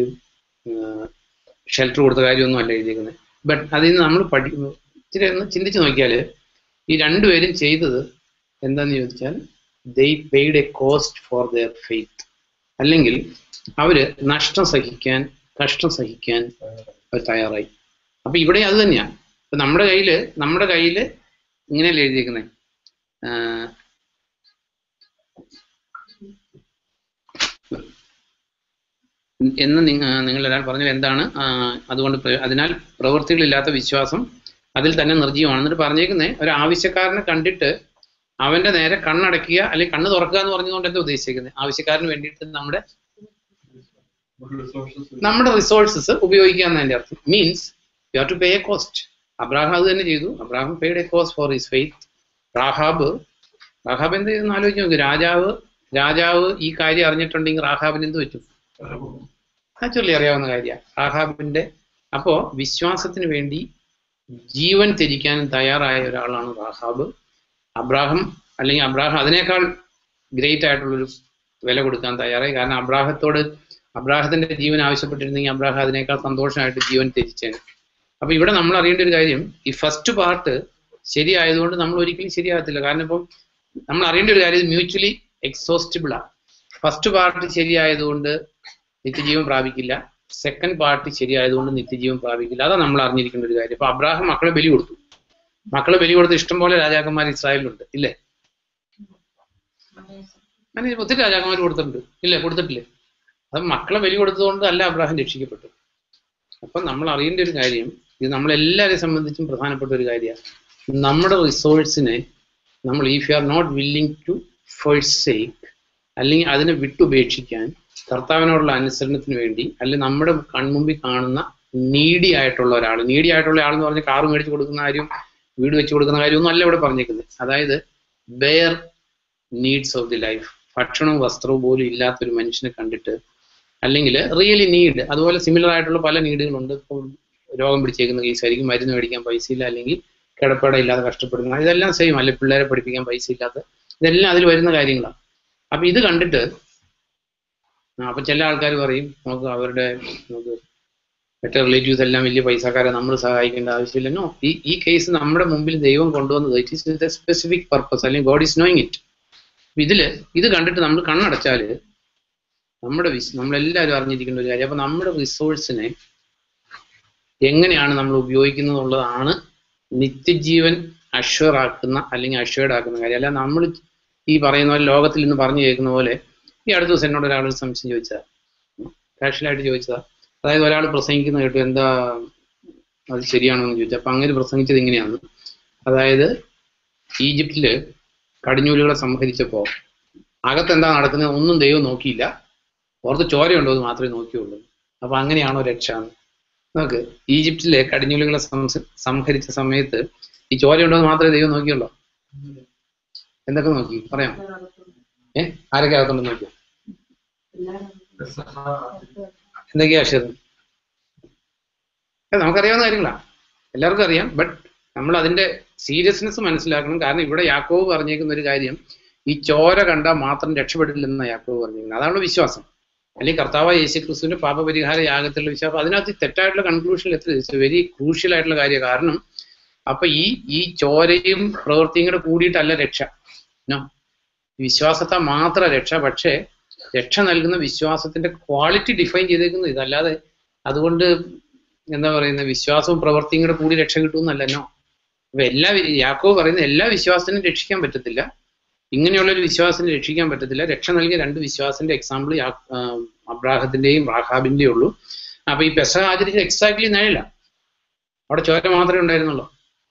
ഷെൽട്ടർ കൊടുത്ത കാര്യമൊന്നും അല്ല എഴുതിയേക്കുന്നത്. ബട്ട് അതിൽ നിന്ന് നമ്മൾ പഠി ഇച്ചിരി ഒന്ന് ചിന്തിച്ച് നോക്കിയാൽ ഈ രണ്ടുപേരും ചെയ്തത് എന്താന്ന് ചോദിച്ചാൽ they paid a cost for their faith. അല്ലെങ്കിൽ അവര് നഷ്ടം സഹിക്കാൻ, കഷ്ടം സഹിക്കാൻ അവർ തയ്യാറായി. അപ്പൊ ഇവിടെ അത് തന്നെയാണ്. ഇപ്പൊ നമ്മുടെ കയ്യില് നമ്മുടെ കയ്യില് ഇങ്ങനെയല്ലേ എഴുതിയിരിക്കുന്നത്, എന്ന് നിങ്ങൾ ഒരാൾ പറഞ്ഞത് എന്താണ്? അതുകൊണ്ട് അതിനാൽ പ്രവൃത്തികളില്ലാത്ത വിശ്വാസം അതിൽ തന്നെ നിർജ്ജീവമാണ്. എന്നിട്ട് പറഞ്ഞേക്കുന്നത് ഒരു ആവശ്യക്കാരനെ കണ്ടിട്ട് അവന്റെ നേരെ കണ്ണടക്കുക അല്ലെങ്കിൽ കണ്ണ് തുറക്കുക എന്ന് പറഞ്ഞുകൊണ്ട് എന്താ ഉദ്ദേശിക്കുന്നത്? ആവശ്യക്കാരന് വേണ്ടിയിട്ട് നമ്മുടെ നമ്മുടെ റിസോഴ്സസ് ഉപയോഗിക്കുക എന്നതിന്റെ അർത്ഥം. Means you have to pay a cost. Abraham അത് തന്നെ ചെയ്തു. Abraham paid a cost for his faith. Rahab Rahab എന്ത് ചെയ്തെന്ന് ആലോചിച്ച് നോക്ക്. രാജാവ് രാജാവ് ഈ കാര്യം അറിഞ്ഞിട്ടുണ്ടെങ്കിൽ റാഹാബിന് എന്ത് പറ്റും? നാച്ചുറലി അറിയാവുന്ന കാര്യമാണ് റാഹാബിന്റെ. അപ്പോ വിശ്വാസത്തിന് വേണ്ടി ജീവൻ ത്യജിക്കാനും തയ്യാറായ ഒരാളാണ് റാഹാബ്. അബ്രാഹം അല്ലെങ്കിൽ അബ്രാഹം അതിനേക്കാൾ ഗ്രേറ്റ് ആയിട്ടുള്ളൊരു വില കൊടുക്കാൻ തയ്യാറായി. കാരണം അബ്രാഹത്തോട് അബ്രാഹത്തിന്റെ ജീവൻ ആവശ്യപ്പെട്ടിരുന്നെങ്കിൽ അബ്രാഹം അതിനേക്കാൾ സന്തോഷമായിട്ട് ജീവൻ ത്യജിച്ചേനെ. അപ്പൊ ഇവിടെ നമ്മൾ അറിയേണ്ട ഒരു കാര്യം, ഈ ഫസ്റ്റ് പാർട്ട് ശരിയായതുകൊണ്ട് നമ്മൾ ഒരിക്കലും ശരിയാകത്തില്ല. കാരണം ഇപ്പം നമ്മൾ അറിയേണ്ട ഒരു കാര്യം മ്യൂച്വലി എക്സോസ്റ്റിബിൾ ആണ്. ഫസ്റ്റ് പാർട്ട് ശരിയായതുകൊണ്ട് നിത്യജീവൻ പ്രാപിക്കില്ല, സെക്കൻഡ് പാർട്ട് ശരിയായതുകൊണ്ട് നിത്യജീവൻ പ്രാപിക്കില്ല. അതാണ് നമ്മൾ അറിഞ്ഞിരിക്കേണ്ട ഒരു കാര്യം. അപ്പൊ അബ്രാഹം മക്കളെ ബലി കൊടുത്തു. മക്കളെ ബലി കൊടുത്ത് ഇഷ്ടംപോലെ രാജാക്കന്മാർ ഇസ്രായേലിലുണ്ട്, ഇല്ലേ? അങ്ങനെ ഒത്തിരി രാജാക്കന്മാർ കൊടുത്തിട്ടുണ്ട്, ഇല്ലേ? കൊടുത്തിട്ടില്ലേ? അത് മക്കളെ ബലി കൊടുത്തതുകൊണ്ട് അല്ല അബ്രാഹം രക്ഷിക്കപ്പെട്ടു. അപ്പൊ നമ്മൾ അറിയേണ്ട ഒരു കാര്യം, ഇത് നമ്മളെല്ലാവരെയും സംബന്ധിച്ചും പ്രധാനപ്പെട്ട ഒരു കാര്യമാണ്. നമ്മുടെ റിസോഴ്സിനെ നമ്മൾ if you are not willing to forsake അല്ലെങ്കിൽ അതിനെ വിട്ടുപേക്ഷിക്കാൻ കർത്താവിനോടുള്ള അനുസരണത്തിന് വേണ്ടി, അല്ലെങ്കിൽ നമ്മുടെ കൺമുമ്പിൽ കാണുന്ന നീഡി ആയിട്ടുള്ള ഒരാൾ, നീഡി ആയിട്ടുള്ള ആൾ എന്ന് പറഞ്ഞാൽ കാറ് മേടിച്ച് കൊടുക്കുന്ന കാര്യം, വീട് വെച്ച് കൊടുക്കുന്ന കാര്യമൊന്നും അല്ല ഇവിടെ പറഞ്ഞേക്കുന്നത്. അതായത് bare needs of the life, ഭക്ഷണവും വസ്ത്രവും പോലും ഇല്ലാത്തൊരു മനുഷ്യനെ കണ്ടിട്ട്, അല്ലെങ്കിൽ റിയലി നീഡ്, അതുപോലെ സിമിലർ ആയിട്ടുള്ള പല നീഡുകളുണ്ട്. ഇപ്പോൾ രോഗം പിടിച്ചേക്കുന്ന കേസായിരിക്കും, മരുന്ന് മേടിക്കാൻ പൈസ ഇല്ല, അല്ലെങ്കിൽ കിടപ്പട ഇല്ലാതെ കഷ്ടപ്പെടുന്ന, ഇതെല്ലാം സെയിം അല്ലെ, പിള്ളേരെ പഠിപ്പിക്കാൻ പൈസ ഇല്ലാത്ത, ഇതെല്ലാം അതിൽ വരുന്ന കാര്യങ്ങളാണ്. അപ്പൊ ഇത് കണ്ടിട്ട് അപ്പൊ ചില ആൾക്കാർ പറയും നമുക്ക് അവരുടെ നമുക്ക് മറ്റേ റിലേറ്റീവ്സ് എല്ലാം വലിയ പൈസക്കാരെ നമ്മൾ സഹായിക്കേണ്ട ആവശ്യമില്ല. നോ, ഈ ഈ കേസ് നമ്മുടെ മുമ്പിൽ ദൈവം കൊണ്ടുവന്നത് it is with a specific purpose, അല്ലെങ്കിൽ ഗോഡ് ഈസ് നോയിങ് ഇറ്റ്. ഇതില് ഇത് കണ്ടിട്ട് നമ്മൾ കണ്ണടച്ചാല് നമ്മുടെ വിസ് നമ്മളെല്ലാവരും അറിഞ്ഞിരിക്കേണ്ട ഒരു കാര്യം, അപ്പൊ നമ്മുടെ റിസോഴ്സിനെ എങ്ങനെയാണ് നമ്മൾ ഉപയോഗിക്കുന്നത് എന്നുള്ളതാണ് നിത്യജീവൻ അഷ്വർ ആക്കുന്ന അല്ലെങ്കിൽ അഷ്വേർഡ് ആക്കുന്ന കാര്യം. അല്ല നമ്മൾ ഈ പറയുന്ന പോലെ ലോകത്തിൽ ഇന്ന് പറഞ്ഞു കേൾക്കുന്ന പോലെ, ഈ അടുത്ത ദിവസം എന്നോട് ഒരാൾ സംശയം ചോദിച്ചതാ, കാഷ്വലായിട്ട് ചോദിച്ചതാ. അതായത് ഒരാൾ പ്രസംഗിക്കുന്ന കേട്ടു, എന്താ അത് ശരിയാണോ എന്ന് ചോദിച്ചു. അപ്പൊ അങ്ങനെ പ്രസംഗിച്ചത് ഇങ്ങനെയാണ്, അതായത് ഈജിപ്തില് കടിഞ്ഞൂലുകളെ സംഹരിച്ചപ്പോ അകത്തെന്താ നടക്കുന്നത് ഒന്നും ദൈവം നോക്കിയില്ല, പുറത്ത് ചോരയുണ്ടോ എന്ന് മാത്രമേ നോക്കിയുള്ളൂ. അപ്പൊ അങ്ങനെയാണോ രക്ഷ? നോക്ക്, ഈജിപ്തിലെ കടിഞ്ഞൂലുകളെ സംഹരിച്ച സമയത്ത് ഈ ചോരയുണ്ടോ എന്ന് മാത്രമേ ദൈവം നോക്കിയുള്ളൂ. എന്തൊക്കെ നോക്കി പറയാം? ഏഹ് ആരൊക്കെ അകത്തുണ്ടെന്ന് നോക്കിയോ? എന്തൊക്കെയാ ആശയം? നമുക്കറിയാവുന്ന കാര്യങ്ങളാ, എല്ലാവർക്കും അറിയാം. ബട്ട് നമ്മൾ അതിന്റെ സീരിയസ്നെസ് മനസ്സിലാക്കണം. കാരണം ഇവിടെ യാക്കോബ് പറഞ്ഞേക്കുന്ന ഒരു കാര്യം, ഈ ചോര കണ്ടാൽ മാത്രം രക്ഷപ്പെടില്ലെന്ന യാക്കോബ് പറഞ്ഞേക്കുന്നത്. അതാണ് വിശ്വാസം. അല്ലെങ്കിൽ കർത്താവായ യേശു ക്രിസ്തുവിന്റെ പാപപരിഹാര യാഗത്തിലുള്ള വിശ്വാസം. അതിനകത്ത് തെറ്റായിട്ടുള്ള കൺക്ലൂഷനിൽ എത്തി വെരി ക്രൂഷ്യൽ ആയിട്ടുള്ള കാര്യം. കാരണം അപ്പൊ ഈ ഈ ചോരയും പ്രവൃത്തിയും കൂടെ കൂടിയിട്ടല്ല രക്ഷ. നോ, വിശ്വാസത്തെ മാത്ര രക്ഷ. പക്ഷേ രക്ഷ നൽകുന്ന വിശ്വാസത്തിന്റെ ക്വാളിറ്റി ഡിഫൈൻ ചെയ്തേക്കുന്നത് ഇതല്ലാതെ അതുകൊണ്ട് എന്താ പറയുന്നത് വിശ്വാസവും പ്രവൃത്തിയും കൂടെ കൂടി രക്ഷ കിട്ടുമെന്നല്ല. നോ, അപ്പൊ എല്ലാ യാക്കോബ് പറയുന്ന എല്ലാ വിശ്വാസത്തിനും രക്ഷിക്കാൻ പറ്റത്തില്ല, ഇങ്ങനെയുള്ളൊരു വിശ്വാസത്തിന് രക്ഷിക്കാൻ പറ്റത്തില്ല. രക്ഷ നൽകിയ രണ്ട് വിശ്വാസത്തിന്റെ എക്സാമ്പിൾ അബ്രാഹത്തിന്റെയും റാഹാബിന്റെയും ഉള്ളൂ. അപ്പൊ ഈ പെസഹ ആചരിച്ച എക്സാക്ട്ലി നേരില്ല, അവിടെ ചോര മാത്രമേ ഉണ്ടായിരുന്നുള്ളൂ.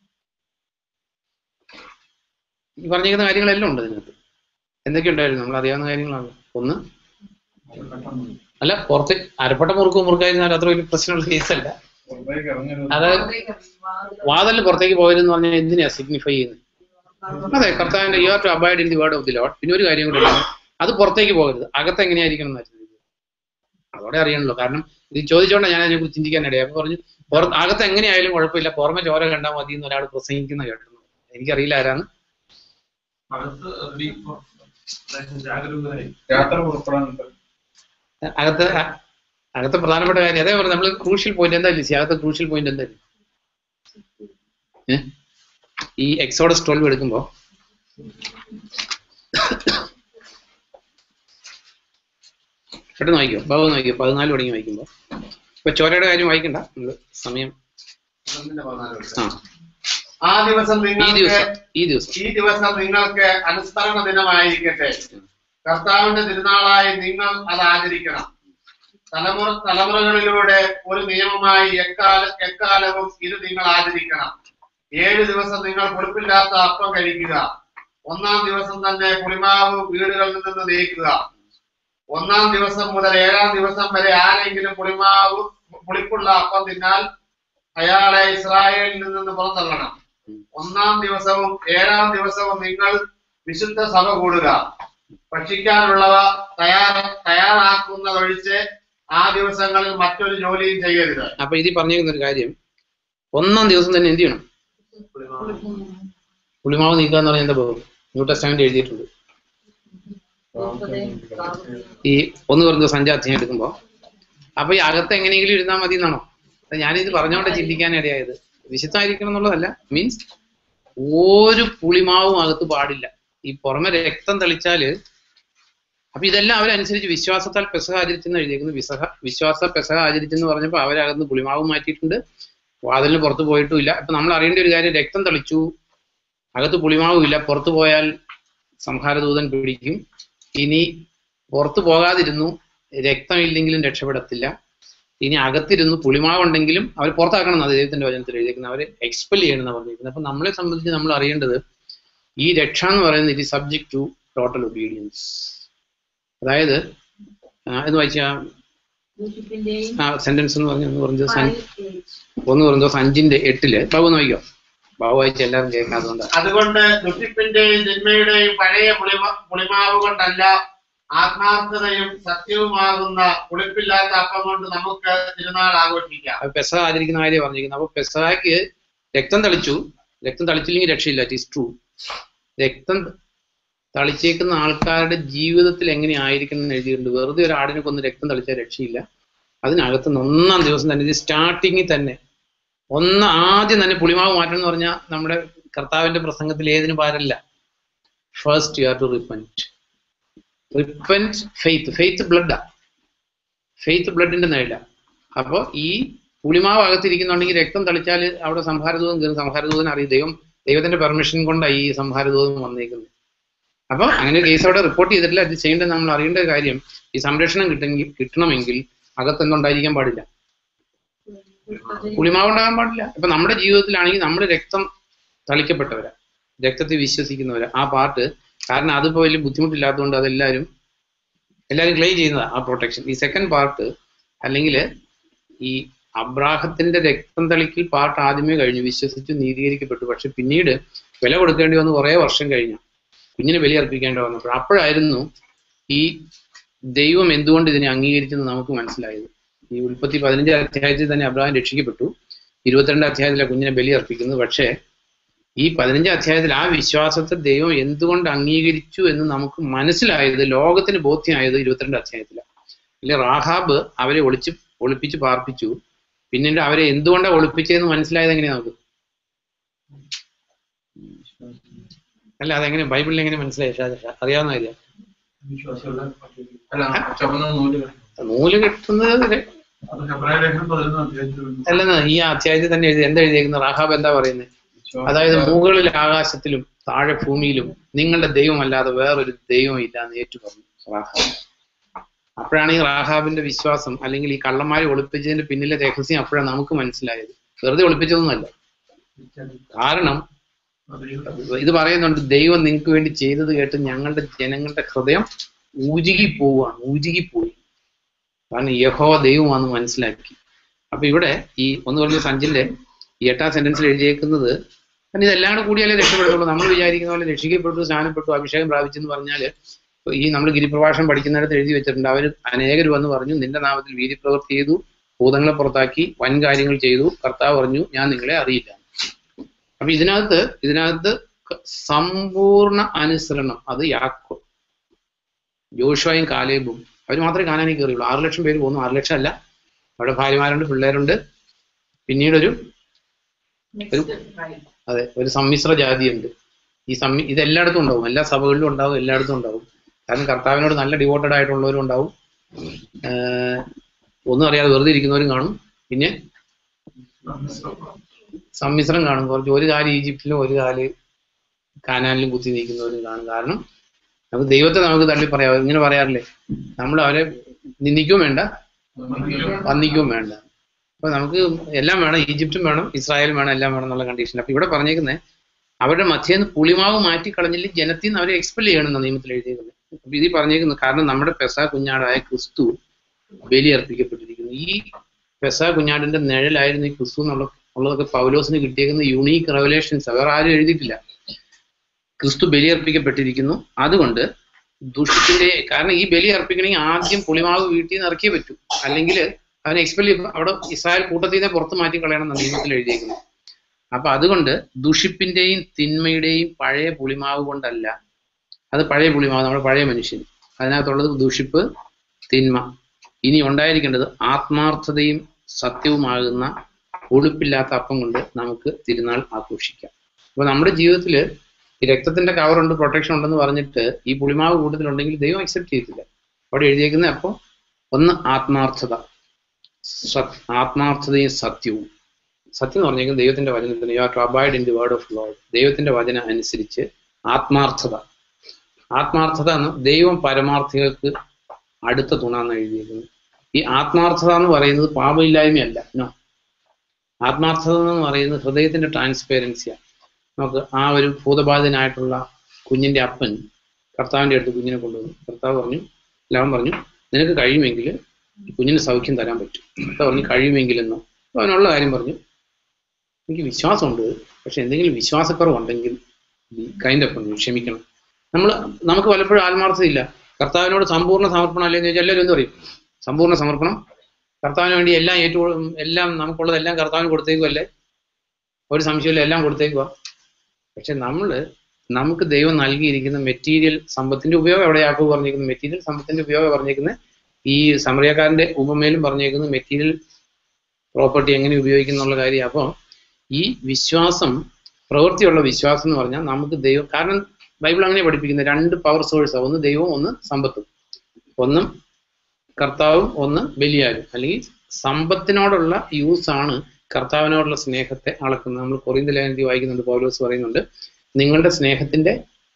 ഈ പറഞ്ഞിരിക്കുന്ന കാര്യങ്ങളെല്ലാം ഉണ്ട് ഇതിനകത്ത്. എന്തൊക്കെ ഉണ്ടായിരുന്നു നമ്മൾ അറിയാവുന്ന കാര്യങ്ങളാണ്. ഒന്ന്, അല്ല പുറത്ത് അരപ്പട്ട മുറുക്കും മുറുക്കായിരുന്നാൽ അത്ര വലിയ പ്രശ്നമുള്ള കേസല്ല. അതായത് വാതിലിന് പുറത്തേക്ക് പോയതെന്ന് പറഞ്ഞാൽ എന്തിനാ സിഗ്നിഫൈ ചെയ്യുന്നത്? അതെ, കർത്താവിന്റെ you are to abide in the word of the Lord. പിന്നെ ഒരു കാര്യം കൂടെ ഉണ്ട്, അത് പുറത്തേക്ക് പോകരുത്, അകത്ത് എങ്ങനെയായിരിക്കണം എന്ന് വെച്ചാൽ അതോടെ അറിയണല്ലോ. കാരണം ഇത് ചോദിച്ചോണ്ടാണ് ഞാൻ അതിനെക്കുറിച്ച് ചിന്തിക്കാൻ ഇടയായി. അപ്പൊ പറഞ്ഞു പുറത്ത് അകത്ത് എങ്ങനെയായാലും കുഴപ്പമില്ല, പുറമെ ചോര കണ്ടാൽ മതി എന്ന് ഒരാൾ പ്രസംഗിക്കുന്ന കേട്ടു. എനിക്കറിയില്ല ആരാണ്. അകത്ത് അകത്ത് പ്രധാനപ്പെട്ട കാര്യം അതേ പറഞ്ഞു. നമ്മൾ ക്രൂഷ്യൽ പോയിന്റ് എന്തായാലും സി അകത്ത് ക്രൂഷ്യൽ പോയിന്റ് എന്തായാലും ഏഹ് ഈ എക്സോഡസ് ട്വൽവ് എടുക്കുമ്പോ പെട്ടെന്ന് വായിക്കോ, ഭാഗം വായിക്കോ, പതിനാല് തുടങ്ങി വായിക്കുമ്പോ. ഇപ്പൊ ചോരയുടെ കാര്യം വായിക്കണ്ട, നമ്മള് സമയം. ആ ദിവസം ഈ ദിവസം ഈ ദിവസം ഈ ദിവസം നിങ്ങൾക്ക് അനുസ്മരണ ദിനമായിരിക്കട്ടെ. കർത്താവിന്റെ തിരുനാളായി നിങ്ങൾ അത് ആചരിക്കണം. തലമുറ തലമുറകളിലൂടെ ഒരു നിയമമായി എക്കാല എക്കാലവും ഇത് നിങ്ങൾ ആചരിക്കണം. ഏഴു ദിവസം നിങ്ങൾ പുളിപ്പില്ലാത്ത അപ്പം കഴിക്കുക. ഒന്നാം ദിവസം തന്നെ പുളിമാവ് വീടുകളിൽ നിന്ന് നീക്കുക. ഒന്നാം ദിവസം മുതൽ ഏഴാം ദിവസം വരെ ആരെങ്കിലും പുളിമാവ് പുളിപ്പുള്ള അപ്പം തിന്നാൽ അയാളെ ഇസ്രായേലിൽ നിന്ന് പുറന്തള്ളണം. ഒന്നാം ദിവസവും ഏഴാം ദിവസവും നിങ്ങൾ വിശുദ്ധ സഭ കൂടുക. ഭക്ഷിക്കാനുള്ളവ തയ്യാറ തയ്യാറാക്കുന്നതൊഴിച്ച് ആ ദിവസങ്ങളിൽ മറ്റൊരു ജോലിയും ചെയ്യരുത്. അപ്പൊ ഇതിൽ പറഞ്ഞിരിക്കുന്ന ഒരു കാര്യം, ഒന്നാം ദിവസം തന്നെ എന്ത് ചെയ്യണം? പുളിമാവ് നീക്കുക എന്ന് പറഞ്ഞാൽ എന്താ പോകും? ന്യൂ ടെസ്റ്റ്മെന്റ് എഴുതിയിട്ടുണ്ട്. ഈ ഒന്ന് പറഞ്ഞ സഞ്ചാരത്തിന് എടുക്കുമ്പോ അപ്പൊ ഈ അകത്ത് എങ്ങനെയെങ്കിലും ഇരുന്നാൽ മതി എന്നാണോ? ഞാനിത് പറഞ്ഞുകൊണ്ട് ചിന്തിക്കാൻ ഇടയായത്. വിശുദ്ധമായിരിക്കണം എന്നുള്ളതല്ല, മീൻസ് ഒരു പുളിമാവും അകത്ത് പാടില്ല. ഈ പുറമെ രക്തം തെളിച്ചാല് അപ്പൊ ഇതെല്ലാം അവരനുസരിച്ച് വിശ്വാസത്താൽ പെസഹ ആചരിച്ചെന്ന് എഴുതിയിരിക്കുന്നു. വിസഹ വിശ്വാസ പെസഹ ആചരിച്ചെന്ന് പറഞ്ഞപ്പോ അവരകത്ത് പുളിമാവ് മാറ്റിയിട്ടുണ്ട്, വാതിലിന് പുറത്ത് പോയിട്ടുമില്ല. അപ്പൊ നമ്മൾ അറിയേണ്ട ഒരു കാര്യം, രക്തം തെളിച്ചു, അകത്ത് പുളിമാവും ഇല്ല, പുറത്തു പോയാൽ സംഹാരദൂതൻ പിടിക്കും. ഇനി പുറത്തു പോകാതിരുന്നു, രക്തമില്ലെങ്കിലും രക്ഷപ്പെടത്തില്ല. ഇനി അകത്തിരുന്നു പുളിമാവുണ്ടെങ്കിലും അവർ പുറത്താക്കണം എന്നാണ് ദൈവത്തിന്റെ വചനത്തിൽ എഴുതിയിരിക്കുന്നത്. അവർ എക്സ്പെൽ ചെയ്യണമെന്ന് പറഞ്ഞിരിക്കുന്നത്. അപ്പൊ നമ്മളെ സംബന്ധിച്ച് നമ്മൾ അറിയേണ്ടത്, ഈ രക്ഷ എന്ന് പറയുന്നത് it is subject to total obedience. അതായത് എന്ന് വായിച്ചാൽ ആ സെന്റൻസ് എന്ന് പറഞ്ഞ ഒന്ന് പറഞ്ഞത് ഒന്ന് പറഞ്ഞത് അഞ്ചിന്റെ എട്ടില് ബാബു നോക്കിയോ, ബാബു വായിച്ച എല്ലാവരും കേൾക്കാതുകൊണ്ട്. അതുകൊണ്ട് ദുഷിപ്പിന്റെയും തിന്മയുടെയും പഴയ പുളിമ പുളിമാവ് കൊണ്ടല്ല, ആത്മാർത്ഥതയും സത്യവുമാകുന്ന പുളിപ്പില്ലാത്ത അപ്പം കൊണ്ട് നമുക്ക് തിരുനാൾ ആഘോഷിക്കാം. പെസഹ ആചരിക്കുന്ന കാര്യം പറഞ്ഞിരിക്കുന്നത്. അപ്പൊ പെസഹയ്ക്ക് രക്തം തളിച്ചു, രക്തം തളിച്ചില്ലെങ്കിൽ രക്ഷയില്ല. It is true. രക്തം തളിച്ചേക്കുന്ന ആൾക്കാരുടെ ജീവിതത്തിൽ എങ്ങനെ ആയിരിക്കണം എന്ന് എഴുതിയിട്ടുണ്ട്. വെറുതെ ഒരു ആടിനെ കൊന്ന് രക്തം തളിച്ചാൽ രക്ഷയില്ല. അതിനകത്ത് ഒന്നാം ദിവസം തന്നെ ഇത് സ്റ്റാർട്ടിങ്ങിൽ തന്നെ ഒന്ന് ആദ്യം തന്നെ പുളിമാവ് മാറ്റം എന്ന് പറഞ്ഞാൽ നമ്മുടെ കർത്താവിന്റെ പ്രസംഗത്തിൽ ഏതിന് പാരല്ല. First you have to repent. Repent faith. Faith ബ്ലഡാ. ഫെയ്ത്ത് ബ്ലഡിന്റെ നേടില്ല. അപ്പോൾ ഈ പുളിമാവ് അകത്തിരിക്കുന്നുണ്ടെങ്കിൽ രക്തം തളിച്ചാൽ അവിടെ സംഹാരദൂതം കയറും. സംഹാരദൂതൻ അറിയും. ദൈവം ദൈവത്തിന്റെ പെർമിഷൻ കൊണ്ടാണ് ഈ സംഹാരദൂതം വന്നേക്കുന്നത്. അപ്പൊ അങ്ങനെ ഒരു കേസ് അവിടെ റിപ്പോർട്ട് ചെയ്തിട്ടില്ല. അത് ചെയ്യേണ്ടത് നമ്മൾ അറിയേണ്ട കാര്യം, ഈ സംരക്ഷണം കിട്ടെങ്കിൽ കിട്ടണമെങ്കിൽ അകത്തെന്തുണ്ടായിരിക്കാൻ പാടില്ല, പുളിമാവ് ഉണ്ടാകാൻ പാടില്ല. ഇപ്പൊ നമ്മുടെ ജീവിതത്തിലാണെങ്കിൽ നമ്മൾ രക്തം തളിക്കപ്പെട്ടവരാ, രക്തത്തെ വിശ്വസിക്കുന്നവരാ. ആ പാർട്ട് കാരണം അതിപ്പോ വലിയ ബുദ്ധിമുട്ടില്ലാത്തതുകൊണ്ട് അതെല്ലാവരും എല്ലാവരും ക്ലെയിം ചെയ്യുന്നതാ ആ പ്രൊട്ടക്ഷൻ. ഈ സെക്കൻഡ് പാർട്ട് അല്ലെങ്കിൽ ഈ അബ്രാഹത്തിന്റെ രക്തം തളിക്കൽ പാർട്ട് ആദ്യമേ കഴിഞ്ഞു, വിശ്വസിച്ചു നീതീകരിക്കപ്പെട്ടു. പക്ഷെ പിന്നീട് വില കൊടുക്കേണ്ടി വന്ന് കുറെ വർഷം കഴിഞ്ഞു കുഞ്ഞിനെ ബലിയർപ്പിക്കേണ്ടി വന്നപ്പോൾ അപ്പോഴായിരുന്നു ഈ ദൈവം എന്തുകൊണ്ട് ഇതിനെ അംഗീകരിച്ചെന്ന് നമുക്ക് മനസ്സിലായത്. ഈ ഉൽപ്പത്തി പതിനഞ്ചാം അധ്യായത്തിൽ തന്നെ അബ്രാഹാം രക്ഷിക്കപ്പെട്ടു, ഇരുപത്തിരണ്ടാം അധ്യായത്തിലെ കുഞ്ഞിനെ ബലിയർപ്പിക്കുന്നത്. പക്ഷേ ഈ പതിനഞ്ചാം അധ്യായത്തിൽ ആ വിശ്വാസത്തെ ദൈവം എന്തുകൊണ്ട് അംഗീകരിച്ചു എന്ന് നമുക്ക് മനസ്സിലായത്, ലോകത്തിന് ബോധ്യമായത് ഇരുപത്തിരണ്ടാം അധ്യായത്തിലാണ്. ഇല്ല, റാഹാബ് അവരെ ഒളിച്ച് ഒളിപ്പിച്ച് പാർപ്പിച്ചു. പിന്നീട് അവരെ എന്തുകൊണ്ടാണ് ഒളിപ്പിച്ചതെന്ന് മനസ്സിലായത് എങ്ങനെയാ നമുക്ക്? അല്ല, അതെങ്ങനെ ബൈബിളിൽ എങ്ങനെ മനസ്സിലായി? അറിയാവുന്ന കാര്യം. നൂല് കെട്ടുന്നത് അല്ലെന്ന് ഈ അധ്യായത്തിൽ തന്നെ എഴുതി. എന്താ എഴുതിയേക്കുന്നത്? റാഹാബ് എന്താ പറയുന്നത്? അതായത് മുകളിൽ ആകാശത്തിലും താഴെ ഭൂമിയിലും നിങ്ങളുടെ ദൈവമല്ലാതെ വേറൊരു ദൈവം ഇല്ല എന്ന് ഏറ്റു പറഞ്ഞു റാഹാബ്. അപ്പോഴാണ് ഈ റാഹാബിന്റെ വിശ്വാസം അല്ലെങ്കിൽ ഈ കള്ളന്മാരെ ഒളിപ്പിച്ചതിന്റെ പിന്നിലെ രഹസ്യം അപ്പോഴാണ് നമുക്ക് മനസ്സിലായത്. വെറുതെ ഒളിപ്പിച്ചതൊന്നുമല്ല. കാരണം ഇത് പറയുന്നുണ്ട്, ദൈവം നിങ്ങൾക്ക് വേണ്ടി ചെയ്തത് കേട്ട് ഞങ്ങളുടെ ജനങ്ങളുടെ ഹൃദയം ഊരുകി പോവുകയാണ്, ഊരുകിപ്പോയി. കാരണം യഹോവ ദൈവമാണെന്ന് മനസ്സിലാക്കി. അപ്പൊ ഇവിടെ ഈ ഒന്ന് പറഞ്ഞ സഞ്ചിന്റെ ഈ എട്ടാം സെന്റൻസിൽ എഴുതിയേക്കുന്നത് കാരണം ഇതെല്ലാം കൂടെ കൂടിയാലേ രക്ഷപ്പെടുത്തുള്ളൂ. നമ്മൾ വിചാരിക്കുന്ന പോലെ രക്ഷിക്കപ്പെട്ടു, സ്നാനപ്പെട്ടു, അഭിഷേകം പ്രാപിച്ചെന്ന് പറഞ്ഞാൽ ഈ നമ്മൾ ഗിരിപ്രഭാഷണം പഠിക്കുന്നിടത്ത് എഴുതി വെച്ചിട്ടുണ്ട്. അവർ അനേകർ വന്ന് പറഞ്ഞു, നിന്റെ നാമത്തിൽ വീര്യപ്രവൃത്തി ചെയ്തു, ഭൂതങ്ങളെ പുറത്താക്കി, വൻ കാര്യങ്ങൾ ചെയ്തു, കർത്താവ് പറഞ്ഞു ഞാൻ നിങ്ങളെ അറിയില്ല. അപ്പൊ ഇതിനകത്ത് ഇതിനകത്ത് സമ്പൂർണ്ണ അനുസരണം അത് യാക്കോ ജോഷുവയും കാലേബും അവർ മാത്രമേ കാനാനിൽ കയറിയുള്ളൂ. ആറ് ലക്ഷം പേര് പോകുന്നു. ആറ് ലക്ഷം അല്ല, അവിടെ ഭാര്യമാരുണ്ട്, പിള്ളേരുണ്ട്, പിന്നീടൊരു ഒരു അതെ ഒരു സമ്മിശ്ര ജാതിയുണ്ട്. ഈ സമ്മി ഇതെല്ലായിടത്തും ഉണ്ടാവും, എല്ലാ സഭകളിലും ഉണ്ടാവും, എല്ലായിടത്തും ഉണ്ടാവും. കാരണം കർത്താവിനോട് നല്ല ഡിവോട്ടഡ് ആയിട്ടുള്ളവരും ഉണ്ടാവും, ഒന്നും അറിയാതെ വെറുതെ ഇരിക്കുന്നവരും കാണും, പിന്നെ സമ്മിശ്രം കാണും. കുറച്ച് ഒരു കാല് ഈജിപ്തിലും ഒരു കാല് കാനാനിലും കുത്തി നീക്കുന്നവരും കാണും. കാരണം നമുക്ക് ദൈവത്തെ നമുക്ക് തള്ളി പറയാം. ഇങ്ങനെ പറയാറില്ലേ, നമ്മൾ അവരെ നിന്ദിക്കുകയും വേണ്ട, വന്ദിക്കുകയും വേണ്ട. അപ്പൊ നമുക്ക് എല്ലാം വേണം, ഈജിപ്തും വേണം, ഇസ്രായേലും വേണം, എല്ലാം വേണം എന്നുള്ള കണ്ടീഷൻ. അപ്പൊ ഇവിടെ പറഞ്ഞേക്കുന്നത് അവരുടെ മധ്യേന്ന് പുളിമാവ് മാറ്റിക്കളഞ്ഞില്ല, ജനത്തിൽ നിന്ന് അവരെ എക്സ്പെൽ ചെയ്യണമെന്ന നിയമത്തിൽ എഴുതിയേക്കുന്നത്. അപ്പൊ ഇത് പറഞ്ഞേക്കുന്നത് കാരണം നമ്മുടെ പെസഹ കുഞ്ഞാടായ ക്രിസ്തു ബലി അർപ്പിക്കപ്പെട്ടിരിക്കുന്നു. ഈ പെസഹ കുഞ്ഞാടിന്റെ നിഴലായിരുന്നു ഈ ക്രിസ്തു എന്നുള്ള ഉള്ളതൊക്കെ പൗലോസിന് കിട്ടിയേക്കുന്ന യുണീക്ക് റെവലേഷൻസ്. വേറെ ആരും എഴുതിയിട്ടില്ല. ക്രിസ്തു ബലി അർപ്പിക്കപ്പെട്ടിരിക്കുന്നു. അതുകൊണ്ട് ദുഷിപ്പിന്റെ കാരണം ഈ ബലി അർപ്പിക്കണമെങ്കിൽ ആദ്യം പുളിമാവ് വീട്ടിൽ നിന്ന് ഇറക്കിയേ പറ്റൂ, അല്ലെങ്കിൽ അവനെ എക്സ്പെൽ അവിടെ ഇസ്രായേൽ കൂട്ടത്തിൽ നിന്ന് പുറത്ത് മാറ്റി കളയണം എന്ന നിയമത്തിൽ എഴുതിയേക്കുന്നത്. അപ്പൊ അതുകൊണ്ട് ദുഷിപ്പിന്റെയും തിന്മയുടെയും പഴയ പുളിമാവ് കൊണ്ടല്ല, അത് പഴയ പുളിമാവ്, നമ്മുടെ പഴയ മനുഷ്യൻ, അതിനകത്തുള്ളത് ദുഷിപ്പ്, തിന്മ. ഇനി ഉണ്ടായിരിക്കേണ്ടത് ആത്മാർത്ഥതയും സത്യവുമാകുന്ന ഒളിപ്പില്ലാത്ത അപ്പം കൊണ്ട് നമുക്ക് തിരുനാൾ ആഘോഷിക്കാം. അപ്പൊ നമ്മുടെ ജീവിതത്തിൽ ഈ രക്തത്തിന്റെ കവറുണ്ട്, പ്രൊട്ടക്ഷൻ ഉണ്ടെന്ന് പറഞ്ഞിട്ട് ഈ പുളിമാവ് കൂട്ടത്തിലുണ്ടെങ്കിൽ ദൈവം അക്സെപ്റ്റ് ചെയ്തില്ല. അവിടെ എഴുതിയേക്കുന്നത് അപ്പോൾ ഒന്ന് ആത്മാർത്ഥത, ആത്മാർത്ഥതയും സത്യവും. സത്യം എന്ന് പറഞ്ഞേക്കുന്നത് ദൈവത്തിന്റെ വചനത്തിന് you are to abide in the word of Lord. ദൈവത്തിന്റെ വചനം അനുസരിച്ച് ആത്മാർത്ഥത. ആത്മാർത്ഥത എന്ന് ദൈവം പരമാർത്ഥികൾക്ക് അടുത്ത തുണാന്ന് എഴുതിയിരിക്കുന്നത്. ഈ ആത്മാർത്ഥത എന്ന് പറയുന്നത് പാപമില്ലായ്മയല്ല. നോ, ആത്മാർത്ഥത എന്ന് പറയുന്നത് ഹൃദയത്തിന്റെ ട്രാൻസ്പെറൻസിയാണ്. നമുക്ക് ആ ഒരു ഭൂതബാധിതനായിട്ടുള്ള കുഞ്ഞിന്റെ അപ്പൻ കർത്താവിന്റെ അടുത്ത് കുഞ്ഞിനെ കൊണ്ടുവന്നു. കർത്താവ് പറഞ്ഞു, ലവൻ പറഞ്ഞു, നിനക്ക് കഴിയുമെങ്കിൽ ഈ കുഞ്ഞിന് സൗഖ്യം തരാൻ പറ്റും. കർത്താവ് പറഞ്ഞു കഴിയുമെങ്കിലെന്നോ. അവനുള്ള കാര്യം പറഞ്ഞു, എനിക്ക് വിശ്വാസമുണ്ട്, പക്ഷെ എന്തെങ്കിലും വിശ്വാസക്കുറവുണ്ടെങ്കിൽ കൈൻഡ് ഓഫ് പറഞ്ഞു ക്ഷമിക്കണം. നമ്മൾ നമുക്ക് പലപ്പോഴും ആത്മാർത്ഥതയില്ല. കർത്താവിനോട് സമ്പൂർണ്ണ സമർപ്പണം അല്ലെന്ന് ചോദിച്ചാൽ എല്ലാവരും എന്ത് പറയും? സമ്പൂർണ്ണ സമർപ്പണം, കർത്താവിന് വേണ്ടി എല്ലാം ഏറ്റു എല്ലാം നമുക്കുള്ളതെല്ലാം കർത്താവിന് കൊടുത്തേക്കുമല്ലേ, ഒരു സംശയമില്ല, എല്ലാം കൊടുത്തേക്കുക. പക്ഷെ നമ്മള് നമുക്ക് ദൈവം നൽകിയിരിക്കുന്ന മെറ്റീരിയൽ സമ്പത്തിന്റെ ഉപയോഗം എവിടെ യാക്കോബ് പറഞ്ഞേക്കുന്നത്? മെറ്റീരിയൽ സമ്പത്തിന്റെ ഉപയോഗം പറഞ്ഞേക്കുന്നത് ഈ സമറിയക്കാരന്റെ ഉപമയിലും പറഞ്ഞേക്കുന്നത് മെറ്റീരിയൽ പ്രോപ്പർട്ടി എങ്ങനെ ഉപയോഗിക്കുന്നുള്ള കാര്യം. അപ്പോൾ ഈ വിശ്വാസം, പ്രവൃത്തിയുള്ള വിശ്വാസം എന്ന് പറഞ്ഞാൽ നമുക്ക് ദൈവം, കാരണം ബൈബിൾ അങ്ങനെ പഠിപ്പിക്കുന്നത് രണ്ട് പവർ സോഴ്സാണ്, ഒന്ന് ദൈവവും ഒന്ന് സമ്പത്തും, ഒന്നും കർത്താവും ഒന്ന് ബലിയാലും. അല്ലെങ്കിൽ സമ്പത്തിനോടുള്ള യൂസ് ആണ് കർത്താവിനോടുള്ള സ്നേഹത്തെ അളക്കുന്നത്. നമ്മൾ കൊറിന്ത്യർ ലേഖനത്തിൽ വായിക്കുന്നുണ്ട്, പൗലോസ് പറയുന്നുണ്ട്, നിങ്ങളുടെ സ്നേഹത്തിന്റെ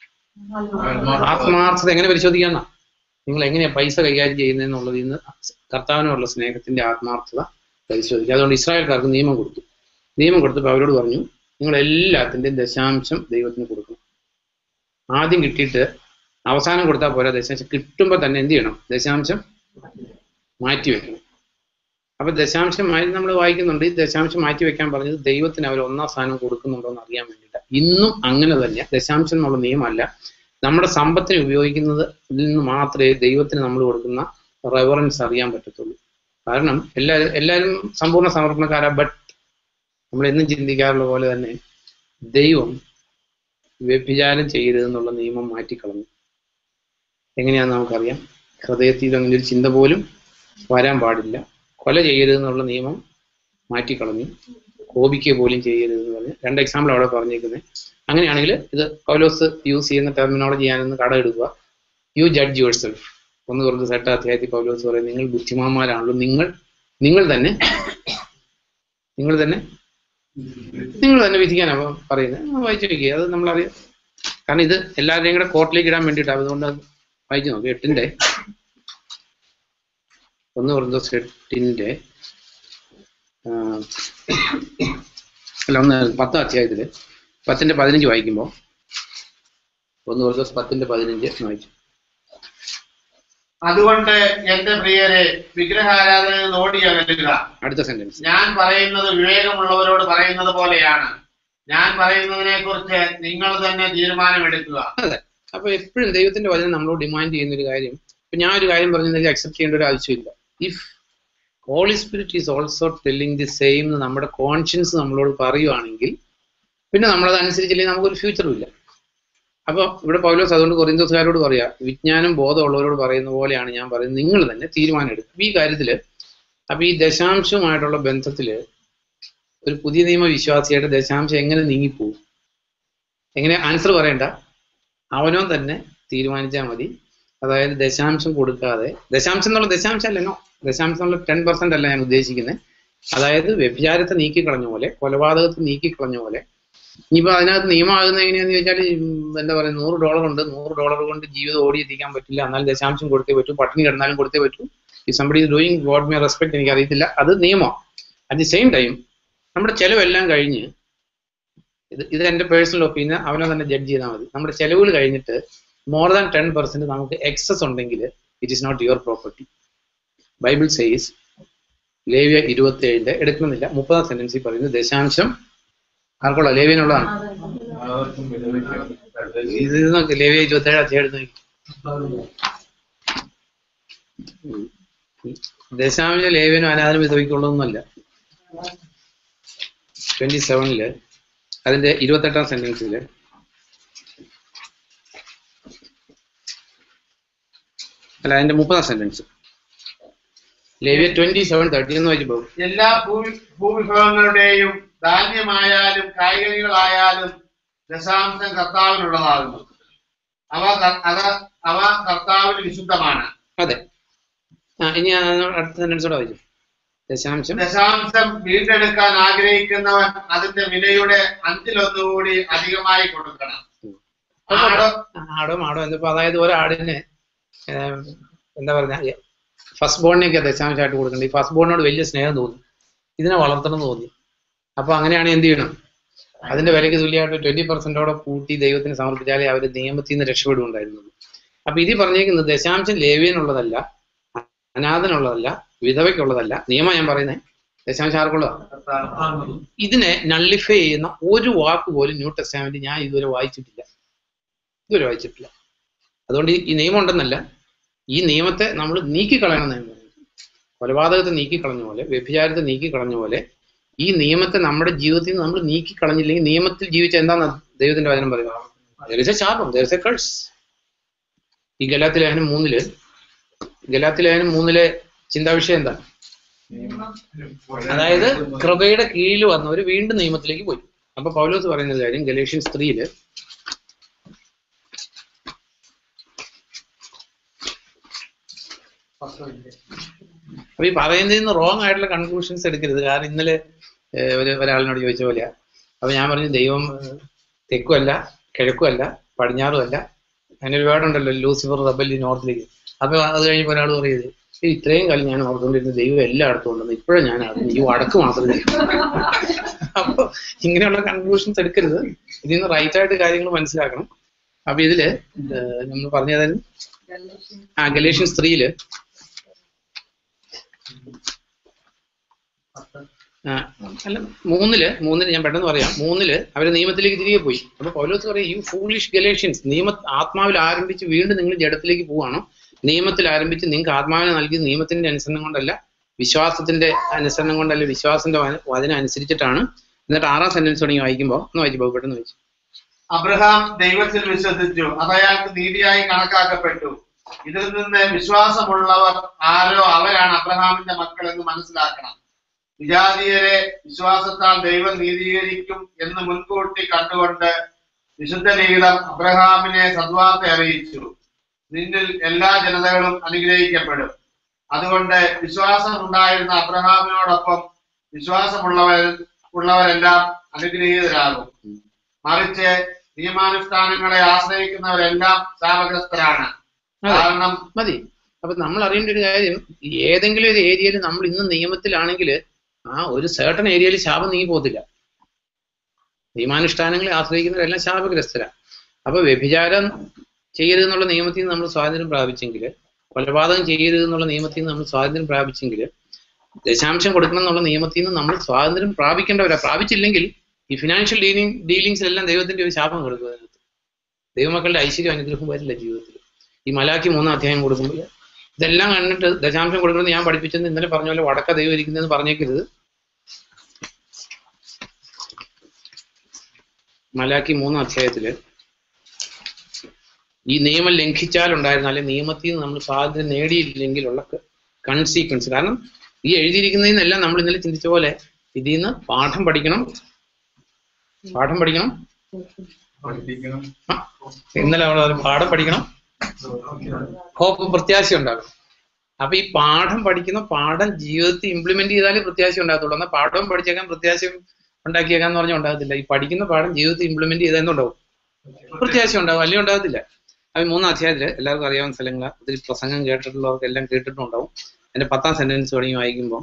ആത്മാർത്ഥത എങ്ങനെ പരിശോധിക്കാന്നാ, നിങ്ങൾ എങ്ങനെയാ പൈസ കൈകാര്യം ചെയ്യുന്നതെന്നുള്ളത് ഇന്ന് കർത്താവിനോടുള്ള സ്നേഹത്തിന്റെ ആത്മാർത്ഥത പരിശോധിക്കുക. അതുകൊണ്ട് ഇസ്രായേൽക്കാർക്ക് നിയമം കൊടുത്തു. നിയമം കൊടുത്തപ്പോൾ അവരോട് പറഞ്ഞു, നിങ്ങൾ എല്ലാത്തിൻ്റെയും ദശാംശം ദൈവത്തിന് കൊടുക്കണം. ആദ്യം കിട്ടിയിട്ട് അവസാനം കൊടുത്താൽ പോരാ, ദശാംശം കിട്ടുമ്പോൾ തന്നെ എന്ത് ചെയ്യണം? ദശാംശം മാറ്റി വെക്കണം. അപ്പൊ ദശാംശം മാറ്റി നമ്മൾ വായിക്കുന്നുണ്ട്. ഈ ദശാംശം മാറ്റി വെക്കാൻ പറഞ്ഞത് ദൈവത്തിന് അവർ ഒന്നാം സ്ഥാനം കൊടുക്കുന്നുണ്ടോ എന്ന് അറിയാൻ വേണ്ടിയിട്ടാണ്. ഇന്നും അങ്ങനെ തന്നെ ദശാംശം എന്നുള്ള നിയമമല്ല, നമ്മുടെ സമ്പത്തിനെ ഉപയോഗിക്കുന്നത് നിന്ന് മാത്രമേ ദൈവത്തിന് നമ്മൾ കൊടുക്കുന്ന റെവറൻസ് അറിയാൻ പറ്റത്തുള്ളൂ. കാരണം എല്ലാവരും എല്ലാവരും സമ്പൂർണ്ണ സമർപ്പണക്കാരാ. ബട്ട് നമ്മൾ എന്നും ചിന്തിക്കാറുള്ള പോലെ തന്നെ ദൈവം വ്യഭിചാരം ചെയ്യരുതെന്നുള്ള നിയമം മാറ്റിക്കളഞ്ഞു. എങ്ങനെയാണെന്ന് നമുക്കറിയാം. ഹൃദയത്തിൽ അങ്ങനെ ഒരു ചിന്ത പോലും വരാൻ പാടില്ല. കൊല ചെയ്യരുതെന്നുള്ള നിയമം മാറ്റിക്കളഞ്ഞു. കോപിക്കുക പോലും ചെയ്യരുതെന്ന് പറഞ്ഞ് രണ്ട് എക്സാമ്പിൾ അവിടെ പറഞ്ഞേക്കുന്നത്. അങ്ങനെയാണെങ്കിൽ ഇത് പൗലോസ് യൂസ് ചെയ്യുന്ന ടെർമിനോളജി ഞാനൊന്ന് കടമെടുക്കുക. You judge your self. ഒന്ന് കുറച്ച് സെട്ട അധ്യായത്തിൽ പൗലോസ് പറയും, നിങ്ങൾ ബുദ്ധിമാന്മാരാണല്ലോ, നിങ്ങൾ നിങ്ങൾ തന്നെ നിങ്ങൾ തന്നെ നിങ്ങൾ തന്നെ വിധിക്കാനാണ് പറയുന്നത്. വായിച്ചു നോക്കി, അത് നമ്മളറിയാം. കാരണം ഇത് എല്ലാവരുടെയും കൂടെ കോർട്ടിലേക്ക് ഇടാൻ വേണ്ടിയിട്ടാണ്. അതുകൊണ്ട് വായിച്ചു നോക്കി. എട്ടിന്റെ ഒന്ന് കൊറിന്തോസ് എട്ടിന്റെ അല്ല ഒന്ന് പത്താം അധ്യായത്തില് പത്തിന്റെ പതിനഞ്ച് വായിക്കുമ്പോൾ, ഒന്ന് കൊറിന്തോസ് പത്തിന്റെ പതിനഞ്ച് വായിച്ചു. അതുകൊണ്ട് എന്റെ പ്രിയരെ, വിഗ്രഹാരാധന ഓടി അകലുക. അടുത്ത സെന്റൻസ്, ഞാൻ പറയുന്നത് വിവേകമുള്ളവരോട് പറയുന്നത് പോലെയാണ്. ഞാൻ പറയുന്നതിനെ കുറിച്ച് നിങ്ങൾ തന്നെ തീരുമാനമെടുക്കുക. അതെ. അപ്പൊ എപ്പോഴും ദൈവത്തിന്റെ വചനം നമ്മളോട് ഡിമാൻഡ് ചെയ്യുന്ന ഒരു കാര്യം, ഇപ്പൊ ഞാൻ ഒരു കാര്യം പറഞ്ഞെങ്കിൽ അക്സെപ്റ്റ് ചെയ്യേണ്ട ഒരു ആവശ്യമില്ല. If Holy Spirit is also telling the same നമ്മുടെ കോൺഷ്യൻസ് നമ്മളോട് പറയുവാണെങ്കിൽ പിന്നെ നമ്മളത് അനുസരിച്ചില്ലെങ്കിൽ നമുക്കൊരു ഫ്യൂച്ചറും ഇല്ല. അപ്പൊ ഇവിടെ പൗലോസ് അതുകൊണ്ട് കൊറിന്തോസുകാരോട് പറയാ, വിജ്ഞാനം ബോധമുള്ളവരോട് പറയുന്ന പോലെയാണ് ഞാൻ പറയുന്നത്, നിങ്ങൾ തന്നെ തീരുമാനം എടുക്കും ഈ കാര്യത്തില്. അപ്പൊ ഈ ദശാംശവുമായിട്ടുള്ള ബന്ധത്തില് ഒരു പുതിയ നിയമ വിശ്വാസിയായിട്ട് ദശാംശം എങ്ങനെ നീങ്ങിപ്പോവും? എങ്ങനെ ആൻസർ പറയണ്ട, അവനോ തന്നെ തീരുമാനിച്ചാൽ മതി. അതായത് ദശാംശം കൊടുക്കാതെ, ദശാംശം എന്നുള്ള ദശാംശം അല്ലെന്നോ, ദശാംശം എന്നുള്ള ടെൻ പെർസെന്റ് അല്ല ഞാൻ ഉദ്ദേശിക്കുന്നത്. അതായത് വ്യഭിചാരത്തെ നീക്കിക്കളഞ്ഞ പോലെ, കൊലപാതകത്തെ നീക്കിക്കളഞ്ഞ പോലെ. ഇനിയിപ്പോ അതിനകത്ത് നിയമമാകുന്ന എങ്ങനെയാന്ന് ചോദിച്ചാൽ, എന്താ പറയുക, നൂറ് ഡോളർ ഉണ്ട്, നൂറ് ഡോളർ കൊണ്ട് ജീവിതം ഓടിയെത്തിക്കാൻ പറ്റില്ല, എന്നാൽ ദശാംശം കൊടുത്തേ പറ്റൂ, പട്ടിണി കിടന്നാലും കൊടുത്തേ പറ്റൂ. ഈ somebody doing God may respect, എനിക്ക് അറിയത്തില്ല, അത് നിയമമാണ്. അറ്റ് ദി സെയിം ടൈം നമ്മുടെ ചെലവെല്ലാം കഴിഞ്ഞ്, ഇത് ഇത് എന്റെ പേഴ്സണൽ ഒപ്പീനിയൻ, അവനെ തന്നെ ജഡ്ജ് ചെയ്താൽ മതി. നമ്മുടെ ചെലവുകൾ കഴിഞ്ഞിട്ട് മോർ ദാൻ ടെൻ പെർസെന്റ് നമുക്ക് എക്സസ് ഉണ്ടെങ്കിൽ it is not your property. Bible says, ലേവ്യ ഇരുപത്തി ഏഴിന്റെ എടുക്കുന്നില്ല, മുപ്പതാം സെന്റൻസിൽ പറയുന്നത് ദശാംശം ആർക്കുള്ള? ലേവ്യനുള്ളതാണ്. ഇത് നോക്ക്, ലേവ്യ ഇരുപത്തി ഏഴ് അധ്യായം എടുത്ത് നോക്കി. ദശാംശം ലേവ്യനും അനാഥനും വിധവയ്ക്കുള്ളതൊന്നുമല്ല. ട്വന്റി സെവനില് അതിന്റെ ഇരുപത്തെട്ടാം സെന്റൻസില് അല്ല, അതിന്റെ മുപ്പതാം സെന്റൻസ്, ലേവ്യ ട്വന്റി സെവൻ തേർട്ടി എന്ന് വായിച്ചു പോകും. എല്ലാ ഭൂവിഭവങ്ങളുടെയും ധാന്യമായാലും കായ്കനികളായാലും ദശാംശം കർത്താവിനുള്ളതാകുന്നു. അവ അവ കർത്താവിന് വിശുദ്ധമാണ്. അതെ. ആ ഇനി അടുത്ത സെന്റൻസോടെ വായിച്ചു. ദശാംശം ദശാംശം വീണ്ടെടുക്കാൻ ആഗ്രഹിക്കുന്നവൻ അതിന്റെ വിലയുടെ അഞ്ചിലൊന്നുകൂടി അധികമായി കൊടുക്കണം. ആടോ ആടോ മാടോ എന്നിപ്പോ, അതായത് ഒരാടിന് എന്താ പറഞ്ഞ ഫസ്റ്റ് ബോണിനൊക്കെ ദശാംശമായിട്ട് കൊടുക്കണ്ടേ. ഈ ഫസ്റ്റ് ബോണിനോട് വലിയ സ്നേഹം തോന്നി, ഇതിനെ വളർത്തണം എന്ന് തോന്നി. അപ്പൊ അങ്ങനെയാണെങ്കിൽ എന്ത് ചെയ്യണം? അതിന്റെ വിലയ്ക്ക് തുല്യമായിട്ട് ട്വന്റി പെർസെന്റോടെ കൂട്ടി ദൈവത്തിന് സമർപ്പിച്ചാലേ അവർ നിയമത്തിൽ നിന്ന് രക്ഷപ്പെടുകയുണ്ടായിരുന്നുള്ളൂ. അപ്പൊ ഇത് പറഞ്ഞേക്കുന്നത് ദശാംശം ലേവ്യനുള്ളതല്ല, അനാഥനുള്ളതല്ല, വിധവയ്ക്കുള്ളതല്ല. നിയമം ഞാൻ പറയുന്നത് ദശാംശം ആർക്കുള്ളതാണ്. ഇതിനെ നള്ളിഫൈ ചെയ്യുന്ന ഒരു വാക്ക് പോലും ന്യൂ ടെസ്റ്റമെന്റ് ഞാൻ ഇതുവരെ വായിച്ചിട്ടില്ല, ഇതുവരെ വായിച്ചിട്ടില്ല. അതുകൊണ്ട് ഈ നിയമം ഉണ്ടെന്നല്ല, ഈ നിയമത്തെ നമ്മൾ നീക്കിക്കളയണം എന്ന് പറയുന്നത്. കൊലപാതകത്തെ നീക്കിക്കളഞ്ഞ പോലെ, വ്യഭിചാരത്തെ നീക്കിക്കളഞ്ഞ പോലെ ഈ നിയമത്തെ നമ്മുടെ ജീവിതത്തിൽ നിന്ന് നമ്മൾ നീക്കിക്കളഞ്ഞില്ലെങ്കിൽ നിയമത്തിൽ ജീവിച്ച എന്താണെന്ന് ദൈവത്തിന്റെ വചനം പറയുക, there is a ശാപം, there is a curse. ഈ ഗലാത്യ ലേഖനം മൂന്നില് ഗലാത്യ ലേഖനം മൂന്നിലെ ചിന്താവിഷയം എന്താ? അതായത് കൃപയുടെ കീഴിൽ വന്നവർ വീണ്ടും നിയമത്തിലേക്ക് പോയി. അപ്പൊ പൗലോസ് പറയുന്ന കാര്യം ഗലേഷ്യൻസ് ത്രീയില് അപ്പൊ ഈ പറയുന്നതിൽ നിന്ന് റോങ് ആയിട്ടുള്ള കൺക്ലൂഷൻസ് എടുക്കരുത്. കാരണം ഇന്നലെ ഒരു ഒരാളിനോട് ചോദിച്ച പോലെയാ. അപ്പൊ ഞാൻ പറഞ്ഞു ദൈവം തെക്കുമല്ല കിഴക്കുമല്ല പടിഞ്ഞാറുമല്ല, അങ്ങനെ ഒരു വേർഡുണ്ടല്ലോ, ലൂസിഫർ റബല്ലി നോർത്തിലേക്ക്. അപ്പൊ അത് കഴിഞ്ഞപ്പോൾ ഒരാൾ പറയുന്നത് ഇത്രയും കാലം ഞാൻ ഓർത്തുകൊണ്ടിരുന്ന ദൈവം എല്ലായിടത്തും ഉണ്ടെന്ന് ഇപ്പോഴും ഞാൻ അറിഞ്ഞു, ഈ വടക്ക് മാത്രമേ. അപ്പൊ ഇങ്ങനെയുള്ള കൺക്ലൂഷൻസ് എടുക്കരുത്, ഇതിൽ നിന്ന് റൈറ്റ് ആയിട്ട് കാര്യങ്ങൾ മനസ്സിലാക്കണം. അപ്പൊ ഇതില് നമ്മൾ പറഞ്ഞതായിരുന്നു ആ ഗലേഷ്യൻസ് ത്രീയില് അല്ല മൂന്നില് മൂന്നില് ഞാൻ പെട്ടെന്ന് പറയാം. മൂന്നില് അവര് നിയമത്തിലേക്ക് തിരികെ പോയി. അപ്പൊ പൗലോസ് പറയും യു ഫൂളിഷ് ഗലേഷ്യൻസ്, നിയമ ആത്മാവിൽ ആരംഭിച്ച് വീണ്ടും നിങ്ങൾ ജഡത്തിലേക്ക് പോവാണോ? നിയമത്തിൽ ആരംഭിച്ച് നിങ്ങൾക്ക് ആത്മാവിനെ നൽകിയത് നിയമത്തിന്റെ അനുസരണം കൊണ്ടല്ല, വിശ്വാസത്തിന്റെ അനുസരണം കൊണ്ടല്ല, വിശ്വാസത്തിന്റെ വചനം അനുസരിച്ചിട്ടാണ്. എന്നിട്ട് ആറാം സെന്റൻസ് തുടങ്ങി വായിക്കുമ്പോ ഒന്ന് വായിച്ചു പെട്ടെന്ന് വായിച്ചു. അബ്രഹാം ദൈവത്തിൽ വിശ്വസിച്ചു, അത് അയാൾക്ക് നീതിയായി കണക്കാക്കപ്പെട്ടു. ഇതിൽ നിന്ന് വിശ്വാസമുള്ളവർ ആരോ അവരാണ് അബ്രഹാമിന്റെ മക്കൾ എന്ന് മനസ്സിലാക്കണം. വിജാതീയരെ വിശ്വാസത്താൽ ദൈവം നീതീകരിക്കും എന്ന് മുൻകൂട്ടി കണ്ടുകൊണ്ട് വിശുദ്ധ ലിഖിതം അബ്രഹാമിനെ സദ്വാർത്ത അറിയിച്ചു, നിന്നിൽ എല്ലാ ജനതകളും അനുഗ്രഹിക്കപ്പെടും. അതുകൊണ്ട് വിശ്വാസം ഉണ്ടായിരുന്ന അബ്രഹാമിനോടൊപ്പം വിശ്വാസമുള്ളവർ ഉള്ളവരെല്ലാം അനുഗ്രഹീതരാകും. മറിച്ച് നിയമാനുഷ്ഠാനങ്ങളെ ആശ്രയിക്കുന്നവരെല്ലാം ശാപഗ്രസ്തരാണ്. കാരണം മതി. അപ്പൊ നമ്മൾ അറിയേണ്ട ഒരു കാര്യം, ഏതെങ്കിലും ഒരു ഏരിയയിൽ നമ്മൾ ഇന്ന് നിയമത്തിലാണെങ്കിൽ ആ ഒരു സർട്ടൺ ഏരിയയിൽ ശാപം നീങ്ങി പോകത്തില്ല. നിയമാനുഷ്ഠാനങ്ങളെ ആശ്രയിക്കുന്നവരെല്ലാം ശാപഗ്രസ്തരാണ്. അപ്പൊ വ്യഭിചാരം ചെയ്യരുതെന്നുള്ള നിയമത്തിൽ നിന്ന് നമ്മൾ സ്വാതന്ത്ര്യം പ്രാപിച്ചെങ്കിൽ, കൊലപാതകം ചെയ്യരുതെന്നുള്ള നിയമത്തിൽ നിന്ന് നമ്മൾ സ്വാതന്ത്ര്യം പ്രാപിച്ചെങ്കിൽ, ദശാംശം കൊടുക്കണം എന്നുള്ള നിയമത്തിൽ നിന്ന് നമ്മൾ സ്വാതന്ത്ര്യം പ്രാപിക്കേണ്ടവരാ. പ്രാപിച്ചില്ലെങ്കിൽ ഈ ഫിനാൻഷ്യൽ ഡീലിംഗ് ഡീലിങ്സിലെല്ലാം ദൈവത്തിന്റെ ഒരു ശാപം കൊടുക്കുക. അതിനകത്ത് ദൈവമക്കളുടെ ഐശ്വര്യം അനുഗ്രഹം വരില്ല ജീവിതത്തിൽ. ഈ മലാക്കി മൂന്നാം അധ്യായം കൊടുക്കുമ്പോൾ ഇതെല്ലാം കണ്ടിട്ട് ദശാംശം കൊടുക്കണമെന്ന് ഞാൻ പഠിപ്പിച്ചെന്ന് ഇന്നലെ പറഞ്ഞ പോലെ വടക്ക ദൈവം ഇരിക്കുന്നതെന്ന് പറഞ്ഞേക്കരുത്. മലാക്കി മൂന്നാം അധ്യായത്തില് ഈ നിയമം ലംഘിച്ചാൽ ഉണ്ടായിരുന്ന, അല്ലെങ്കിൽ നിയമത്തിൽ നിന്ന് നമ്മൾ സ്വാതന്ത്ര്യം നേടിയില്ലെങ്കിലുള്ള കൺസീക്വൻസ്. കാരണം ഈ എഴുതിയിരിക്കുന്നതിനെല്ലാം നമ്മൾ ഇന്നലെ ചിന്തിച്ച പോലെ ഇതിൽ നിന്ന് പാഠം പഠിക്കണം, പാഠം പഠിക്കണം ഇന്നലെ അവിടെ പാഠം പഠിക്കണം, ഹോപ്പ് പ്രത്യാശ ഉണ്ടാകണം. അപ്പൊ ഈ പാഠം പഠിക്കുന്ന പാഠം ജീവിതത്തിൽ ഇംപ്ലിമെന്റ് ചെയ്താലേ പ്രത്യാശ ഉണ്ടാകത്തുള്ളൂ. എന്നാൽ പാഠവും പഠിച്ചേക്കാൻ പ്രത്യാശയും ഉണ്ടാക്കിയേക്കാന്ന് പറഞ്ഞാൽ ഉണ്ടാകത്തില്ല. ഈ പഠിക്കുന്ന പാഠം ജീവിതത്തിൽ ഇംപ്ലിമെന്റ് ചെയ്തെന്നുണ്ടാവും, പ്രത്യാശ ഉണ്ടാവും, അല്ലെങ്കിൽ ഉണ്ടാകത്തില്ല. അത് മൂന്നാം അധ്യായത്തില് എല്ലാവർക്കും അറിയാവുന്ന സ്ഥലങ്ങൾ, ഒത്തിരി പ്രസംഗം കേട്ടിട്ടുള്ളവർക്ക് എല്ലാം കേട്ടിട്ടുണ്ടാവും. എന്റെ പത്താം സെന്റൻസ് തുടങ്ങി വായിക്കുമ്പോൾ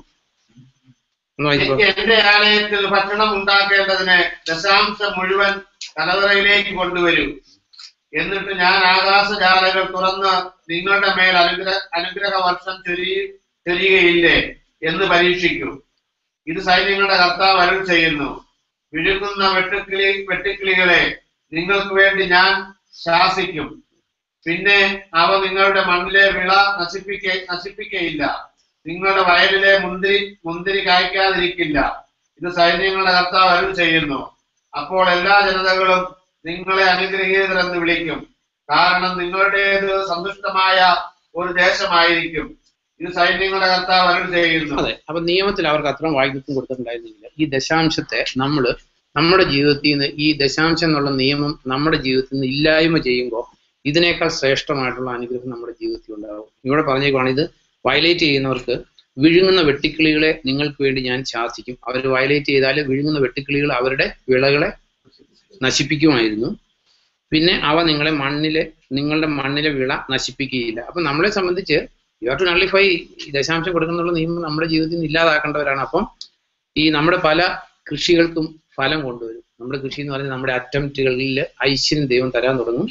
എന്റെ ആലയത്തിൽ ഭക്ഷണം ഉണ്ടാക്കേണ്ടതിന് ദശാംശം മുഴുവൻ കലവറയിലേക്ക് കൊണ്ടുവരൂ. എന്നിട്ട് ഞാൻ ആകാശജാലകൾ തുറന്ന് നിങ്ങളുടെ മേൽ അനുഗ്രഹ അനുഗ്രഹ വർഷം ചൊരി ചൊരിയുകയില്ലേ എന്ന് പരീക്ഷിക്കൂ. ഇത് സൈന്യങ്ങളുടെ കർത്താവ് അരുൾ ചെയ്യുന്നു. വിഴുങ്ങുന്ന വെട്ടുക്കിളി വെട്ടുക്കിളികളെ നിങ്ങൾക്ക് വേണ്ടി ഞാൻ ശാസിക്കും. പിന്നെ അവ നിങ്ങളുടെ മണ്ണിലെ വിള നശിപ്പിക്ക നശിപ്പിക്കയില്ല നിങ്ങളുടെ വയലിലെ മുന്തിരി മുന്തിരി കായ്ക്കാതിരിക്കില്ല. ഇത് സൈന്യങ്ങളുടെ കർത്താവ് അരുൾ ചെയ്യുന്നു. അപ്പോൾ എല്ലാ ജനതകളും നിങ്ങളെ അനുഗ്രഹീതരെന്ന് വിളിക്കും, കാരണം നിങ്ങളുടേത് സന്തുഷ്ടമായ ഒരു ദേശമായിരിക്കും. ഇത് സൈന്യങ്ങളുടെ കർത്താവ് അരുൾ ചെയ്യുന്നു. അതെ, അപ്പൊ നിയമത്തിൽ അവർക്ക് അത്രയും വാഗ്ദത്വം കൊടുത്തിട്ടുണ്ടായിരുന്നില്ല. ഈ ദശാംശത്തെ നമ്മൾ നമ്മുടെ ജീവിതത്തിൽ നിന്ന്, ഈ ദശാംശം എന്നുള്ള നിയമം നമ്മുടെ ജീവിതത്തിൽ നിന്ന് ഇല്ലായ്മ ചെയ്യുമ്പോൾ ഇതിനേക്കാൾ ശ്രേഷ്ഠമായിട്ടുള്ള അനുഗ്രഹം നമ്മുടെ ജീവിതത്തിൽ ഉണ്ടാകും. ഇവിടെ പറഞ്ഞേക്കുവാണ്, ഇത് വയലേറ്റ് ചെയ്യുന്നവർക്ക് വിഴുങ്ങുന്ന വെട്ടിക്കിളികളെ നിങ്ങൾക്ക് വേണ്ടി ഞാൻ ശാസിക്കും. അവർ വയലേറ്റ് ചെയ്താൽ വിഴുങ്ങുന്ന വെട്ടിക്കിളികൾ അവരുടെ വിളകളെ നശിപ്പിക്കുമായിരുന്നു. പിന്നെ അവ നിങ്ങളെ മണ്ണിലെ നിങ്ങളുടെ മണ്ണിലെ വിള നശിപ്പിക്കുകയില്ല. അപ്പൊ നമ്മളെ സംബന്ധിച്ച് യു ഹാവ് ടു നള്ളിഫൈ, ദശാംശം കൊടുക്കുന്നുള്ള നിയമം നമ്മുടെ ജീവിതത്തിൽ നിന്ന് ഇല്ലാതാക്കേണ്ടവരാണ്. അപ്പം ഈ നമ്മുടെ പല കൃഷികൾക്കും ഫലം കൊണ്ടുവരും. നമ്മുടെ കൃഷി എന്ന് പറയുന്നത് നമ്മുടെ അറ്റംപ്റ്റുകളിൽ ഐശ്വര്യം ദൈവം തരാൻ തുടങ്ങും.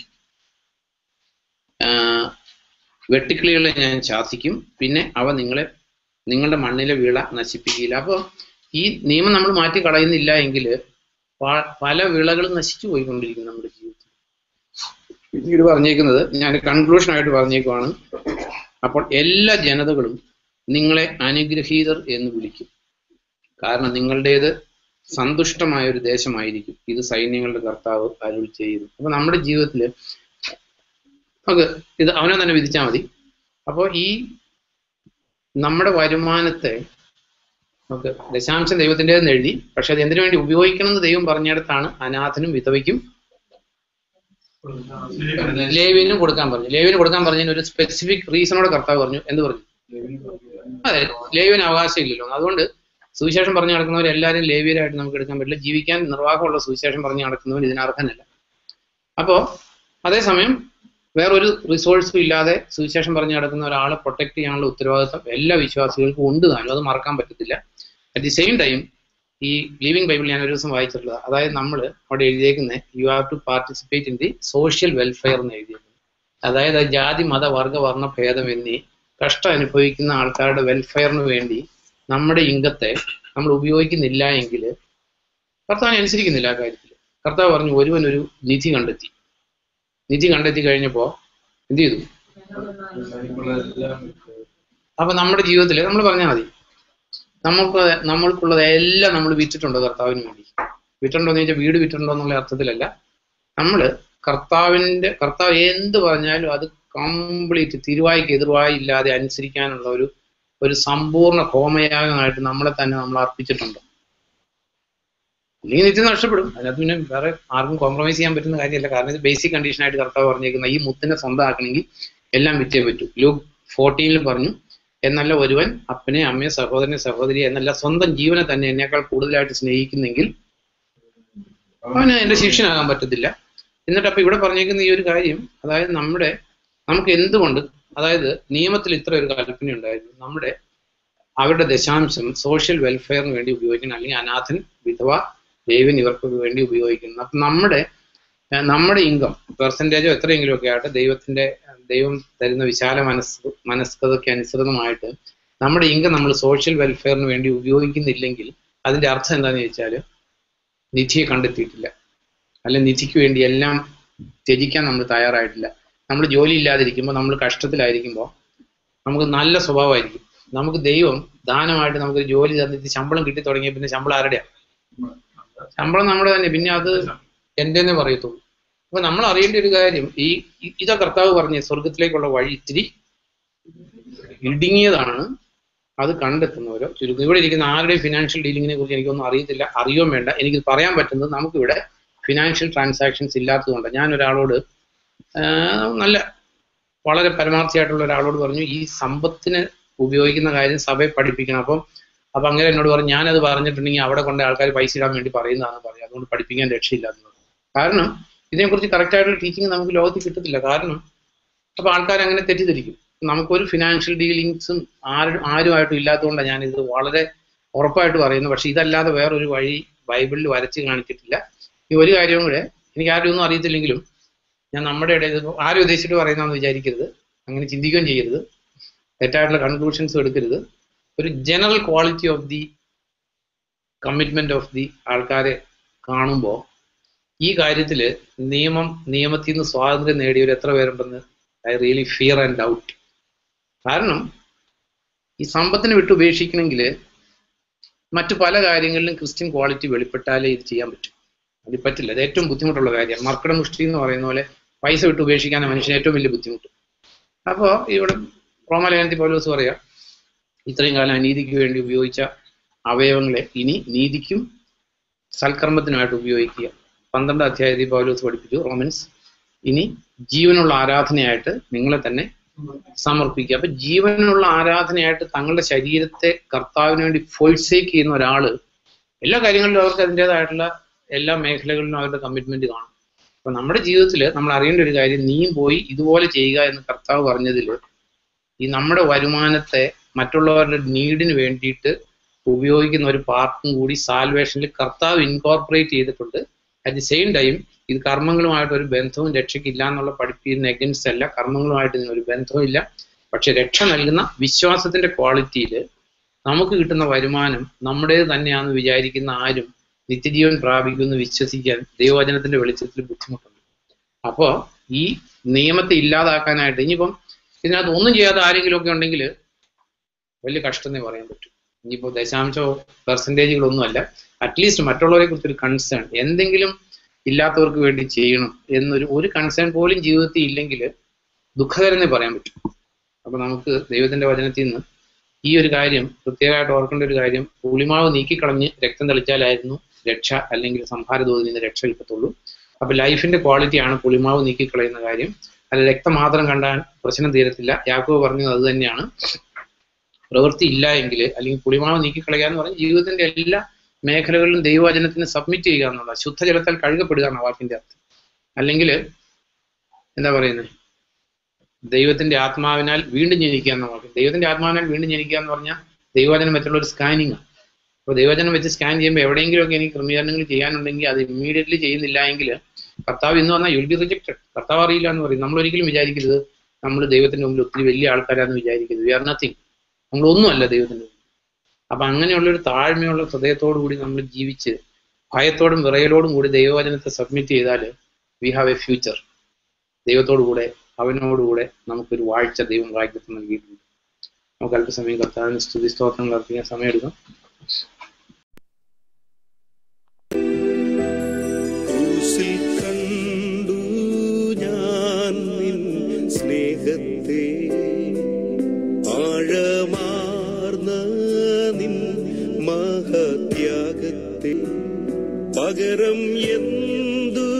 വെട്ടുക്കിളികളെ ഞാൻ ശാസിക്കും, പിന്നെ അവ നിങ്ങളെ നിങ്ങളുടെ മണ്ണിലെ വിള നശിപ്പിക്കില്ല. അപ്പോൾ ഈ നിയമം നമ്മൾ മാറ്റി കളയുന്നില്ല എങ്കിൽ പല വിളകളും നശിച്ചു പോയിക്കൊണ്ടിരിക്കും നമ്മുടെ ജീവിതത്തിൽ. പിന്നീട് പറഞ്ഞേക്കുന്നത് ഞാൻ കൺക്ലൂഷനായിട്ട് പറഞ്ഞേക്കുവാണ്. അപ്പോൾ എല്ലാ ജനതകളും നിങ്ങളെ അനുഗ്രഹീതർ എന്ന് വിളിക്കും, കാരണം നിങ്ങളുടേത് സന്തുഷ്ടമായ ഒരു ദേശമായിരിക്കും, ഇത് സൈന്യങ്ങളുടെ കർത്താവ് അരുൾ ചെയ്യുന്നു. അപ്പൊ നമ്മുടെ ജീവിതത്തിൽ നമുക്ക് ഇത് അവനെ തന്നെ വിധിച്ചാൽ മതി. അപ്പോൾ ഈ നമ്മുടെ വരുമാനത്തെ നമുക്ക് ദശാംശം ദൈവത്തിൻ്റെതെന്ന് എഴുതി, പക്ഷെ അത് എന്തിനു വേണ്ടി ഉപയോഗിക്കണം എന്ന് ദൈവം പറഞ്ഞിടത്താണ് അനാഥനും വിധവയ്ക്കും ലേവ്യനും കൊടുക്കാൻ പറഞ്ഞു. ലേവ്യന് കൊടുക്കാൻ പറഞ്ഞതിന് ഒരു സ്പെസിഫിക് റീസണോടെ കർത്താവ് പറഞ്ഞു. എന്ത് പറഞ്ഞു? അതെ, ലേവ്യന് അവകാശം ഇല്ലല്ലോ. അതുകൊണ്ട് സുവിശേഷം പറഞ്ഞു നടക്കുന്നവർ എല്ലാവരും ലേവ്യരായിട്ട് നമുക്ക് എടുക്കാൻ പറ്റില്ല. ജീവിക്കാൻ നിർവാഹമുള്ള സുവിശേഷം പറഞ്ഞു നടക്കുന്നവർ ഇതിനർഹനല്ല. അപ്പോ അതേസമയം വേറൊരു റിസോഴ്സും ഇല്ലാതെ സുവിശേഷം പറഞ്ഞു നടക്കുന്ന ഒരാളെ പ്രൊട്ടക്ട് ചെയ്യാനുള്ള ഉത്തരവാദിത്വം എല്ലാ വിശ്വാസികൾക്കും ഉണ്ട് താനും, അത് മറക്കാൻ പറ്റത്തില്ല. അറ്റ് ദി സെയിം ടൈം ഈ ലിവിങ് ബൈബിൾ ഞാൻ ഒരു ദിവസം വായിച്ചിട്ടുള്ളത്, അതായത് നമ്മൾ അവിടെ എഴുതിയേക്കുന്നത് you have to participate in the social welfare എന്ന് എഴുതിയേക്കുന്നത്. അതായത് ജാതി മത വർഗ വർണ്ണ ഭേദം എന്നീ കഷ്ടം അനുഭവിക്കുന്ന ആൾക്കാരുടെ വെൽഫെയറിന് വേണ്ടി നമ്മുടെ ഇംഗത്തെ നമ്മൾ ഉപയോഗിക്കുന്നില്ല എങ്കിൽ കർത്താവിനെ അനുസരിക്കുന്നില്ല ആ കാര്യത്തിൽ. കർത്താവ് പറഞ്ഞു ഒരുവൻ ഒരു നിധി കണ്ടെത്തി. നിധി കണ്ടെത്തി കഴിഞ്ഞപ്പോ എന്ത് ചെയ്തു? അപ്പൊ നമ്മുടെ ജീവിതത്തിൽ നമ്മൾ പറഞ്ഞാൽ മതി, നമുക്ക് നമ്മൾക്കുള്ളത് എല്ലാം നമ്മൾ വിറ്റിട്ടുണ്ടോ കർത്താവിന് വേണ്ടി? വിറ്റുണ്ടോ എന്ന് ചോദിച്ചാൽ വീട് വിറ്റുണ്ടോ എന്നുള്ള അർത്ഥത്തിലല്ല. നമ്മൾ കർത്താവിൻ്റെ കർത്താവ് എന്ത് പറഞ്ഞാലും അത് കംപ്ലീറ്റ് തിരുവായിക്ക് എതിർവായി ഇല്ലാതെ അനുസരിക്കാനുള്ള ഒരു ഒരു സമ്പൂർണ്ണ ഹോമയാഗമായിട്ട് നമ്മളെ തന്നെ നമ്മൾ അർപ്പിച്ചിട്ടുണ്ടോ? അല്ലെങ്കിൽ നിത്യം നഷ്ടപ്പെടും. അതിനകത്ത് പിന്നെ വേറെ ആർക്കും കോംപ്രമൈസ് ചെയ്യാൻ പറ്റുന്ന കാര്യമല്ല. കാരണം ഇത് ബേസിക് കണ്ടീഷനായിട്ട് കർത്താവ് പറഞ്ഞേക്കുന്ന ഈ മുത്തിനെ സ്വന്തമാക്കണമെങ്കിൽ എല്ലാം വിറ്റേ പറ്റൂ. ലൂക്ക് ഫോർട്ടീനിൽ പറഞ്ഞു, എന്നല്ല ഒരുവൻ അപ്പനെ അമ്മയെ സഹോദരനെ സഹോദരിയെ എന്നല്ല സ്വന്തം ജീവനെ തന്നെ എന്നേക്കാൾ കൂടുതലായിട്ട് സ്നേഹിക്കുന്നെങ്കിൽ അവന് എന്റെ ശിഷ്യനാകാൻ പറ്റത്തില്ല. എന്നിട്ട് അപ്പൊ ഇവിടെ പറഞ്ഞേക്കുന്ന ഈ ഒരു കാര്യം, അതായത് നമ്മുടെ നമുക്ക് എന്തുകൊണ്ട്, അതായത് നിയമത്തിൽ ഇത്ര ഒരു കൽപ്പന ഉണ്ടായിരുന്നു, നമ്മുടെ അവരുടെ ദശാംശം സോഷ്യൽ വെൽഫെയറിന് വേണ്ടി ഉപയോഗിക്കണം, അല്ലെങ്കിൽ അനാഥൻ വിധവ ദൈവൻ ഇവർക്കൊക്കെ വേണ്ടി ഉപയോഗിക്കുന്നു. അപ്പൊ നമ്മുടെ നമ്മുടെ ഇൻകം പെർസെൻറ്റേജോ എത്രയെങ്കിലും ഒക്കെ ആയിട്ട് ദൈവത്തിന്റെ ദൈവം തരുന്ന വിശാല മനസ് മനസ്കതയ്ക്ക് അനുസൃതമായിട്ട് നമ്മുടെ ഇൻകം നമ്മൾ സോഷ്യൽ വെൽഫെയറിന് വേണ്ടി ഉപയോഗിക്കുന്നില്ലെങ്കിൽ അതിന്റെ അർത്ഥം എന്താണെന്ന് ചോദിച്ചാൽ നിധിയെ കണ്ടെത്തിയിട്ടില്ല, അല്ലെ നിധിക്ക് വേണ്ടി എല്ലാം ത്യജിക്കാൻ നമ്മൾ തയ്യാറായിട്ടില്ല. നമ്മൾ ജോലി ഇല്ലാതിരിക്കുമ്പോൾ, നമ്മൾ കഷ്ടത്തിലായിരിക്കുമ്പോൾ നമുക്ക് നല്ല സ്വഭാവമായിരിക്കും. നമുക്ക് ദൈവം ദാനമായിട്ട് നമുക്കൊരു ജോലി തന്നിട്ട് ശമ്പളം കിട്ടി തുടങ്ങിയ പിന്നെ ശമ്പളം ആരുടെയാ? ശമ്പളം നമ്മുടെ തന്നെ. പിന്നെ അത് എൻ്റെ തന്നെ പറയത്തുള്ളൂ. അപ്പൊ നമ്മൾ അറിയേണ്ട ഒരു കാര്യം, ഈ ഇതാ കർത്താവ് പറഞ്ഞ സ്വർഗത്തിലേക്കുള്ള വഴി ഇത്തിരി ഇടുങ്ങിയതാണ്, അത് കണ്ടെത്തുന്നവരോ ചുരുക്കം. ഇവിടെ ഇരിക്കുന്ന ആരുടെയും ഫിനാൻഷ്യൽ ഡീലിങ്ങിനെ കുറിച്ച് എനിക്കൊന്നും അറിയത്തില്ല, അറിയോ വേണ്ട. എനിക്ക് പറയാൻ പറ്റുന്നത് നമുക്കിവിടെ ഫിനാൻഷ്യൽ ട്രാൻസാക്ഷൻസ് ഇല്ലാത്തതുകൊണ്ട് ഞാൻ ഒരാളോട് നല്ല വളരെ പരമാർത്ഥിയായിട്ടുള്ള ഒരാളോട് പറഞ്ഞു, ഈ സമ്പത്തിന് ഉപയോഗിക്കുന്ന കാര്യം സഭയെ പഠിപ്പിക്കണം. അപ്പം അപ്പൊ അങ്ങനെ എന്നോട് പറഞ്ഞു, ഞാനത് പറഞ്ഞിട്ടുണ്ടെങ്കിൽ അവിടെ കൊണ്ട് ആൾക്കാർ പൈസ ഇടാൻ വേണ്ടി പറയുന്നതാണെന്ന് പറയും, അതുകൊണ്ട് പഠിപ്പിക്കാൻ രക്ഷയില്ല എന്ന് പറഞ്ഞു. കാരണം ഇതിനെക്കുറിച്ച് കറക്റ്റായിട്ടുള്ള ടീച്ചിങ് നമുക്ക് ലോകത്തിൽ കിട്ടത്തില്ല. കാരണം അപ്പൊ ആൾക്കാർ അങ്ങനെ തെറ്റിദ്ധരിക്കും. നമുക്കൊരു ഫിനാൻഷ്യൽ ഡീലിങ്സും ആരും ആരുമായിട്ടും ഇല്ലാത്തതുകൊണ്ടാണ് ഞാനിത് വളരെ ഉറപ്പായിട്ട് പറയുന്നത്. പക്ഷെ ഇതല്ലാതെ വേറൊരു വഴി ബൈബിളിൽ വരച്ച് കാണിച്ചിട്ടില്ല. ഈ ഒരു കാര്യവും കൂടെ, എനിക്ക് ആരും ഒന്നും അറിയത്തില്ലെങ്കിലും ഞാൻ നമ്മുടെ ഇടയിൽ ആരും ഉദ്ദേശിച്ചിട്ട് പറയുന്നതെന്ന് വിചാരിക്കരുത്, അങ്ങനെ ചിന്തിക്കുകയും ചെയ്യരുത്, തെറ്റായിട്ടുള്ള കൺക്ലൂഷൻസും എടുക്കരുത്. ഒരു general quality of the commitment of the ആൾക്കാരെ കാണുമ്പോൾ ഈ കാര്യത്തിൽ നിയമം നിയമത്തിൽ നിന്ന് സ്വാതന്ത്ര്യം നേടിയവർ എത്ര പേരുണ്ടെന്ന് I really fear and doubt. കാരണം ഈ സമ്പത്തിനെ വിട്ടുപേക്ഷിക്കണമെങ്കിൽ മറ്റു പല കാര്യങ്ങളിലും ക്രിസ്ത്യൻ ക്വാളിറ്റി വെളിപ്പെട്ടാലേ ഇത് ചെയ്യാൻ പറ്റും. അത് പറ്റില്ല, അത് ഏറ്റവും ബുദ്ധിമുട്ടുള്ള കാര്യമാണ്. മർക്കട മുഷ്ടി എന്ന് പറയുന്ന പോലെ പൈസ വിട്ട് ഉപേക്ഷിക്കാൻ മനുഷ്യന് ഏറ്റവും വലിയ ബുദ്ധിമുട്ട്. അപ്പോൾ ഇവിടെ റോമാലേഖനത്തിൽ പൗലോസ് പറയാം, ഇത്രയും കാലം അനീതിക്ക് വേണ്ടി ഉപയോഗിച്ച അവയവങ്ങളെ ഇനി നീതിക്കും സൽക്കർമ്മത്തിനുമായിട്ട് ഉപയോഗിക്കുക. പന്ത്രണ്ടാം അധ്യായത്തിൽ പൗലോസ് പഠിപ്പിച്ചു റോമൻസ്, ഇനി ജീവനുള്ള ആരാധനയായിട്ട് നിങ്ങളെ തന്നെ സമർപ്പിക്കുക. അപ്പൊ ജീവനുള്ള ആരാധനയായിട്ട് തങ്ങളുടെ ശരീരത്തെ കർത്താവിന് വേണ്ടി ഫോഴ്സേക്ക് ചെയ്യുന്ന ഒരാള് എല്ലാ കാര്യങ്ങളിലും അവർക്ക് അതിൻ്റെതായിട്ടുള്ള എല്ലാ മേഖലകളിലും അവരുടെ കമ്മിറ്റ്മെന്റ് കാണും. അപ്പൊ നമ്മുടെ ജീവിതത്തിൽ നമ്മൾ അറിയേണ്ട ഒരു കാര്യം, നീയും പോയി ഇതുപോലെ ചെയ്യുക എന്ന് കർത്താവ് പറഞ്ഞതിൽ ഈ നമ്മുടെ വരുമാനത്തെ മറ്റുള്ളവരുടെ നീഡിന് വേണ്ടിയിട്ട് ഉപയോഗിക്കുന്ന ഒരു പാർട്ടും കൂടി സാൽവേഷനിൽ കർത്താവ് ഇൻകോർപ്പറേറ്റ് ചെയ്തിട്ടുണ്ട്. അറ്റ് ദി സെയിം ടൈം ഇത് കർമ്മങ്ങളുമായിട്ട് ഒരു ബന്ധവും രക്ഷയ്ക്കില്ല എന്നുള്ള പഠിപ്പിക്കുന്ന എഗൻസ്റ്റ് അല്ല. കർമ്മങ്ങളുമായിട്ട് ഇതിനൊരു ബന്ധവും ഇല്ല. പക്ഷെ രക്ഷ നൽകുന്ന വിശ്വാസത്തിന്റെ ക്വാളിറ്റിയിൽ നമുക്ക് കിട്ടുന്ന വരുമാനം നമ്മുടേത് തന്നെയാണെന്ന് വിചാരിക്കുന്ന ആരും നിത്യജീവൻ പ്രാപിക്കുമെന്ന് വിശ്വസിക്കാൻ ദൈവവചനത്തിന്റെ വെളിച്ചത്തിൽ ബുദ്ധിമുട്ടുണ്ട്. അപ്പോൾ ഈ നിയമത്തെ ഇല്ലാതാക്കാനായിട്ട് ഇനിയിപ്പം ഇതിനകത്ത് ഒന്നും ചെയ്യാതെ ആരെങ്കിലും ഒക്കെ ഉണ്ടെങ്കിൽ വലിയ കഷ്ടമെന്നേ പറയാൻ പറ്റും. ഇനിയിപ്പോൾ ദശാംശോ പെർസെൻറ്റേജുകളൊന്നുമല്ല, അറ്റ്ലീസ്റ്റ് മറ്റുള്ളവരെ കുറിച്ചൊരു കൺസേൺ, എന്തെങ്കിലും ഇല്ലാത്തവർക്ക് വേണ്ടി ചെയ്യണം എന്നൊരു ഒരു കൺസേൺ പോലും ജീവിതത്തിൽ ഇല്ലെങ്കിൽ ദുഃഖകരെന്നേ പറയാൻ പറ്റും. അപ്പൊ നമുക്ക് ദൈവത്തിന്റെ വചനത്തിൽ നിന്ന് ഈ ഒരു കാര്യം പ്രത്യേകമായിട്ട് ഓർക്കേണ്ട ഒരു കാര്യം, പുളിമാവ് നീക്കിക്കളഞ്ഞ് രക്തം തെളിച്ചാലായിരുന്നു രക്ഷ, അല്ലെങ്കിൽ സംഹാരദൂതിൽ നിന്ന് രക്ഷ കിട്ടത്തുള്ളൂ. അപ്പൊ ലൈഫിന്റെ ക്വാളിറ്റിയാണ് പുളിമാവ് നീക്കിക്കളയുന്ന കാര്യം. അല്ല രക്തം മാത്രം കണ്ടാൽ പ്രശ്നം തീരത്തില്ല. യാക്കോബ് പറഞ്ഞത് അത് തന്നെയാണ്. പ്രവൃത്തി ഇല്ല എങ്കിൽ, അല്ലെങ്കിൽ പുളിമാവ് നീക്കിക്കളയുക എന്ന് പറഞ്ഞാൽ ജീവിതത്തിന്റെ എല്ലാ മേഖലകളിലും ദൈവവചനത്തിന് സബ്മിറ്റ് ചെയ്യുക എന്നുള്ള, ശുദ്ധജലത്താൽ കഴുകപ്പെടുക എന്ന വാക്കിന്റെ അർത്ഥം. അല്ലെങ്കിൽ എന്താ പറയുന്നത്, ദൈവത്തിന്റെ ആത്മാവിനാൽ വീണ്ടും ജനിക്കുക എന്ന വാക്ക്. ദൈവത്തിന്റെ ആത്മാവിനാൽ വീണ്ടും ജനിക്കുക എന്ന് പറഞ്ഞാൽ ദൈവവചനം വെച്ചുള്ള ഒരു സ്കാനിങ് ആണ്. അപ്പോൾ ദൈവവചനം വെച്ച് സ്കാൻ ചെയ്യുമ്പോൾ എവിടെയെങ്കിലുമൊക്കെ എനിക്ക് ക്രമീകരണങ്ങൾ ചെയ്യാനുണ്ടെങ്കിൽ അത് ഇമ്മീഡിയറ്റ്ലി ചെയ്യുന്നില്ല എങ്കിൽ കർത്താവ് ഇന്ന് പറഞ്ഞാൽ യുൽ ബി റിജക്റ്റഡ്. കർത്താവ് അറിയില്ല എന്ന് പറയും. നമ്മൾ ഒരിക്കലും വിചാരിക്കരുത് നമ്മൾ ദൈവത്തിന്റെ മുമ്പിൽ ഒത്തിരി വലിയ ആൾക്കാരാന്ന് വിചാരിക്കരുത്. V are nothing. നമ്മളൊന്നുമല്ല ദൈവത്തിന്റെ മുമ്പിൽ. അപ്പൊ അങ്ങനെയുള്ളൊരു താഴ്മയുള്ള ഹൃദയത്തോടു കൂടി നമ്മൾ ജീവിച്ച് ഭയത്തോടും വിറയലോടും കൂടി ദൈവവചനത്തെ സബ്മിറ്റ് ചെയ്താൽ വി ഹാവ് എ ഫ്യൂച്ചർ. ദൈവത്തോടു കൂടെ, അവനോടുകൂടെ നമുക്കൊരു വാഴ്ച ദൈവം വാഗ്ദത്തം നൽകിയിട്ടുണ്ട്. നമുക്ക് അല്പസമയം കർത്താവിന് സ്തുതി സ്തോത്രങ്ങൾ അർപ്പിക്കാൻ സമയമെടുക്കാം. ക്രൂശിൽ കണ്ടു ഞാൻ നിൻ സ്നേഹത്തെ, ആഴമാർന്ന നിൻ മഹത്യാഗത്തെ, പകരം എന്തു